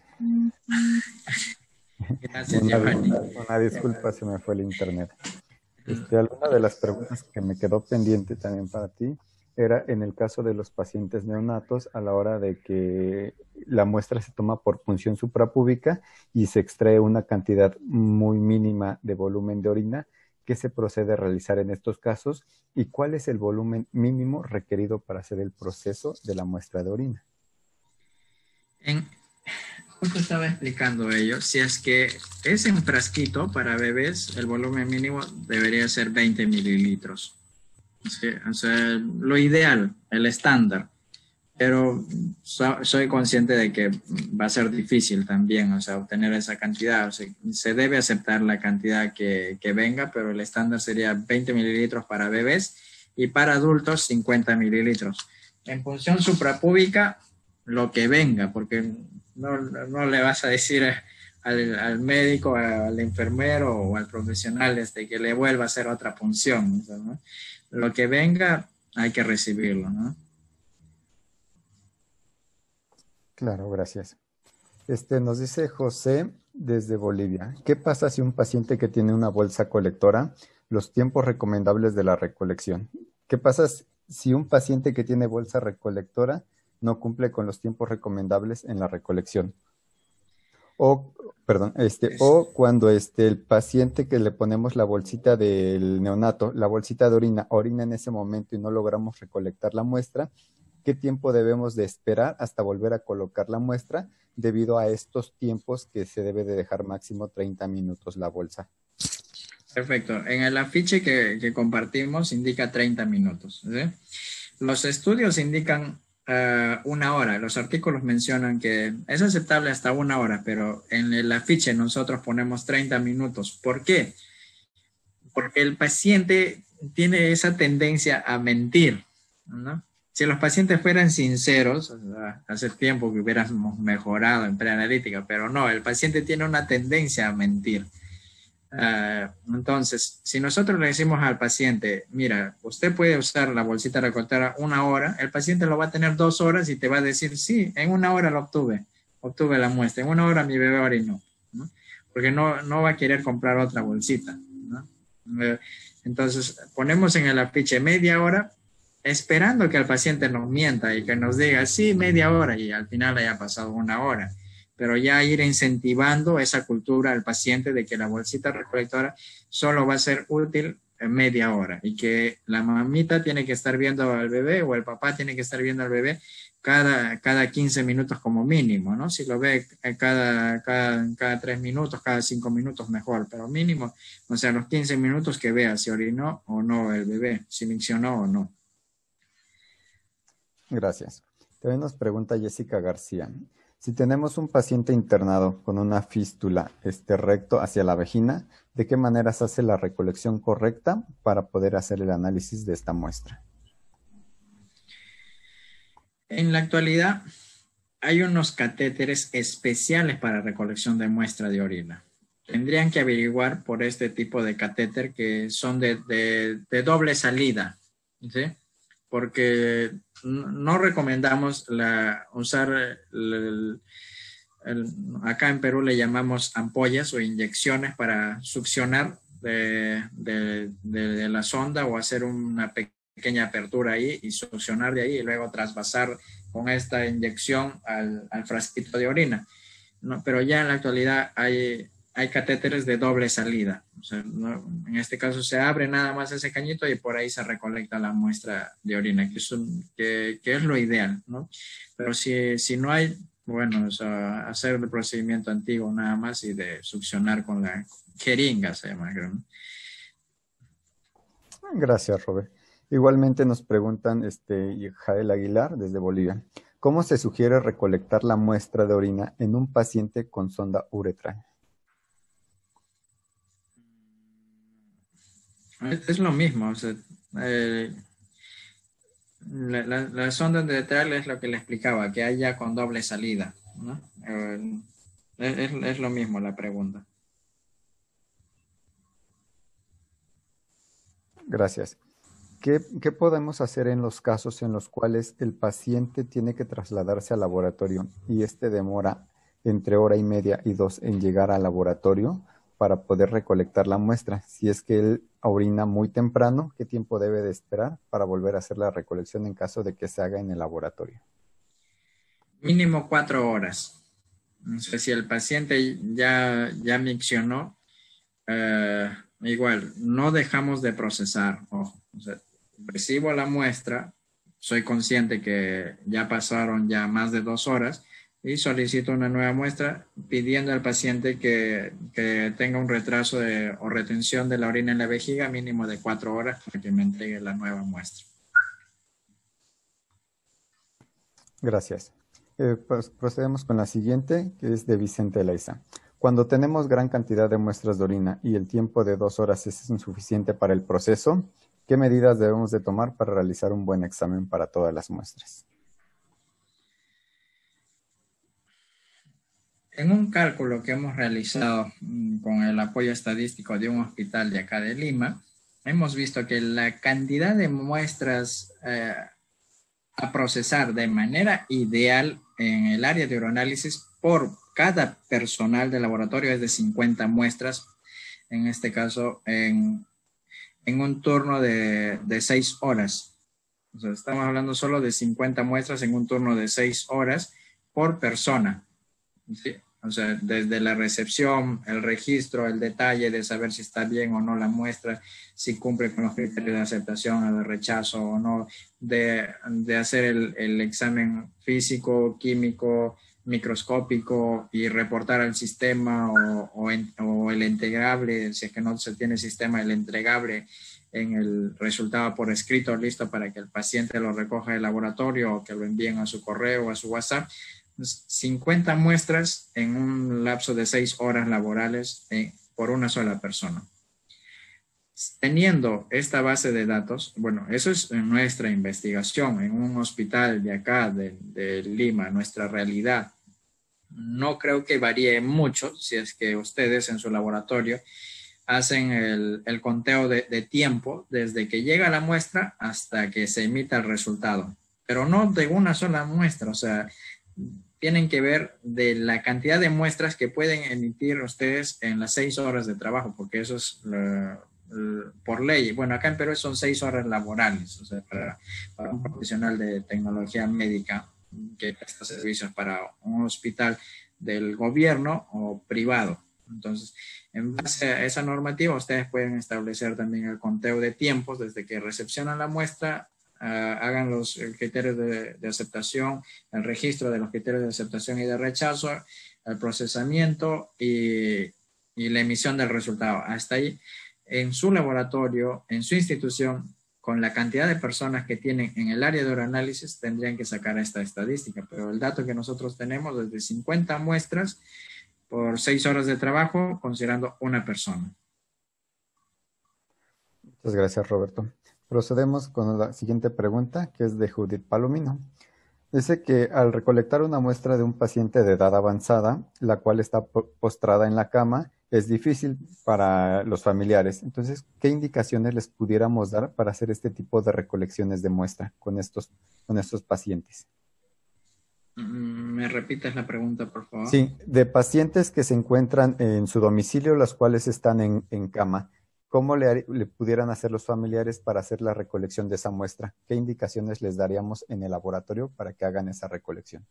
Gracias, una, Giovanni. Una disculpa, se me fue el internet. Este, alguna de las preguntas que me quedó pendiente también para ti era en el caso de los pacientes neonatos a la hora de que la muestra se toma por punción suprapúbica y se extrae una cantidad muy mínima de volumen de orina. ¿Qué se procede a realizar en estos casos y cuál es el volumen mínimo requerido para hacer el proceso de la muestra de orina? En, justo estaba explicando ello, si es que es en frasquito para bebés, el volumen mínimo debería ser veinte mililitros. Sí, o sea, lo ideal, el estándar, pero so, soy consciente de que va a ser difícil también, o sea, obtener esa cantidad. O sea, se debe aceptar la cantidad que, que venga, pero el estándar sería veinte mililitros para bebés y para adultos cincuenta mililitros. En punción suprapúbica, lo que venga, porque no, no le vas a decir al, al médico, al enfermero o al profesional este, que le vuelva a hacer otra punción, ¿no? Lo que venga hay que recibirlo, ¿no? Claro, gracias. Este, nos dice José desde Bolivia. ¿Qué pasa si un paciente que tiene una bolsa colectora, los tiempos recomendables de la recolección? ¿Qué pasa si un paciente que tiene bolsa recolectora no cumple con los tiempos recomendables en la recolección? O, perdón, este, o cuando este, el paciente que le ponemos la bolsita del neonato, la bolsita de orina, orina en ese momento y no logramos recolectar la muestra, ¿qué tiempo debemos de esperar hasta volver a colocar la muestra debido a estos tiempos que se debe de dejar máximo treinta minutos la bolsa? Perfecto. En el afiche que, que compartimos indica treinta minutos, ¿sí? Los estudios indican Uh, una hora. Los artículos mencionan que es aceptable hasta una hora, pero en el afiche nosotros ponemos treinta minutos. ¿Por qué? Porque el paciente tiene esa tendencia a mentir, ¿no? Si los pacientes fueran sinceros, o sea, hace tiempo que hubiéramos mejorado en preanalítica, pero no, el paciente tiene una tendencia a mentir. Uh, entonces, si nosotros le decimos al paciente, mira, usted puede usar la bolsita recolectora una hora, el paciente lo va a tener dos horas y te va a decir, sí, en una hora lo obtuve, obtuve la muestra, en una hora mi bebé orinó, ¿no? Porque no, no va a querer comprar otra bolsita, ¿no? Entonces, ponemos en el afiche media hora, esperando que el paciente nos mienta y que nos diga, sí, media hora, y al final haya pasado una hora. Pero ya ir incentivando esa cultura al paciente de que la bolsita recolectora solo va a ser útil en media hora y que la mamita tiene que estar viendo al bebé o el papá tiene que estar viendo al bebé cada, cada quince minutos como mínimo, ¿no? Si lo ve cada, cada, cada tres minutos, cada cinco minutos mejor, pero mínimo, o sea, los quince minutos que vea si orinó o no el bebé, si miccionó o no. Gracias. También nos pregunta Jessica García. Si tenemos un paciente internado con una fístula este, recto hacia la vagina, ¿de qué manera se hace la recolección correcta para poder hacer el análisis de esta muestra? En la actualidad hay unos catéteres especiales para recolección de muestra de orina. Tendrían que averiguar por este tipo de catéter que son de, de, de doble salida, ¿sí? Porque no recomendamos la, usar, el, el, acá en Perú le llamamos ampollas o inyecciones para succionar de, de, de, de la sonda o hacer una pequeña apertura ahí y succionar de ahí y luego trasvasar con esta inyección al, al frasquito de orina. No, pero ya en la actualidad hay, hay catéteres de doble salida. O sea, no, en este caso se abre nada más ese cañito y por ahí se recolecta la muestra de orina, que es, un, que, que es lo ideal, ¿no? Pero si, si no hay, bueno, o sea, hacer el procedimiento antiguo nada más y de succionar con la jeringa, se llama, ¿no? Gracias, Robert. Igualmente nos preguntan este, Jael Aguilar desde Bolivia. ¿Cómo se sugiere recolectar la muestra de orina en un paciente con sonda uretral? Es lo mismo, o sea, eh, la, la, la sonda uretral es lo que le explicaba, que haya con doble salida, ¿no? Eh, es, es lo mismo la pregunta. Gracias. ¿Qué, ¿Qué podemos hacer en los casos en los cuales el paciente tiene que trasladarse al laboratorio y este demora entre hora y media y dos en llegar al laboratorio para poder recolectar la muestra? Si es que él orina muy temprano, ¿qué tiempo debe de esperar para volver a hacer la recolección en caso de que se haga en el laboratorio? Mínimo cuatro horas. O sea, si el paciente ya, ya miccionó, eh, igual, no dejamos de procesar. Ojo, o sea, recibo la muestra, soy consciente que ya pasaron ya más de dos horas y solicito una nueva muestra pidiendo al paciente que, que tenga un retraso de, o retención de la orina en la vejiga mínimo de cuatro horas para que me entregue la nueva muestra. Gracias. Eh, pues procedemos con la siguiente, que es de Vicente Laiza. Cuando tenemos gran cantidad de muestras de orina y el tiempo de dos horas es insuficiente para el proceso, ¿qué medidas debemos de tomar para realizar un buen examen para todas las muestras? En un cálculo que hemos realizado con el apoyo estadístico de un hospital de acá de Lima, hemos visto que la cantidad de muestras eh, a procesar de manera ideal en el área de uroanálisis por cada personal de laboratorio es de cincuenta muestras, en este caso en, en un turno de, de seis horas. O sea, estamos hablando solo de cincuenta muestras en un turno de seis horas por persona. ¿Sí? O sea, desde la recepción, el registro, el detalle de saber si está bien o no la muestra, si cumple con los criterios de aceptación o de rechazo o no, de, de hacer el, el examen físico, químico, microscópico y reportar al sistema o, o, en, o el entregable, si es que no se tiene sistema, el entregable en el resultado por escrito listo para que el paciente lo recoja del laboratorio o que lo envíen a su correo o a su WhatsApp. cincuenta muestras en un lapso de seis horas laborales eh, por una sola persona. Teniendo esta base de datos, bueno, eso es nuestra investigación en un hospital de acá, de, de Lima, nuestra realidad. No creo que varíe mucho si es que ustedes en su laboratorio hacen el, el conteo de, de tiempo desde que llega la muestra hasta que se emita el resultado, pero no de una sola muestra, o sea, tienen que ver de la cantidad de muestras que pueden emitir ustedes en las seis horas de trabajo, porque eso es uh, uh, por ley. Bueno, acá en Perú son seis horas laborales, o sea, para, para un profesional de tecnología médica que presta servicios para un hospital del gobierno o privado. Entonces, en base a esa normativa, ustedes pueden establecer también el conteo de tiempos desde que recepcionan la muestra, uh, hagan los criterios de, de aceptación, el registro de los criterios de aceptación y de rechazo, el procesamiento y, y la emisión del resultado. Hasta ahí, en su laboratorio, en su institución, con la cantidad de personas que tienen en el área de uroanálisis, tendrían que sacar esta estadística. Pero el dato que nosotros tenemos es de cincuenta muestras por seis horas de trabajo, considerando una persona. Muchas gracias, Roberto. Procedemos con la siguiente pregunta, que es de Judith Palomino. Dice que al recolectar una muestra de un paciente de edad avanzada, la cual está postrada en la cama, es difícil para los familiares. Entonces, ¿qué indicaciones les pudiéramos dar para hacer este tipo de recolecciones de muestra con estos, con estos pacientes? ¿Me repites la pregunta, por favor? Sí, de pacientes que se encuentran en su domicilio, los cuales están en, en cama. ¿Cómo le, le pudieran hacer los familiares para hacer la recolección de esa muestra? ¿Qué indicaciones les daríamos en el laboratorio para que hagan esa recolección?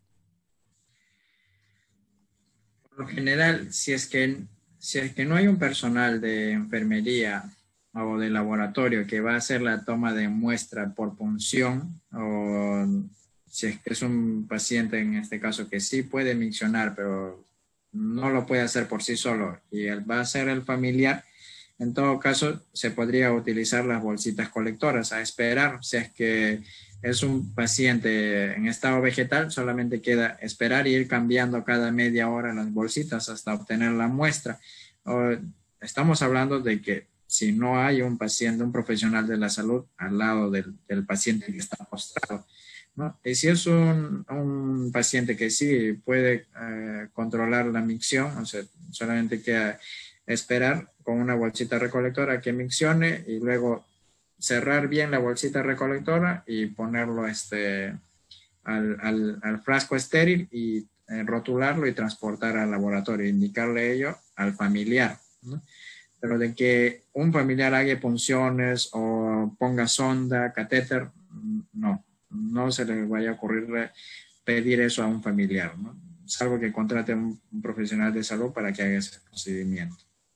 Por lo general, si es que, si es que no hay un personal de enfermería o de laboratorio que va a hacer la toma de muestra por punción, o si es que es un paciente en este caso que sí puede miccionar, pero no lo puede hacer por sí solo y él va a ser el familiar, en todo caso se podría utilizar las bolsitas colectoras a esperar. Si es que es un paciente en estado vegetal, solamente queda esperar y ir cambiando cada media hora las bolsitas hasta obtener la muestra. Estamos hablando de que si no hay un paciente, un profesional de la salud al lado del, del paciente que está postrado, ¿no? Y si es un, un paciente que sí puede eh, controlar la micción, o sea, solamente queda esperar con una bolsita recolectora que miccione y luego cerrar bien la bolsita recolectora y ponerlo este, al, al, al frasco estéril y eh, rotularlo y transportar al laboratorio, indicarle ello al familiar, ¿no? Pero de que un familiar haga punciones o ponga sonda, catéter, no, no se le vaya a ocurrir pedir eso a un familiar, ¿no? Salvo que contrate a un, un profesional de salud para que haga ese procedimiento.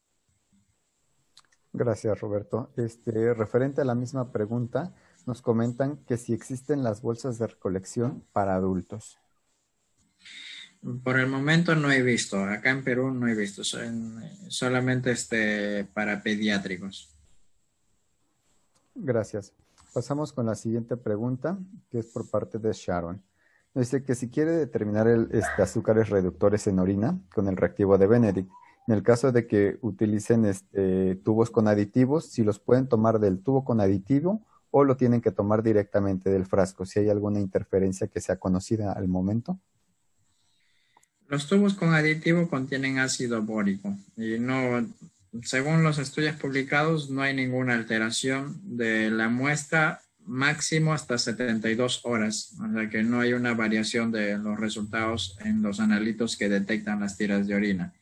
Gracias, Roberto. Este, referente a la misma pregunta, nos comentan que si existen las bolsas de recolección para adultos. Por el momento no he visto, acá en Perú no he visto, son solamente este, para pediátricos. Gracias. Pasamos con la siguiente pregunta, que es por parte de Sharon. Dice que si quiere determinar el, este, azúcares reductores en orina con el reactivo de Benedict, en el caso de que utilicen este, tubos con aditivos, si los pueden tomar del tubo con aditivo o lo tienen que tomar directamente del frasco, si hay alguna interferencia que sea conocida al momento. Los tubos con aditivo contienen ácido bórico y no, según los estudios publicados, no hay ninguna alteración de la muestra máximo hasta setenta y dos horas, o sea que no hay una variación de los resultados en los analitos que detectan las tiras de orina.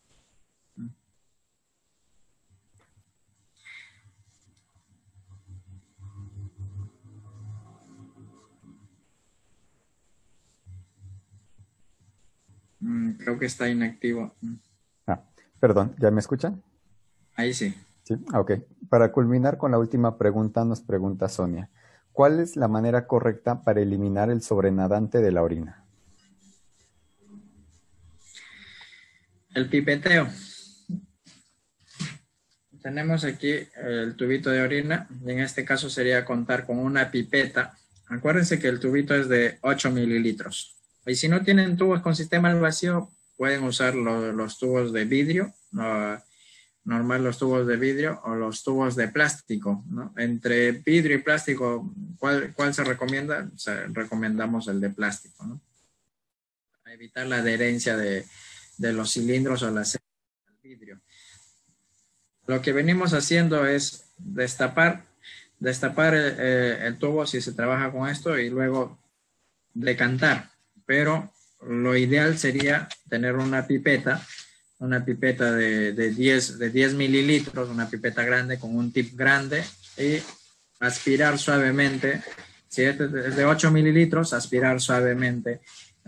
Creo que está inactivo. Ah, perdón, ¿ya me escuchan? Ahí sí. Sí, ok. Para culminar con la última pregunta, nos pregunta Sonia. ¿Cuál es la manera correcta para eliminar el sobrenadante de la orina? El pipeteo. Tenemos aquí el tubito de orina y en este caso sería contar con una pipeta. Acuérdense que el tubito es de ocho mililitros. Y si no tienen tubos con sistema al vacío, pueden usar lo, los tubos de vidrio, uh, normal los tubos de vidrio o los tubos de plástico, ¿no? Entre vidrio y plástico, ¿cuál, cuál se recomienda? O sea, recomendamos el de plástico, ¿no? Para evitar la adherencia de, de los cilindros o la celda al vidrio. Lo que venimos haciendo es destapar, destapar el, eh, el tubo si se trabaja con esto y luego decantar. Pero lo ideal sería tener una pipeta, una pipeta de, de, diez, de diez mililitros, una pipeta grande con un tip grande y aspirar suavemente, si es de ocho mililitros, aspirar suavemente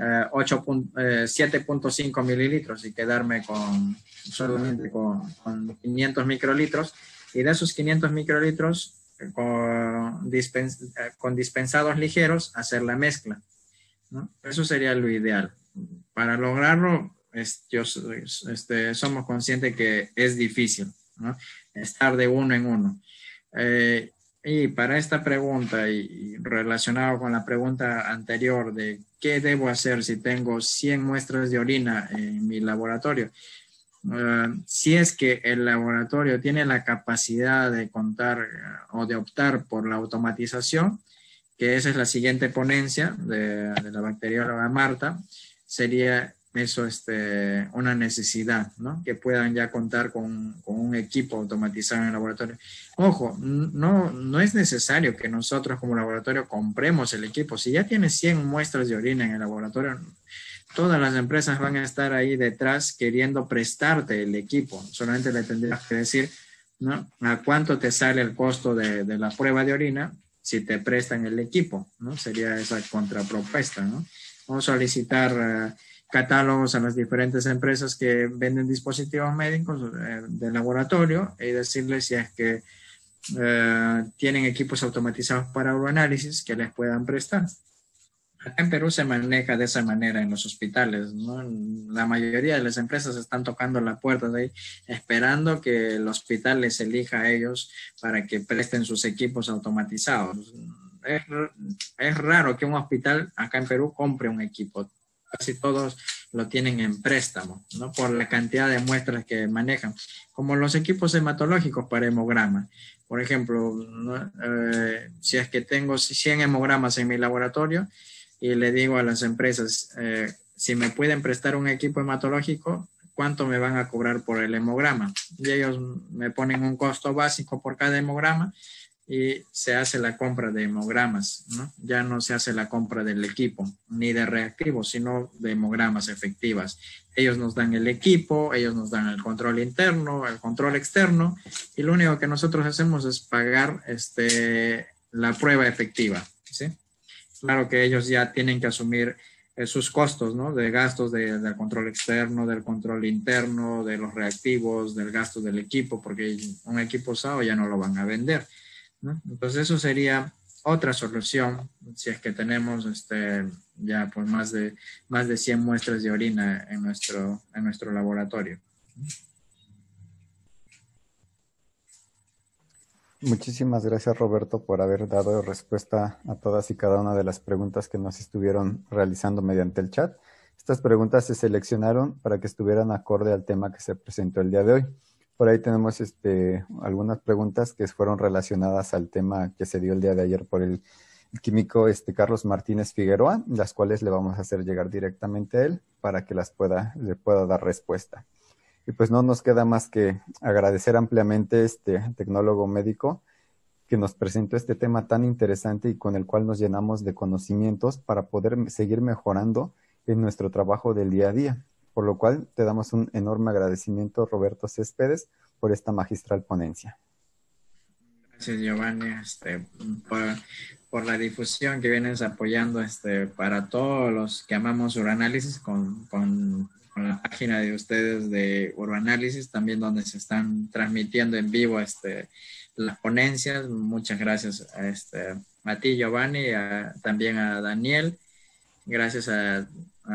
eh, siete punto cinco mililitros y quedarme con solamente con, con quinientos microlitros y de esos quinientos microlitros con, dispens, con dispensados ligeros hacer la mezcla, ¿no? Eso sería lo ideal. Para lograrlo, es, yo, este, somos conscientes que es difícil, ¿no? Estar de uno en uno. Eh, y para esta pregunta, y, y relacionado con la pregunta anterior de qué debo hacer si tengo cien muestras de orina en mi laboratorio, uh, si es que el laboratorio tiene la capacidad de contar uh, o de optar por la automatización, que esa es la siguiente ponencia de, de la bacterióloga Marta, sería eso este, una necesidad, ¿no? Que puedan ya contar con, con un equipo automatizado en el laboratorio. Ojo, no, no es necesario que nosotros como laboratorio compremos el equipo. Si ya tienes cien muestras de orina en el laboratorio, todas las empresas van a estar ahí detrás queriendo prestarte el equipo. Solamente le tendrías que decir, ¿no? ¿A cuánto te sale el costo de, de la prueba de orina si te prestan el equipo, ¿no? Sería esa contrapropuesta, ¿no? Vamos a solicitar uh, catálogos a las diferentes empresas que venden dispositivos médicos uh, de laboratorio y decirles si es que uh, tienen equipos automatizados para uroanálisis que les puedan prestar. Acá en Perú se maneja de esa manera en los hospitales, ¿no? La mayoría de las empresas están tocando la puerta de ahí, esperando que el hospital les elija a ellos para que presten sus equipos automatizados. Es, es raro que un hospital acá en Perú compre un equipo. Casi todos lo tienen en préstamo, ¿no? Por la cantidad de muestras que manejan. Como los equipos hematológicos para hemograma. Por ejemplo, ¿no? eh, si es que tengo cien hemogramas en mi laboratorio, y le digo a las empresas, eh, si me pueden prestar un equipo hematológico, ¿cuánto me van a cobrar por el hemograma? Y ellos me ponen un costo básico por cada hemograma y se hace la compra de hemogramas, ¿no? Ya no se hace la compra del equipo ni de reactivos, sino de hemogramas efectivas. Ellos nos dan el equipo, ellos nos dan el control interno, el control externo, y lo único que nosotros hacemos es pagar este, la prueba efectiva, ¿sí? Claro que ellos ya tienen que asumir eh, sus costos, ¿no? De gastos de, del control externo, del control interno, de los reactivos, del gasto del equipo, porque un equipo usado ya no lo van a vender, ¿no? Entonces eso sería otra solución si es que tenemos este, ya pues más de, más de cien muestras de orina en nuestro, en nuestro laboratorio. Muchísimas gracias, Roberto, por haber dado respuesta a todas y cada una de las preguntas que nos estuvieron realizando mediante el chat. Estas preguntas se seleccionaron para que estuvieran acorde al tema que se presentó el día de hoy. Por ahí tenemos este, algunas preguntas que fueron relacionadas al tema que se dio el día de ayer por el, el químico este, Carlos Martínez Figueroa, las cuales le vamos a hacer llegar directamente a él para que las pueda, le pueda dar respuesta. Y pues no nos queda más que agradecer ampliamente este tecnólogo médico que nos presentó este tema tan interesante y con el cual nos llenamos de conocimientos para poder seguir mejorando en nuestro trabajo del día a día. Por lo cual te damos un enorme agradecimiento, Roberto Céspedes, por esta magistral ponencia. Gracias, Giovanni, este, por, por la difusión que vienes apoyando este, para todos los que amamos Uranálisis con, con, con la página de ustedes de Uranálisis, también donde se están transmitiendo en vivo este, las ponencias. Muchas gracias a, este, a ti, Giovanni, a, también a Daniel. Gracias a,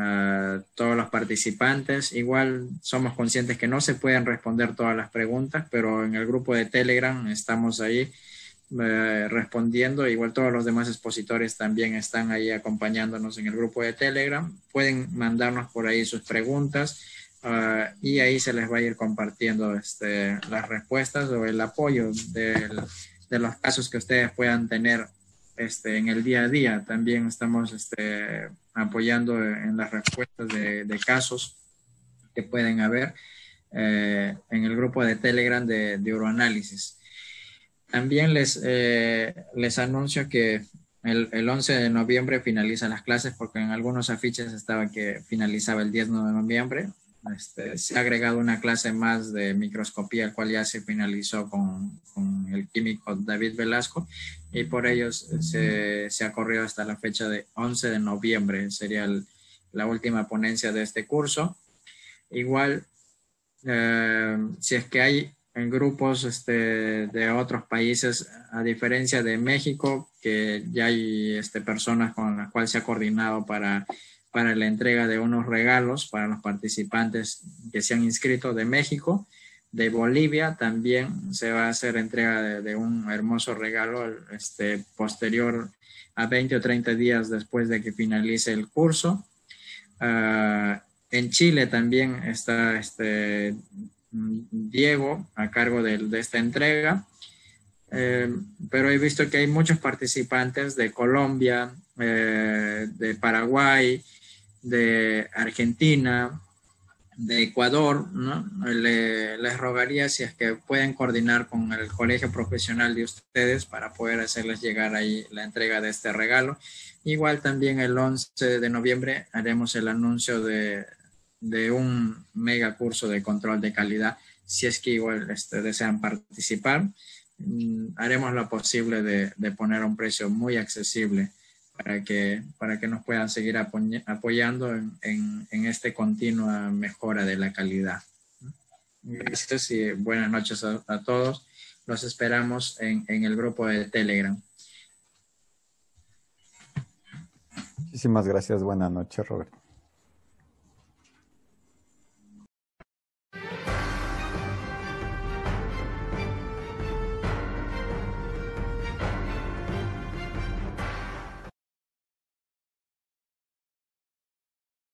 a todos los participantes. Igual somos conscientes que no se pueden responder todas las preguntas, pero en el grupo de Telegram estamos ahí eh, respondiendo. Igual todos los demás expositores también están ahí acompañándonos en el grupo de Telegram. Pueden mandarnos por ahí sus preguntas uh, y ahí se les va a ir compartiendo este, las respuestas o el apoyo del, de los casos que ustedes puedan tener Este, en el día a día. También estamos este, apoyando en las respuestas de, de casos que pueden haber eh, en el grupo de Telegram de, de Uroanálisis. También les, eh, les anuncio que el, el once de noviembre finalizan las clases, porque en algunos afiches estaba que finalizaba el diez de noviembre. Este, se ha agregado una clase más de microscopía, el cual ya se finalizó con, con el químico David Velasco, y por ello se, se ha corrido hasta la fecha de once de noviembre, sería el, la última ponencia de este curso. Igual, eh, si es que hay en grupos este, de otros países, a diferencia de México, que ya hay este, personas con las cuales se ha coordinado para para la entrega de unos regalos para los participantes que se han inscrito de México, de Bolivia. También se va a hacer entrega de, de un hermoso regalo este, posterior a veinte o treinta días después de que finalice el curso. Uh, en Chile también está este, Diego a cargo de, de esta entrega. Eh, pero he visto que hay muchos participantes de Colombia, eh, de Paraguay, de Argentina, de Ecuador, ¿no? Le, les rogaría si es que pueden coordinar con el colegio profesional de ustedes para poder hacerles llegar ahí la entrega de este regalo. Igual también el once de noviembre haremos el anuncio de, de un mega curso de control de calidad. Si es que igual este, desean participar, haremos lo posible de, de poner un precio muy accesible para que, para que nos puedan seguir apoyando en, en, en esta continua mejora de la calidad. Gracias y buenas noches a, a todos. Los esperamos en, en el grupo de Telegram. Muchísimas gracias. Buenas noches, Roberto.